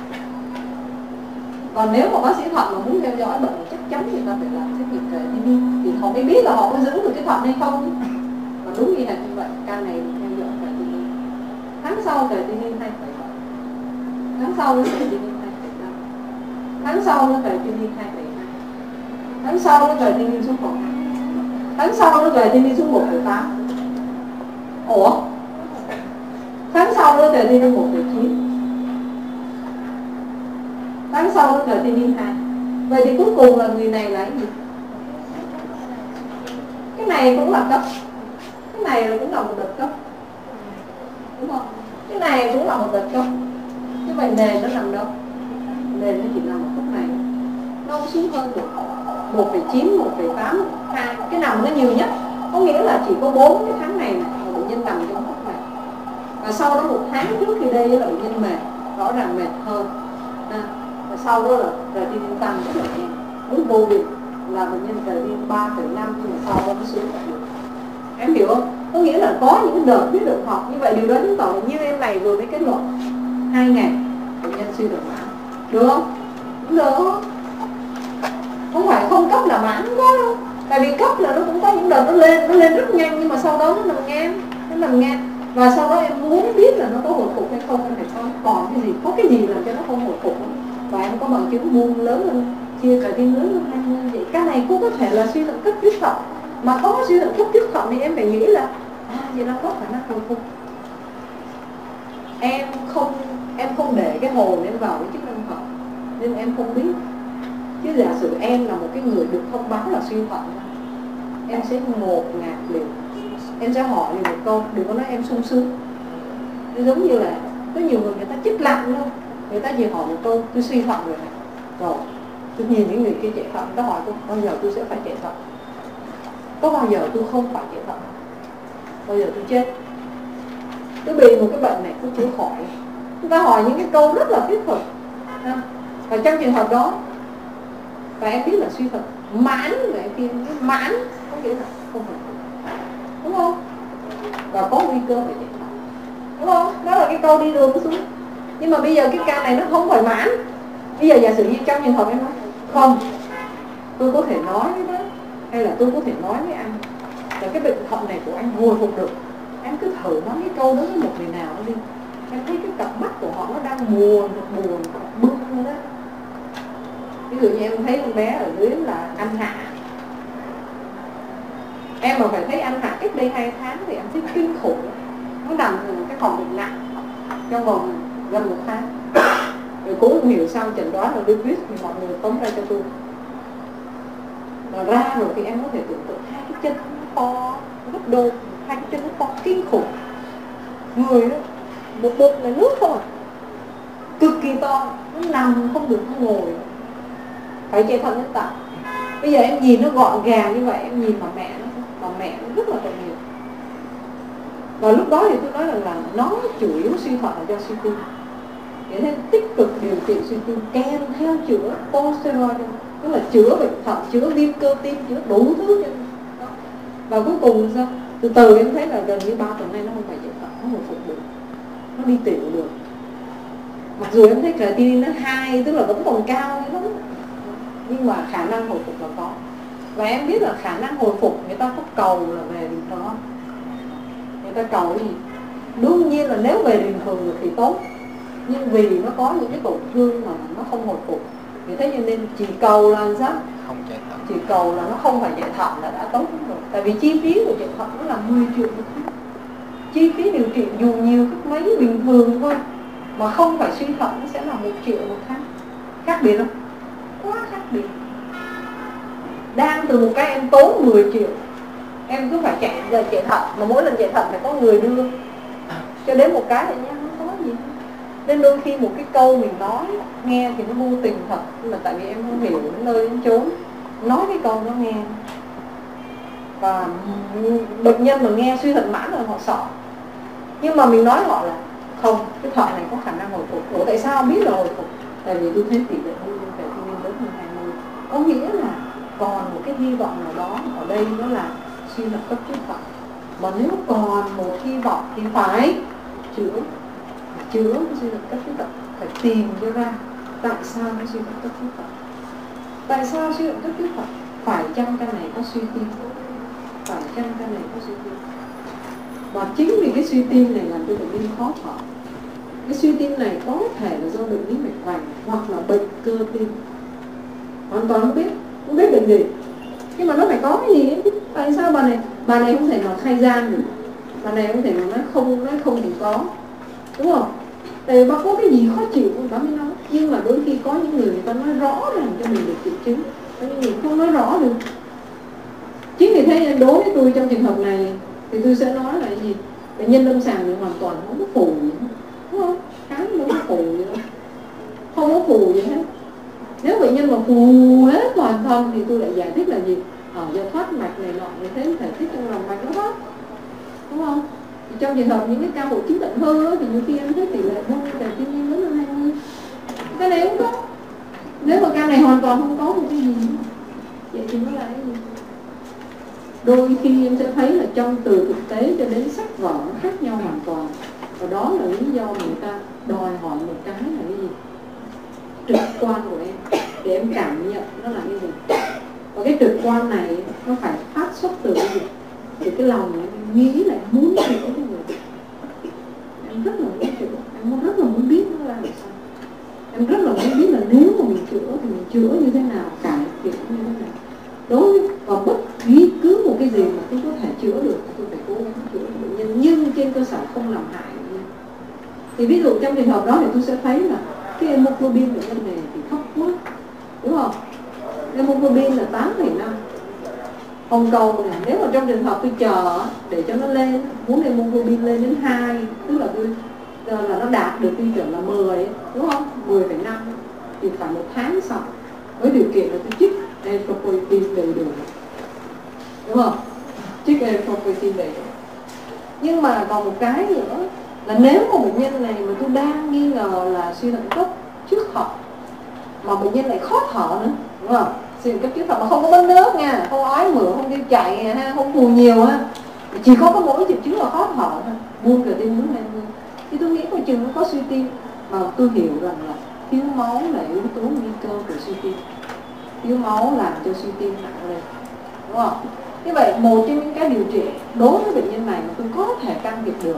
Và nếu mà bác sĩ thận mà muốn theo dõi bệnh chắc chắn người ta phải làm xét nghiệm creatinine, thì họ mới biết là họ có giữ được cái thận hay không. Và đúng như là như vậy, ca này theo dõi creatinine. Tháng sau creatinine 2,7, tháng sau nó creatinine 2,5, tháng sau nó creatinine 2,2, tháng sau nó creatinine xuống 1, tháng sau nó creatinine xuống 1,8. Ủa? Tháng sau nó creatinine 1,9, tháng sau nó creatinine 2. Vậy thì cuối cùng là người này là cái gì? Cái này cũng là cấp, cái này cũng là một đợt cấp, đúng không? Cái này cũng là một đợt cấp. Như vậy nền nó nằm đâu? Nền nó chỉ nằm ở khúc này, nó không xuống hơn được 1,9, 1,8, 2. Cái nằm nó nhiều nhất, có nghĩa là chỉ có 4 cái tháng này mà bệnh nhân nằm trong khúc này. Và sau đó 1 tháng trước khi đây là bệnh nhân mệt, rõ ràng mệt hơn. Và sau đó là creatinine tăng rất là nhanh. Lúc vô định là bệnh nhân creatinine 3,5, nhưng mà sau đó nó xuống lại được. Em hiểu không? Có nghĩa là có những đợt huyết động học như vậy. Điều đó chứng tỏ là như em này vừa mới kết luận 2 ngày bệnh nhân suy động mãn, được không? Được. Không phải không cấp là mãn, không có đâu. Tại vì cấp là nó cũng có những đợt nó lên rất nhanh, nhưng mà sau đó nó nằm ngang. Và sau đó em muốn biết là nó có hồi phục hay không, em phải còn cái gì, có cái gì làm cho nó không hồi phục. Và em có bằng chứng buông lớn hơn, chia cả tim lớn hơn 20. Vậy cái này cũng có thể là suy thận cấp huyết thận. Mà có suy thận cấp huyết thận thì em phải nghĩ là vậy nó có khả năng hồi phục. Em không để cái hồn em vào cái chức năng thận, nên em không biết. Chứ giả sử em là một cái người được thông báo là suy thận, em sẽ ngột ngạt liền. Em sẽ hỏi liền một câu, đừng có nói em sung sướng. Nó giống như là có nhiều người ta chết lặng luôn, người ta chỉ hỏi một câu tôi suy thận rồi này. Rồi tôi nhìn những người kia chạy thận, người ta hỏi tôi bao giờ tôi sẽ phải chạy thận, có bao giờ tôi không phải chạy thận, bao giờ tôi chết, tôi bị một cái bệnh này tôi chữa khỏi. Người ta hỏi những cái câu rất là thiết thực. Và trong trường hợp đó, và em biết là suy thận mãn, và em kia mãn có nghĩa là không phải, đúng không? Và có nguy cơ phải chạy thận, đúng không? Đó là cái câu đi đường xuống. Nhưng mà bây giờ cái ca này nó không phải mãn. Bây giờ giả sử như trong trường hợp em nói không, tôi có thể nói với bác, hay là tôi có thể nói với anh là cái bệnh thận này của anh hồi phục được. Em cứ thử nói cái câu đó với một người nào đó đi. Em thấy cái cặp mắt của họ nó đang buồn bực luôn đó. Ví dụ như em thấy con bé ở dưới là anh Hạ, em mà phải thấy anh Hạ cách đây 2 tháng thì em thấy kinh khủng. Nó nằm ở cái phòng bệnh nặng trong vòng gần 1 tháng. Rồi cũng không hiểu sao chẩn đoán là lupus, thì mọi người tóm ra cho tôi. Và ra rồi thì em có thể tưởng tượng 2 cái chân to gấp đôi, 2 cái chân to kinh khủng. Người đó, một bụng là nước thôi, cực kỳ to, nó nằm không được, nó ngồi, phải chạy thận nhân tạo. Bây giờ em nhìn nó gọn gàng như vậy, em nhìn bà mẹ nó rất là tội nghiệp. Và lúc đó thì tôi nói rằng là nó chủ yếu suy thận là do suy tim. Thế nên tích cực điều trị suy tim kèm theo chữa posteroid, tức là chữa bệnh thận, chữa viêm cơ tim, chữa đủ thứ cho nó. Và cuối cùng sao? Từ từ em thấy là gần như 3 tuần nay nó không phải chạy thận, nó hồi phục được, nó đi tiểu được. Mặc dù em thấy creatinine nó 2, tức là vẫn còn cao như lắm, nhưng mà khả năng hồi phục là có. Và em biết là khả năng hồi phục người ta có cầu là về bình thường không? Người ta cầu cái gì? Đương nhiên là nếu về bình thường được thì tốt, nhưng vì nó có những cái tổn thương mà nó không hồi phục, vì thế cho nên chỉ cầu là sao? Không chạy thận. Chỉ cầu là nó không phải chạy thận là đã tốt rồi. Tại vì chi phí của chạy thận nó là 10 triệu một tháng. Chi phí điều trị dù nhiều cách mấy bình thường thôi mà không phải suy thận nó sẽ là 1 triệu một tháng. Khác biệt không? Quá khác biệt. Đang từ một cái em tốn 10 triệu, em cứ phải chạy thận, mà mỗi lần chạy thận phải có người đưa, cho đến một cái thì nha, không có gì. Nên đôi khi một cái câu mình nói nghe thì nó vô tình thật, nhưng mà tại vì em không hiểu đến nơi đến chốn, nói cái câu nó nghe. Và bệnh nhân mà nghe suy thận mãn rồi họ sợ. Nhưng mà mình nói họ là không, cái thận này có khả năng hồi phục. Ủa tại sao biết là hồi phục? Tại vì tôi thấy tỷ lệ hôn nhân về thiên niên lớn hơn 20. Có nghĩa là còn một cái hy vọng nào đó ở đây, đó là suy thận cấp trước thận. Mà nếu còn một hy vọng thì phải chữa cái suy thận cấp trước thận, phải tìm cho ra tại sao cái suy thận cấp trước thận. Tại sao suy thận cấp trước thận? Phải chăng căn này có suy tim? Phải chăng căn này có suy tim? Và chính vì cái suy tim này làm cho bệnh nhân khó thở. Cái suy tim này có thể là do bệnh lý mạch vành hoặc là bệnh cơ tim. Hoàn toàn không biết bệnh gì. Nhưng mà nó phải có cái gì ấy. Tại sao bà này không thể nói khai gian được, bà này không thể nói không thì có, đúng không? Tại vì bà có cái gì khó chịu bà mới nói. Nhưng mà đôi khi có những người ta nói rõ ràng cho mình được triệu chứng, có những người không nói rõ được. Chính vì thế đối với tôi trong trường hợp này thì tôi sẽ nói là gì? Bệnh nhân lâm sàng thì hoàn toàn không có phù gì hết, đúng không? Khám đâu có phù gì đâu, không có phù gì hết. Nếu bệnh nhân mà phù hết toàn thân thì tôi lại giải thích là gì? Do thoát mạch này nọ như thế thể tích trong lòng mạch nó thoát, đúng không? Thì trong trường hợp những cái ca hội chứng bệnh hơ thì nhiều khi em thấy tỷ lệ hôn về thiên niên lớn hơn 20. Cái này không có. Nếu mà ca này hoàn toàn không có một cái gì, vậy thì nó là cái gì? Đôi khi em sẽ thấy là trong từ thực tế cho đến sách vở nó khác nhau hoàn toàn. Và đó là lý do người ta đòi hỏi một cái là cái gì? Trực quan của em, để em cảm nhận nó là cái gì. Và cái trực quan này nó phải phát xuất từ cái gì? Từ cái lòng em nghĩ là em muốn chữa cái người. Em rất là muốn chữa, em rất là muốn biết nó là làm sao. Em rất là muốn biết là nếu mà mình chữa thì mình chữa như thế nào, cải thiện như thế nào. Đối với bất cứ một cái gì mà tôi có thể chữa được thì tôi phải cố gắng chữa bệnh nhân, nhưng trên cơ sở không làm hại bệnh nhân. Thì ví dụ trong trường hợp đó thì tôi sẽ thấy là cái hemoglobin bệnh nhân này thì thấp quá, đúng không? Hemoglobin là 8,5. Hồng cầu này, nếu mà trong trường hợp tôi chờ để cho nó lên, muốn hemoglobin lên đến 2, tức là là nó đạt được tiêu chuẩn là 10, đúng không? 10,5 thì phải 1 tháng sau, với điều kiện là tôi chích erythropoietin đầy đủ, đúng không? Chích erythropoietin đầy đủ. Nhưng mà còn một cái nữa là nếu mà bệnh nhân này mà tôi đang nghi ngờ là suy thận cấp trước thận, mà bệnh nhân lại khó thở nữa, đúng không? Suy thận cấp trước thận mà không có mất nước nha, không ói mửa, không tiêu chảy ha, không phù nhiều ha, chỉ có mỗi triệu chứng là khó thở thôi, buông cả tim muốn lên. Thì tôi nghĩ coi chừng nó có suy tim, mà tôi hiểu rằng là thiếu máu là yếu tố nguy cơ của suy tim. Thiếu máu làm cho suy tim nặng lên, đúng không? Như vậy một trong những cái điều trị đối với bệnh nhân này mà tôi có thể can thiệp được,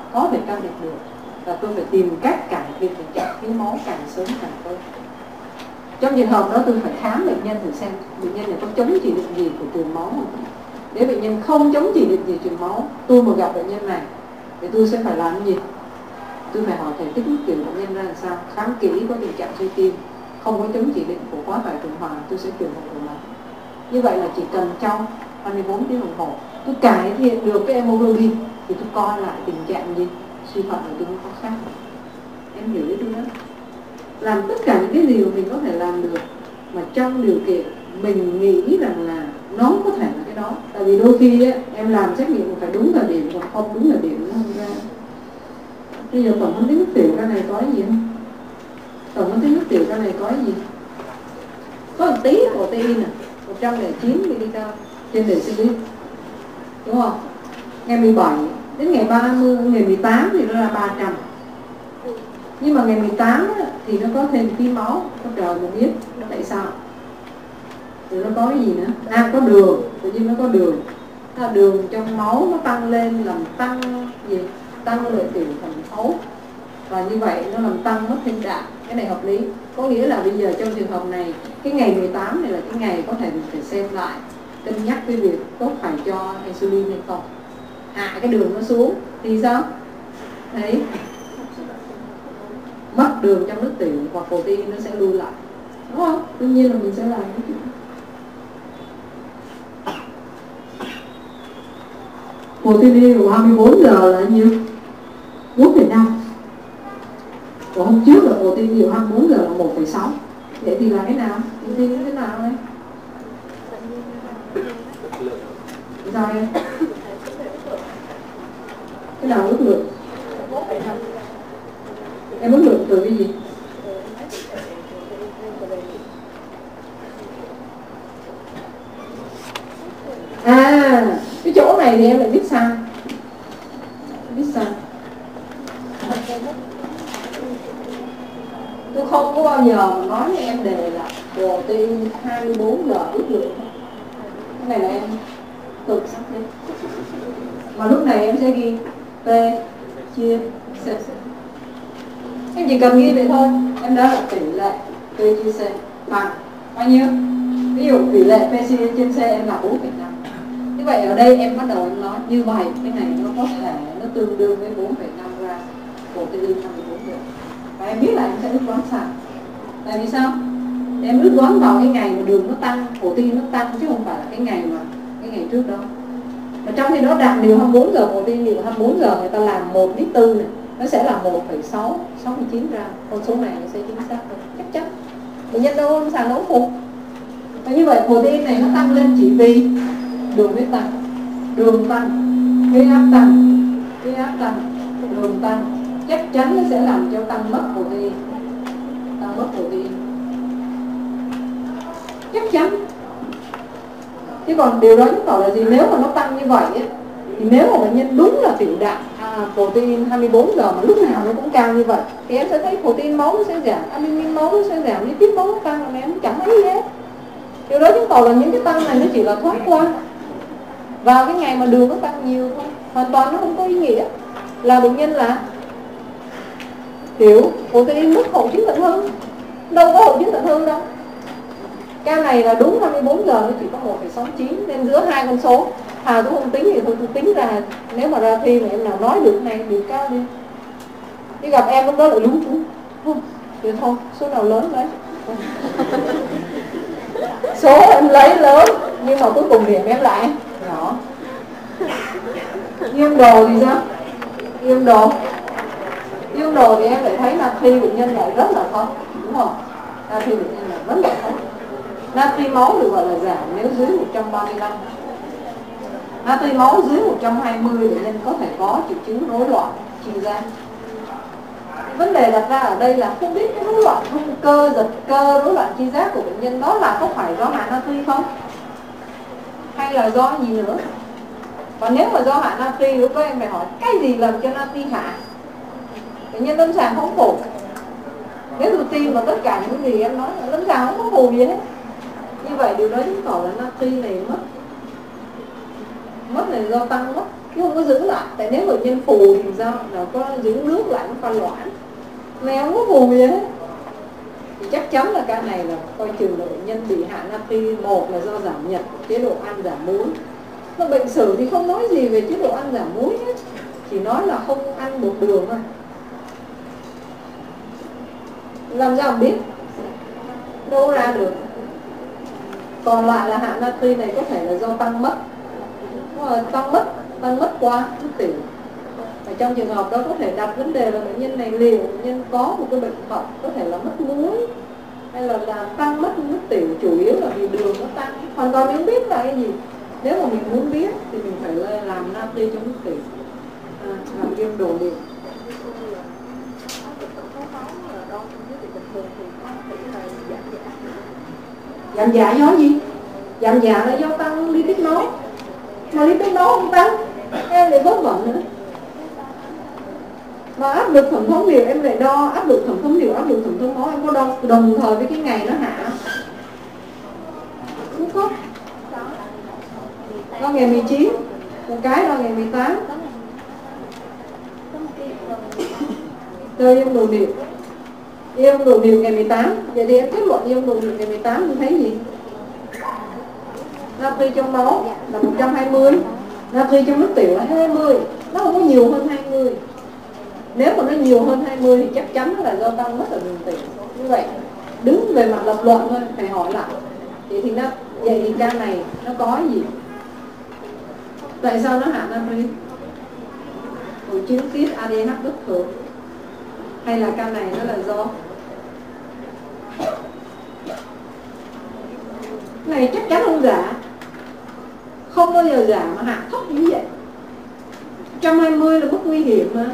là tôi phải tìm cách cải thiện tình trạng thiếu máu càng sớm càng tốt. Trong trường hợp đó tôi phải khám bệnh nhân thử xem bệnh nhân này có chống chỉ định gì của truyền máu không. Nếu bệnh nhân không chống chỉ định gì truyền máu, tôi mà gặp bệnh nhân này thì tôi sẽ phải làm gì? Tôi phải hỏi thể tích nước tiểu bệnh nhân ra làm sao, khám kỹ có tình trạng suy tim, không có chống chỉ định của quá tải tuần hoàn, tôi sẽ truyền một máu. Như vậy là chỉ cần trong 24 tiếng đồng hồ tôi cải thiện được cái hemoglobin thì tôi coi lại tình trạng gì suy thận của tôi có khác. Em hiểu ý tôi đó. Làm tất cả những cái điều mình có thể làm được mà trong điều kiện mình nghĩ rằng là nó có thể là cái đó. Tại vì đôi khi ấy, em làm xét nghiệm phải đúng thời điểm, còn không đúng thời điểm nó không ra. Bây giờ tổng phân tích nước tiểu cái này có cái gì không? Tổng phân tích nước tiểu cái này có cái gì? Có một tí protein nè, 109 mg trên decilit, đúng không? Ngày 17 đến ngày 30, ngày 18 thì nó là 300. Nhưng mà ngày 18 á, thì nó có thêm tí máu, có trời mà biết tại sao. Rồi nó có cái gì nữa? Có đường, tự nhiên nó có đường. Đường trong máu nó tăng lên làm tăng gì? Tăng lợi tiểu thành xấu. Và như vậy nó làm tăng mất thêm đạm. Cái này hợp lý. Có nghĩa là bây giờ trong trường hợp này, cái ngày 18 này là cái ngày có thể mình phải xem lại, cân nhắc cái việc có phải cho insulin hay không. Hạ cái đường nó xuống thì sao? Đấy, mất đường trong nước tiểu hoặc protein nó sẽ lưu lại, đúng không? Đương nhiên là mình sẽ làm cái chuyện. Protein của 24 giờ là nhiêu? 4,5. Còn hôm trước là protein nhiều 24 giờ là 1,6. Vậy thì là cái nào? Protein cái nào đây? Sao em? Cái nào ước lượng? Em ước lượng từ cái gì? À, cái chỗ này thì em lại biết sai. Biết sai. Tôi không có bao giờ nói với em đề là protein 24 giờ ước lượng. Cái này là em tự sắp xếp. Mà lúc này em sẽ ghi P chia C. Em chỉ cần ghi vậy thôi. Em đã là tỷ lệ P chia C bằng bao nhiêu? Ví dụ tỷ lệ P trên C em là 4,5. Như vậy ở đây em bắt đầu em nói như vậy, cái này nó có thể nó tương đương với 4,5 gram protein 24 giờ. Và em biết là em sẽ ước đoán sai. Tại vì sao? Em ước đoán vào cái ngày mà đường nó tăng, protein nó tăng, chứ không phải là cái ngày trước đó. Mà trong khi đó đạm điều 24 giờ, protein điều 24 giờ người ta làm 1 lít tư này, nó sẽ là 1,69 gram. Con số này nó sẽ chính xác hơn, chắc chắn. Bệnh nhân đâu lâm sàng đấu phục. Và như vậy protein này nó tăng lên chỉ vì đường huyết tăng, đường tăng, huyết áp tăng, đường tăng, chắc chắn nó sẽ làm cho tăng mất protein, chắc chắn. Chứ còn điều đó chứng tỏ là gì? Nếu mà nó tăng như vậy ấy, thì nếu mà bệnh nhân đúng là tiểu đạm protein 24 giờ mà lúc nào nó cũng cao như vậy, thì em sẽ thấy protein máu nó sẽ giảm, albumin máu nó sẽ giảm, lipid máu nó tăng, mà em chẳng thấy gì hết. Điều đó chứng tỏ là những cái tăng này nó chỉ là thoáng qua. Vào cái ngày mà đường nó tăng nhiều thôi, hoàn toàn nó không có ý nghĩa là bệnh nhân là tiểu protein mất hội chứng thận hư. Đâu có hội chứng thận hư đâu. Ca này là đúng 24 giờ nó chỉ có 1,69, nên giữa hai con số tôi không tính thì tôi tính ra, nếu mà ra thi mà em nào nói được này được cao đi. Đi gặp em lúc đó lại lúng túng. Thì thôi, số nào lớn đấy. Số em lấy lớn nhưng mà cuối cùng điểm em lại nhỏ. Ion đồ thì sao? Ion đồ thì em lại thấy natri bệnh nhân lại rất là thấp, đúng không? Natri bệnh nhân là rất là thấp. Natri máu được gọi là giảm nếu dưới 135. Natri máu dưới 120 bệnh nhân có thể có triệu chứng rối loạn chi giác. Vấn đề đặt ra ở đây là không biết cái rối loạn rung cơ, giật cơ, rối loạn chi giác của bệnh nhân đó là có phải do hạ natri không? Hay là do gì nữa? Và nếu mà do hạ natri, lúc đó em phải hỏi cái gì làm cho natri hạ? Bệnh nhân lâm sàng không phủ. Nếu routine mà tất cả những gì em nói là lâm sàng không có phủ gì hết. Như vậy điều đó chứng tỏ là natri này mất này do tăng mất, chứ không có giữ lại. Tại nếu bệnh nhân phù thì sao? Nó có giữ nước lại nó pha loãng. Này không có phù gì hết. Thì chắc chắn là ca này là coi chừng là bệnh nhân bị hạ natri. Một là do giảm nhật, chế độ ăn giảm muối. Mà bệnh sử thì không nói gì về chế độ ăn giảm muối hết, chỉ nói là không ăn bột đường thôi. Làm sao biết? Đâu ra được. Còn lại là hạ natri này có thể là do tăng mất. Tăng mất qua nước tiểu. Và trong trường hợp đó có thể đặt vấn đề là bệnh nhân này liệu bệnh nhân có một cái bệnh phận, có thể là mất muối hay là tăng mất nước tiểu, chủ yếu là vì đường nó tăng. Hoàn toàn mình không biết là cái gì. Nếu mà mình muốn biết thì mình phải làm natri trong nước tiểu, làm viêm đồ điện. Giảm dạ do gì? Giảm dạ là do tăng lipid máu. Mà lipid máu không tăng, em lại vớ vẩn nữa. Và áp lực thẩm thấu liều em lại đo áp lực thẩm thấu liều, áp lực thẩm thấu máu em có đo đồng thời với cái ngày nó hạ. Không có. Đo ngày 19, một cái đo ngày 18. Chơi ion đồ niệu. Ion đồ niệu ngày 18. Vậy thì em kết luận ion đồ niệu ngày 18 mình thấy gì? Natri trong máu là 120, natri trong nước tiểu là 20. Nó không có nhiều hơn 20. Nếu mà nó nhiều hơn 20 thì chắc chắn là do tăng mất ở đường tiểu. Như vậy đứng về mặt lập luận thôi, phải hỏi lại. Vậy thì ca này nó có gì? Tại sao nó hạ natri? Hội chứng tiết ADH bất thường? Hay là ca này nó là do này chắc chắn không giả. không bao giờ giảm mà hạ thấp như vậy. 120 là mức nguy hiểm mà.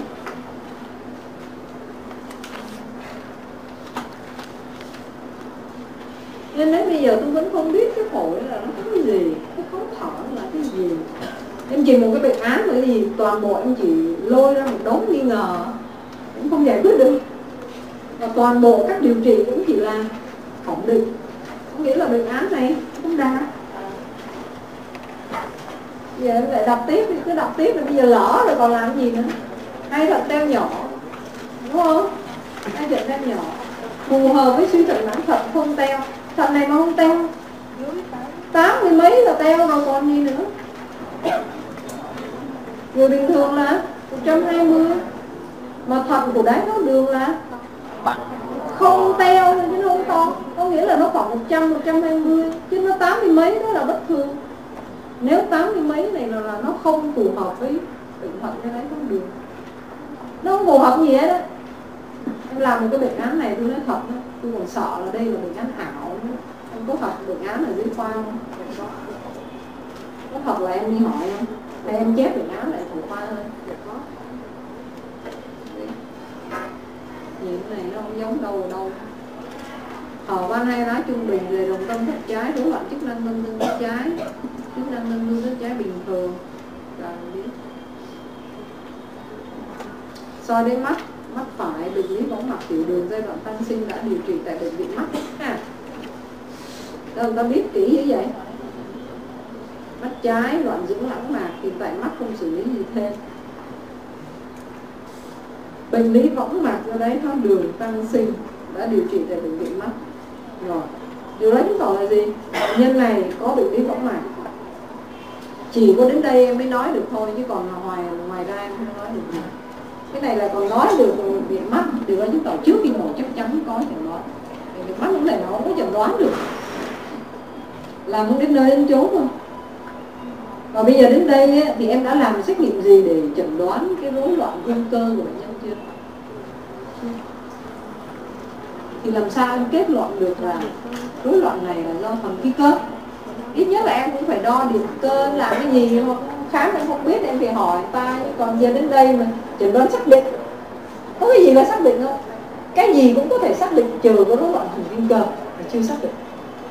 Nên đến bây giờ tôi vẫn không biết cái phổi là nó có cái gì, cái khó thở là cái gì. Em chỉ một cái bệnh án bởi vì toàn bộ em chỉ lôi ra một đống nghi ngờ, cũng không giải quyết được. Và toàn bộ các điều trị cũng chỉ là khẳng định, có nghĩa là bệnh án này không đa. Giờ em lại đọc tiếp, cứ đọc tiếp là bây giờ lỡ rồi còn làm gì nữa. Hai thận teo nhỏ, đúng không? Hai thận teo nhỏ phù hợp với suy thận mãn, thận không teo. Thận này mà không teo, 80 mấy là teo rồi còn gì nữa. Người bình thường là 120, mà thận của đái tháo đường là không teo chứ nó không to, có nghĩa là nó khoảng 100, 120, chứ nó 80 mấy đó là bất thường. Nếu 80 mấy này là nó không phù hợp với bệnh thận cho đái tháo đường, nó không phù hợp gì hết á. Em làm một cái bệnh án này tôi nói thật đó, tôi còn sợ là đây là bệnh án ảo nữa. Em có thật bệnh án ở dưới khoa không? Có thật là em đi hỏi không? Để em chép bệnh án lại thủ khoa thôi. Có. Nhìn cái này nó không giống đâu ở đâu. Thở van hai lá trung bình về đồng tâm thất trái, rối loạn chức năng tâm tương thất trái, chức năng tâm tương thất trái bình thường. Rồi biết. So đến mắt, mắt phải bệnh lý võng mạc tiểu đường giai đoạn tăng sinh đã điều trị tại bệnh viện mắt ha. Đâu ta biết kỹ như vậy. Mắt trái loạn dưỡng lãng mạc thì tại mắt không xử lý gì thêm. Bệnh lý võng mạc do đái tháo đường tăng sinh đã điều trị tại bệnh viện mắt. Rồi, điều đó chứng tỏ là gì? Bệnh nhân này có bệnh lý võng mạc. Chỉ có đến đây em mới nói được thôi, chứ còn ngoài ra em không nói được gì. Cái này là còn nói được bệnh viện mắt, điều đó chứng tỏ trước khi mổ chắc chắn có chẩn đoán. Bệnh viện mắt cũng là nó không có chẩn đoán được, làm không đến nơi đến chốn thôi. Và bây giờ đến đây ấy, thì em đã làm xét nghiệm gì để chẩn đoán cái rối loạn ung cơ của bệnh nhân chưa? Thì làm sao em kết luận được là rối loạn này là do thần kinh cơ? Ít nhất là em cũng phải đo điện cơ, làm cái gì mà khám em không biết em phải hỏi ta. Còn giờ đến đây mà chẩn đoán xác định, có cái gì là xác định không? Cái gì cũng có thể xác định trừ có rối loạn thần kinh cơ là chưa xác định.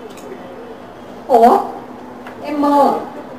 Ủa? Em mơ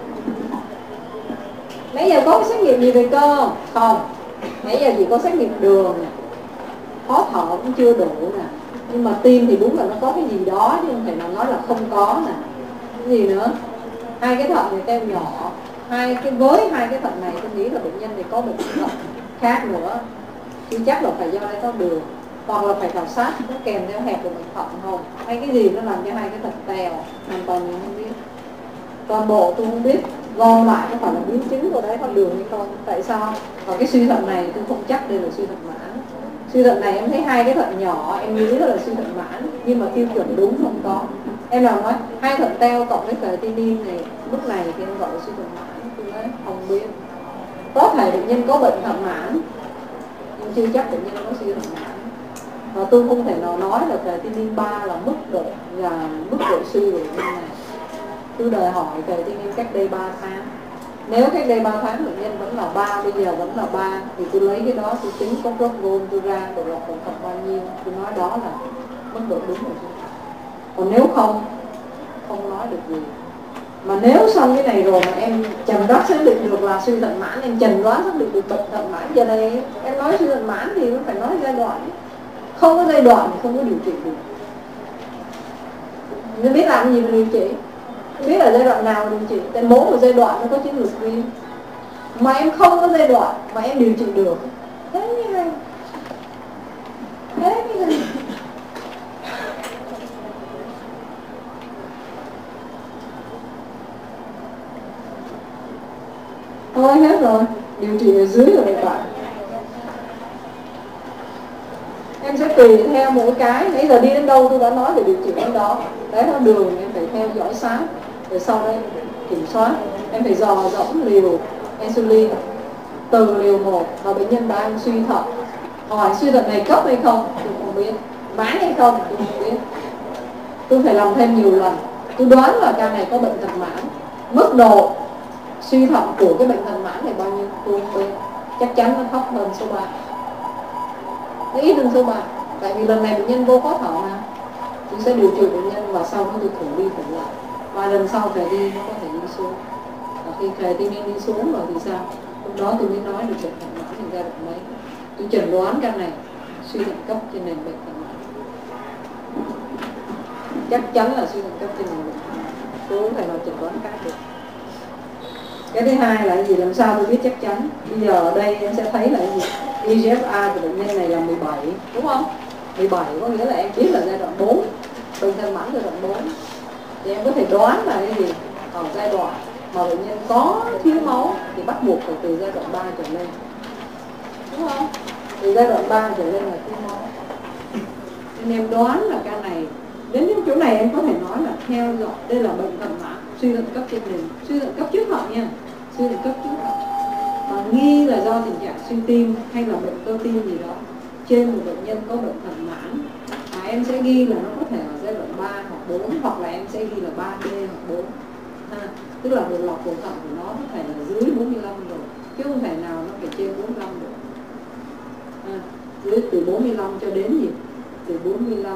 nãy giờ có cái xét nghiệm gì về cơ không? Không. Nãy giờ chỉ có xét nghiệm đường nè, khó thở cũng chưa đủ nè, nhưng mà tim thì đúng là nó có cái gì đó chứ không thể nào nói là không có nè. Cái gì nữa? Hai cái thận này teo nhỏ, với hai cái thận này tôi nghĩ là bệnh nhân này có bệnh thận khác nữa, chứ chắc là phải do đái tháo đường, hoặc là phải khảo sát có kèm theo hẹp của bệnh thận không, hay cái gì nó làm cho hai cái thận teo, hoàn toàn mình không biết. Toàn bộ tôi không biết gom lại có phải là biến chứng của đái tháo đường hay không. Tại sao? Còn cái suy thận này tôi không chắc đây là suy thận mãn. Suy thận này em thấy hai cái thận nhỏ em nghĩ là suy thận mãn, nhưng mà tiêu chuẩn đúng không có. Em nào nói hai thận teo cộng với creatinine này lúc này thì em gọi là suy thận mãn, tôi nói không biết. Có thể bệnh nhân có bệnh thận mãn nhưng chưa chắc bệnh nhân có suy thận mãn. Và tôi không thể nào nói là creatinine 3 là mức độ suy của bệnh nhân này. Tôi đòi hỏi creatinine cách đây 3 tháng. Nếu cách đây 3 tháng bệnh nhân vẫn là 3, bây giờ vẫn là 3, thì tôi lấy cái đó tôi tính có protein tôi ra độ lọc tổng hợp bao nhiêu, tôi nói đó là mức độ đúng rồi. Còn nếu không nói được gì. Mà nếu xong cái này rồi mà em chẩn đoán xác định được là suy thận mãn, em chẩn đoán xác định được bệnh thận mãn, giờ này em nói suy thận mãn thì nó phải nói giai đoạn. Không có giai đoạn thì không có điều trị được. Nên biết làm gì mà điều trị, biết là giai đoạn nào điều trị. Tại mỗi một giai đoạn nó có chiến lược riêng. Mà em không có giai đoạn mà em điều trị được, thế như này, thế như này. Thôi hết rồi, điều trị ở dưới rồi các bạn. Em sẽ tùy theo mỗi cái. Nãy giờ đi đến đâu tôi đã nói về điều trị đến đó. Đái tháo đường em phải theo dõi sát, rồi sau đây kiểm soát. Em phải dò dẫm liều insulin từ liều 1 và bệnh nhân đã ăn suy thận. Hỏi suy thận này cấp hay không tôi không biết, mãn hay không tôi không biết. Tôi phải làm thêm nhiều lần. Tôi đoán là ca này có bệnh thận mãn. Mức độ suy thận của cái bệnh thận mãn này bao nhiêu? Tôi chắc chắn nó thấp hơn số 3, nó ít hơn số 3. Tại vì lần này bệnh nhân vô khó thở mà, tôi sẽ điều trị bệnh nhân và sau đó tôi thử đi thử lại, và lần sau creatinine nó có thể đi xuống. Và khi creatinine đi xuống rồi thì sao? Lúc đó tôi mới nói được bệnh thận mãn thành giai đoạn mấy. Tôi chẩn đoán căn này suy thận cấp trên nền bệnh thận mãn, chắc chắn là suy thận cấp trên nền bệnh thận mãn. Tôi không thể nào chẩn đoán khác được. Cái thứ hai là gì? Làm sao tôi biết chắc chắn? Bây giờ ở đây em sẽ thấy là gì? eGFR của bệnh nhân này là 17, đúng không? 17 có nghĩa là em biết là giai đoạn 4, bệnh thận mãn giai đoạn 4. Thì em có thể đoán là cái gì? Ở giai đoạn mà bệnh nhân có thiếu máu thì bắt buộc phải từ giai đoạn 3 trở lên, đúng không? Từ giai đoạn 3 trở lên là thiếu máu. Nên em đoán là ca này, đến những chỗ này em có thể nói là theo dõi đây là bệnh thận mãn suy thận cấp trên nền, suy thận cấp trước thận nha, suy thận cấp trước thận, mà nghi là do tình trạng suy tim hay là bệnh cơ tim gì đó trên một bệnh nhân có bệnh thận mãn, mà em sẽ ghi là nó có thể ở giai đoạn 3 hoặc 4, hoặc là em sẽ ghi là 3B hoặc 4 ha. Tức là độ lọc của thận của nó có thể là dưới 45 độ, chứ không thể nào nó phải trên 45 độ ha. Dưới từ 45 cho đến gì? Từ 45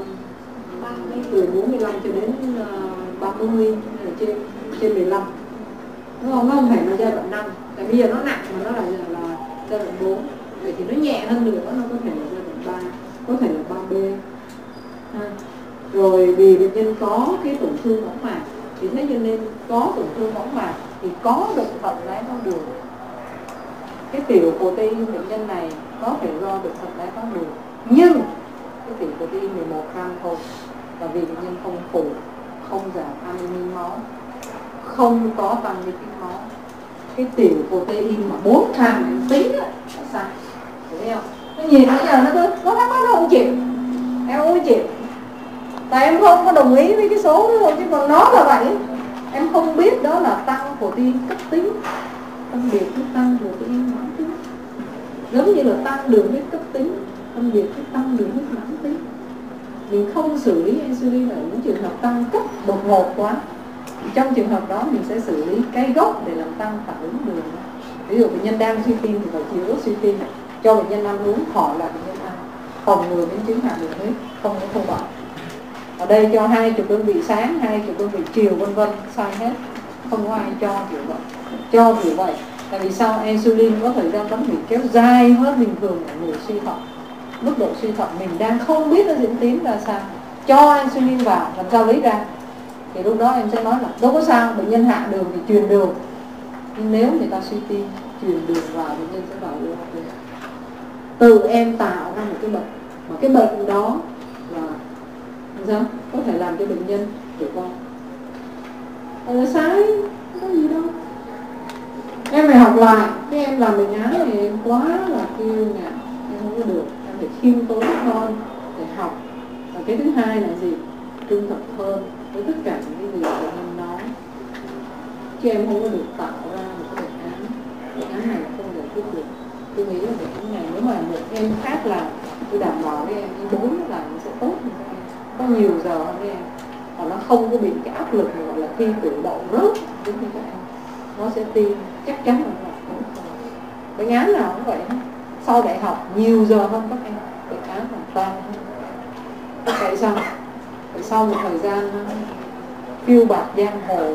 cho đến 30 trên 15, đúng không? Nó không phải là giai đoạn 5, tại bây giờ nó nặng mà nó là giai đoạn 4. Vậy thì nó nhẹ hơn nữa, nó có thể là giai đoạn 3, có thể là 3B ha. Rồi vì bệnh nhân có cái tổn thương võng mạc, thì thế cho nên có tổn thương võng mạc thì có bệnh thận đái tháo đường. Cái tiểu protein bệnh nhân này có thể do bệnh thận đái tháo đường, nhưng cái tiểu protein 11 gram thôi, và vì bệnh nhân không phù, không giảm albumin máu, không có tăng lipid máu, cái tiểu protein mà 4 gram em tính là sai, thấy không? Nó nhìn bây giờ nó thắc mắc, nó không chịu, em không chịu, tại em không có đồng ý với cái số đó thôi, chứ còn nó là vậy. Em không biết đó là tăng protein cấp tính, phân biệt với tăng protein mãn tính, giống như là tăng đường huyết cấp tính phân biệt với tăng đường huyết mãn tính. Mình không xử lý insulin ở những trường hợp tăng cấp đột ngột quá. Trong trường hợp đó mình sẽ xử lý cái gốc để làm tăng phản ứng đường. Ví dụ bệnh nhân đang suy tim thì phải chữa suy tim, cho bệnh nhân ăn uống, hỏi là bệnh nhân ăn, phòng ngừa biến chứng hạ đường huyết, không có thô bạo. Ở đây cho 20 đơn vị sáng, 20 đơn vị chiều vân vân, sai hết, không có ai cho kiểu vậy. Cho kiểu vậy, tại vì sao? Insulin có thời gian phân hủy kéo dài hơn bình thường ở người suy thận. Mức độ suy thận mình đang không biết nó diễn tiến ra sao, cho insulin vào làm sao lấy ra, thì lúc đó em sẽ nói là đâu có sao, bệnh nhân hạ đường thì truyền đường, nhưng nếu người ta suy tim truyền đường vào, bệnh nhân sẽ vào UHD. Tự em tạo ra một cái bệnh, mà cái bệnh đó là sao? Có thể làm cho bệnh nhân tử vong. Là sai, không có gì đâu. Em phải học lại, cái em làm bệnh án thì em quá là kiêu ngạo, em không có được, em phải khiêm tốn hơn để học. Và cái thứ hai là gì? Trung thực hơn với tất cả những cái gì bệnh nhân nói, chứ em không có được tạo ra một cái bệnh án này không giải quyết được. Tôi nghĩ là bệnh án này nếu mà một em khác làm, tôi đảm bảo với em 4 là nó sẽ tốt hơn các em, có nhiều giờ hơn với em, và nó không có bị cái áp lực gọi là thi cử đậu rớt đến như các em, nó sẽ tin chắc chắn là nó tốt hơn. Bệnh án nào cũng vậy, sau đại học nhiều giờ hơn các em, bệnh án là toàn hơn. Tại sao? Tại sau một thời gian phiêu bạt giang hồ,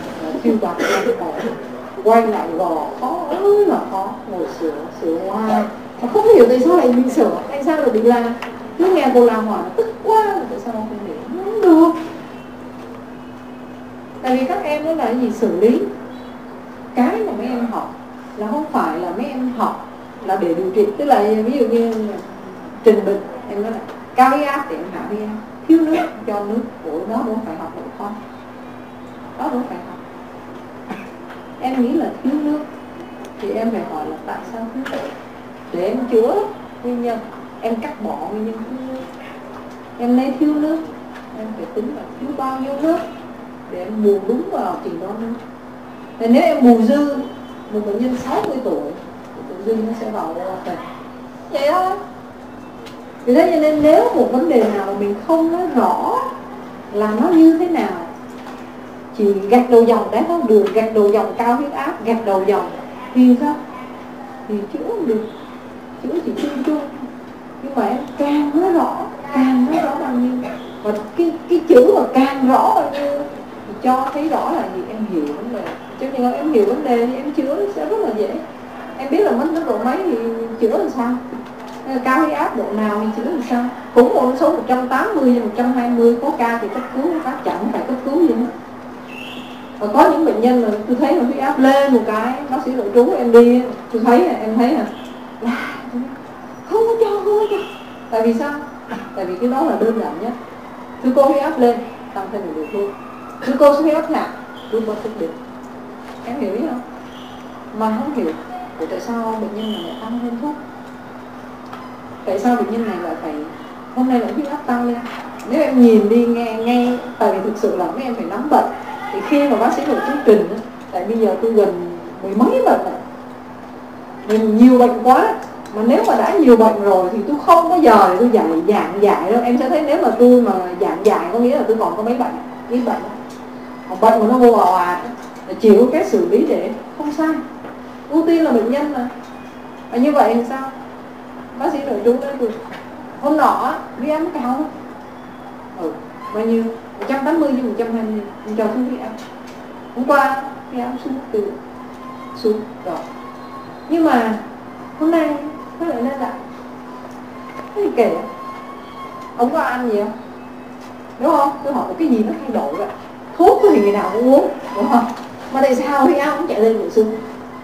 quay lại gò khó ơi là khó, ngồi sửa hoài, mà không hiểu tại sao lại bị sửa, tại sao lại bị la, cứ nghe cô la hoài tức quá, tại sao không hiểu, không được. Tại vì các em đó là cái gì? Xử lý. Cái mà mấy em học là không phải là mấy em học là để điều trị, tức là ví dụ như trình bệnh, em nói là cao huyết áp thì em hạ huyết áp, thiếu nước cho nước, của đó đâu phải học nội khoa, đó đâu phải học. Em nghĩ là thiếu nước thì em phải hỏi là tại sao thiếu nước, để em chữa nguyên nhân, em cắt bỏ nguyên nhân thiếu nước. Em lấy thiếu nước, em phải tính là thiếu bao nhiêu nước để em bù đúng vào trình đó nước. Thì nếu em bù dư một bệnh nhân 60 tuổi thì tự dưng nó sẽ vào OAP. Vậy thôi. Vì thế cho nên nếu một vấn đề nào mình không nói rõ là nó như thế nào, chị gạch đầu dòng đái tháo đường, gạch đầu dòng cao huyết áp, gạch đầu dòng thì sao? Thì chữa không được, chữa chỉ chung chung. Nhưng mà em càng nói rõ bao nhiêu, và cái chữ mà càng rõ bao nhiêu thì cho thấy rõ là gì, em hiểu vấn đề. Chứ nếu em hiểu vấn đề thì em chữa sẽ rất là dễ. Em biết là mất mức độ mấy thì chữa làm sao, cao huyết áp độ nào thì chữa làm sao. Cũng một số 180 120 có ca thì cấp cứu, các chẳng phải cấp cứu gì nữa. Và có những bệnh nhân mà tôi thấy là huyết áp lên một cái, bác sĩ nội trú em đi, tôi thấy em thấy là không có cho. Tại vì sao? Tại vì cái đó là đơn giản nhất. Thứ cô huyết áp lên, tăng thêm một liều thuốc. Thứ cô huyết áp hạ, rút bớt thuốc được. Em hiểu ý không? Mà không hiểu tại sao bệnh nhân này lại tăng thêm thuốc. Tại sao bệnh nhân này lại phải hôm nay lại huyết áp tăng lên? Nếu em nhìn đi nghe, tại vì thực sự là mấy em phải nắm bệnh. Thì khi mà bác sĩ nội trú trình, tại bây giờ tôi gần mười mấy bệnh rồi, mình nhiều bệnh quá. Mà nếu mà đã nhiều bệnh rồi thì tôi không có giờ để tôi giảng dạy đâu. Em sẽ thấy nếu mà tôi mà giảng dạy có nghĩa là tôi còn có mấy bệnh, ít bệnh. Còn bệnh mà nó vô ào ạt là chịu cái xử lý để không sai. Ưu tiên là bệnh nhân mà. Và như vậy thì sao? Bác sĩ nội trú đến tôi hôm nọ huyết áp cao, bao nhiêu 180 chứ 120 cho thuốc huyết áp. Hôm qua huyết áp xuống rồi. Nhưng mà hôm nay nó lại lên lại. Thế thì kể ông có ăn gì không? Đúng không? Tôi hỏi cái gì nó thay đổi vậy? Thuốc thì ngày nào cũng uống, đúng không? Mà tại sao huyết áp cũng chạy lên bổ sung?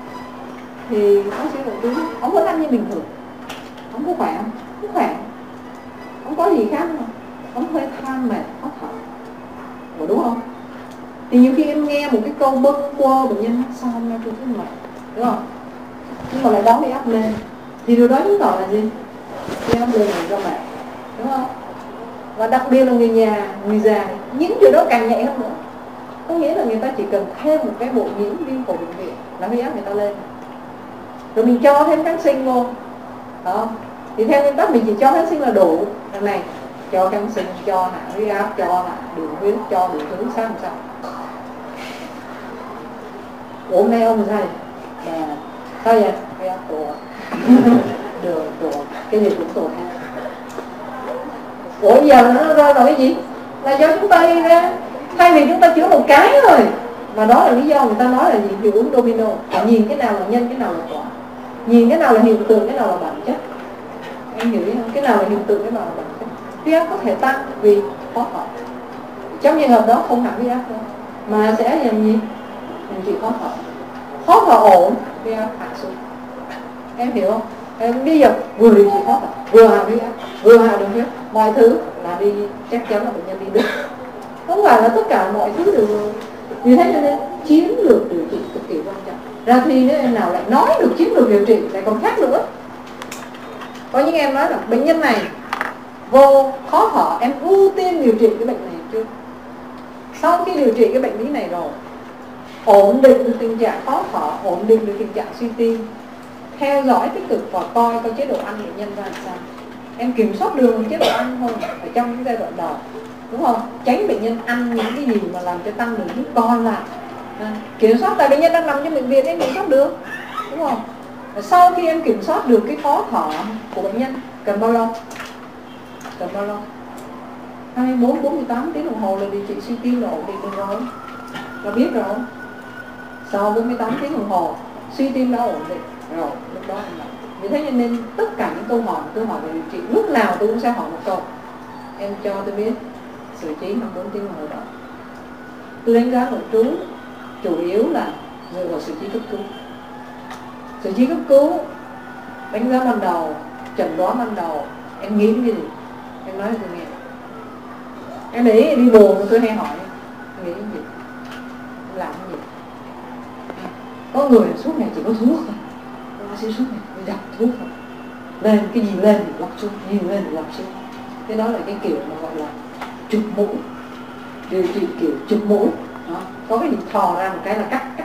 Thì bác sĩ nội trú ông vẫn ăn như bình thường. Ông có khỏe không? Không khỏe. Ông có gì khác không? Ông hơi than mệt, khó thở. Ủa đúng không? Thì nhiều khi em nghe một cái câu bâng quơ bệnh nhân sao hôm nay tôi thấy mệt, đúng không? Nhưng mà lại đó huyết áp lên. Thì điều đó chứng tỏ là gì? Huyết áp lên là do mệt, đúng không? Và đặc biệt là người nhà, người già, những điều đó càng nhẹ hơn nữa. Có nghĩa là người ta chỉ cần thêm một cái bộ nhiễm viêm phổi bệnh viện là huyết áp người ta lên. Rồi mình cho thêm kháng sinh vô, đó. Thì theo nguyên tắc mình chỉ cho kháng sinh là đủ. Lần này cho kháng sinh, cho hạ huyết áp, cho hạ đường huyết, cho đủ thứ sao làm sao. Ủa hôm nay ông sao vậy? Sao vậy? Huyết áp tụt. Đường tụt, cái gì cũng tụt ha. Ủa giờ nó ra là cái gì? Là do chúng ta đi ra. Thay vì chúng ta chữa một cái thôi. Mà đó là lý do người ta nói là gì? Hiệu ứng domino. Phải nhìn cái nào là nhân, cái nào là quả. Nhìn cái nào là hiện tượng, cái nào là bản chất. Em hiểu không? Cái nào là hiện tượng, cái nào là bản chất. Huyết áp có thể tăng vì khó thở. Trong trường hợp đó không hẳn huyết áp đâu, mà sẽ làm gì? Mình chỉ khó thở. Khó thở ổn, huyết áp hạ xuống. Em hiểu không? Em bây giờ vừa điều trị khó thở, vừa hạ huyết áp, vừa hạ đường huyết, mọi thứ là đi, chắc chắn là bệnh nhân đi được. Không phải là tất cả mọi thứ đều. Vì thế cho nên chiến lược điều trị cực kỳ quan trọng. Ra thì nếu em nào lại nói được chiến lược điều trị lại còn khác nữa. Có những em nói là bệnh nhân này vô khó thở, em ưu tiên điều trị cái bệnh này trước. Sau khi điều trị cái bệnh lý này rồi, ổn định được tình trạng khó thở, ổn định được tình trạng suy tim, theo dõi tích cực và coi chế độ ăn bệnh nhân ra làm sao. Em kiểm soát đường chế độ ăn thôi ở trong cái giai đoạn đầu, đúng không? Tránh bệnh nhân ăn những cái gì mà làm cho tăng đường huyết con lại. Kiểm soát, tại bệnh nhân đang nằm trong bệnh viện em kiểm soát được, đúng không? Sau khi em kiểm soát được cái khó thở của bệnh nhân, cần bao lâu? Cần bao lâu? 24-48 tiếng đồng hồ là điều trị suy tim là ổn định được rồi. Là biết rồi. Sau 48 tiếng đồng hồ suy tim đã ổn định rồi, lúc đó em làm. Vì thế nên tất cả những câu hỏi tôi hỏi về điều trị, lúc nào tôi cũng sẽ hỏi một câu. Em cho tôi biết xử trí 24 tiếng đồng hồ đó. Tôi đánh giá nội trú chủ yếu là dựa vào xử trí cấp cứu. Xử trí cấp cứu, đánh giá ban đầu, chẩn đoán ban đầu, em nghĩ cái gì? Em nói cho tôi nghe. Em để ý đi buồn tôi hay hỏi em nghĩ cái gì? Em làm cái gì? Có người suốt ngày chỉ có thuốc thôi. Bác sĩ suốt ngày phải dập thuốc thôi. Lên cái gì lên thì lọc xuống, gì lên thì lọc xuống. Cái đó là cái kiểu mà gọi là chụp mũi. Điều trị kiểu chụp mũi. Đó. Có cái gì thò ra một cái là cắt.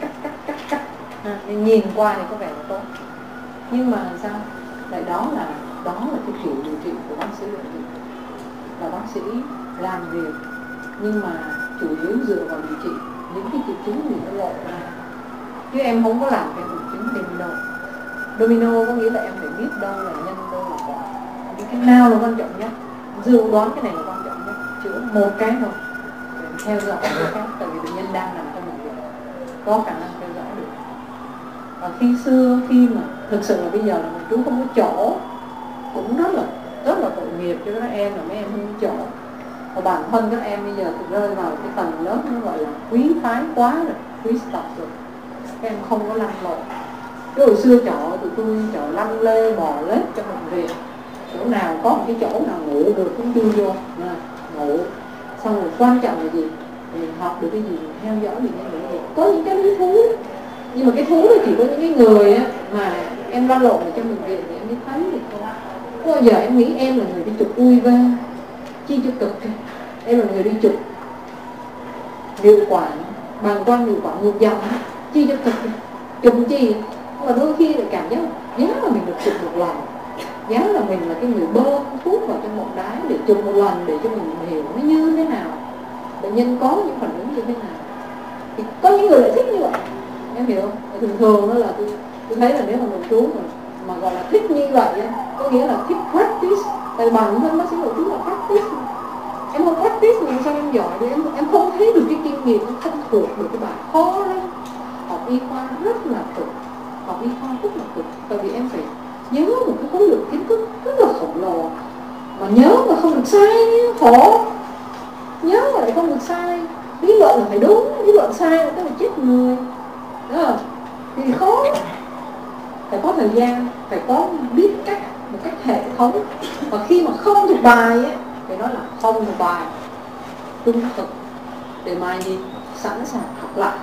Nên nhìn qua thì có vẻ là tốt. Nhưng mà sao? Lại đó là cái kiểu điều trị của bác sĩ. Là bác sĩ làm việc nhưng mà chủ yếu dựa vào điều trị những cái triệu chứng gì nó lộ ra, chứ em không có làm cái triệu chứng domino. Domino có nghĩa là em phải biết đâu là nhân, đâu là quả, biết cái nào là quan trọng nhất, dự đoán cái này là quan trọng nhất, chữa một cái thôi, theo dõi cái khác, tại vì bệnh nhân đang nằm trong bệnh viện, có khả năng theo dõi được. Và khi mà thực sự là bây giờ là mình chú không có chỗ, cũng rất là tội nghiệp cho các em, là mấy em không có chỗ. Và bản thân các em bây giờ thì rơi vào cái tầng lớp nó gọi là quý phái quá rồi, quý tộc rồi, các em không có lăn lộn. Cái hồi xưa chỗ tụi tôi chỗ lăn lê bò lết trong bệnh viện, chỗ nào có một cái chỗ nào ngủ được cũng đưa vô ngủ. Xong rồi quan trọng là gì? Mình học được cái gì, mình theo dõi được cái gì. Có những cái lý thú, nhưng mà cái thú thì chỉ có những cái người á, mà em lăn lộn ở trong bệnh viện thì em mới thấy được thôi. Có bao giờ em nghĩ em là người đi chụp UV chi cho cực, em là người đi chụp niệu quản, bàng quang niệu quản ngược dòng chi cho cực, chụp chi mà đôi khi lại cảm giác giá là mình được chụp một lần, giá là mình là cái người bơm thuốc vào trong một đái để chụp một lần để cho mình hiểu nó như thế nào, bệnh nhân có những phản ứng như thế nào. Thì có những người lại thích như vậy, em hiểu không? Thường thường đó là tôi thấy là nếu mà một chú mà gọi là thích như vậy á, có nghĩa là thích practice, tại bản thân bác sĩ nội trú là practice. Em không practice thì sao em giỏi được, em không thấy được cái kinh nghiệm, em không thuộc được cái bài khó lắm. Học y khoa rất là cực, học y khoa rất là cực, tại vì em phải nhớ một cái khối lượng kiến thức rất là khổng lồ, mà nhớ mà không được sai khổ, nhớ mà lại không được sai, lý luận là phải đúng, lý luận sai là cái là chết người đó, thì khó. Phải có thời gian, phải có biết cách, một cách hệ thống. Và khi mà không thuộc bài ấy, thì nó là không thuộc bài, trung thực, để mà gì? Sẵn sàng học lại.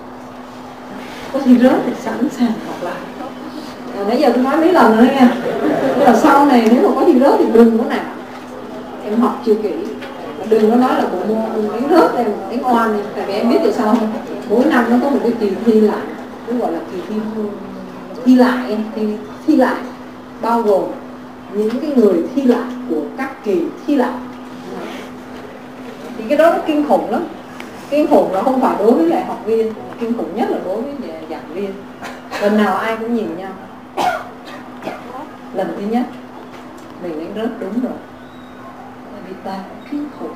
Có gì rớt thì sẵn sàng học lại. Nãy giờ tôi nói mấy lần rồi nha. Nhưng mà sau này nếu mà có gì rớt thì đừng có nào. Em học chưa kỹ, đừng có nói là bộ môn đánh rớt em đánh oan đi. Tại vì em biết tại sao không? Mỗi năm nó có một cái kỳ thi lại, nó gọi là kỳ thi lại, thi lại bao gồm những cái người thi lại của các kỳ thi lại. Thì cái đó nó kinh khủng lắm. Kinh khủng là không phải đối với lại học viên, kinh khủng nhất là đối với giảng viên. Lần nào ai cũng nhìn nhau. Lần thứ nhất mình đánh rớt đúng rồi, vì ta kinh khủng.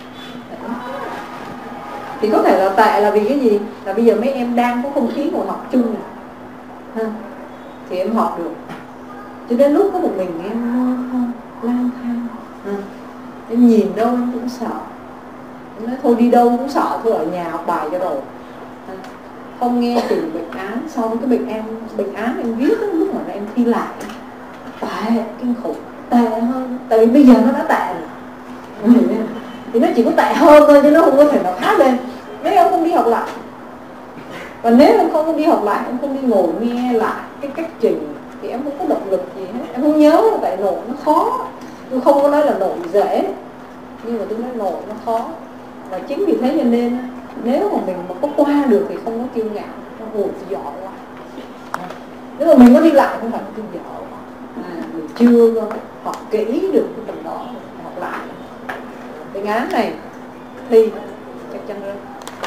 Thì có thể là tệ là vì cái gì? Là bây giờ mấy em đang có không khí ngồi học chung này, ha, thì em học được. Cho đến lúc có một mình em lang thang, em nhìn đâu em cũng sợ. Em nói thôi đi đâu cũng sợ, thôi ở nhà học bài cho rồi. Không nghe từng bệnh án, sau cái bệnh án em viết đó, lúc mà em thi lại tệ, kinh khủng, tệ hơn. Tại vì bây giờ nó đã tệ rồi, thì nó chỉ có tệ hơn thôi, chứ nó không có thể nào khác lên. Nếu em không đi học lại, và nếu em không đi học lại, em không đi ngồi nghe lại cái cách trình, thì em không có động lực gì hết. Em không nhớ là tại nổi nó khó. Tôi không có nói là nổi dễ, nhưng mà tôi nói nổi nó khó. Và chính vì thế cho nên nếu mà mình mà có qua được thì không có kiêu ngạo, nó hụt giỏi quá. Nếu mà mình có đi lại không phải là kiêu giỏi, mình chưa học kỹ được cái phần đó, học lại. Bệnh án này thì chắc chắn rồi.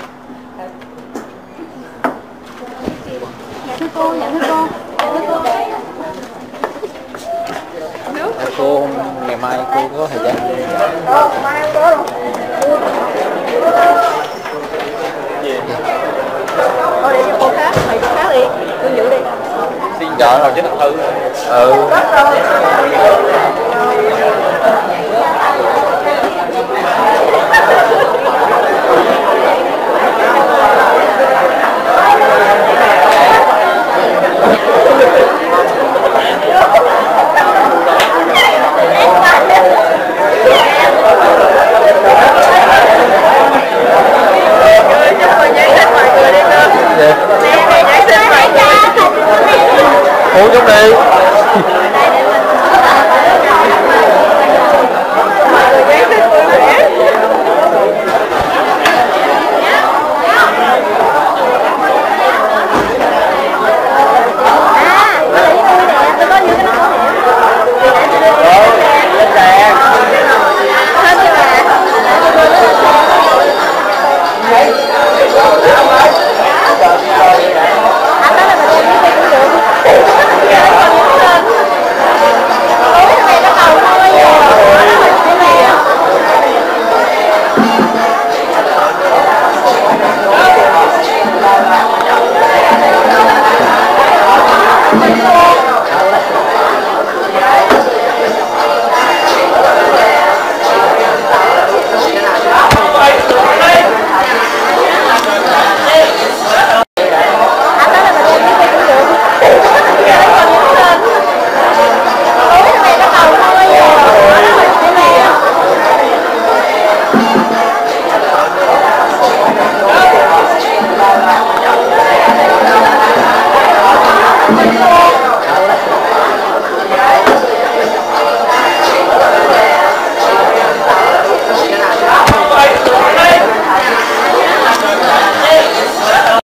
Dạ thưa cô, dạ thưa cô. Cô ngày mai cô có thời gian Mai không có đâu. Thôi để cho cô khác, thầy cô khác đi, tôi giữ đi. xin chọn nào chứ thật hư. Uống chút đi.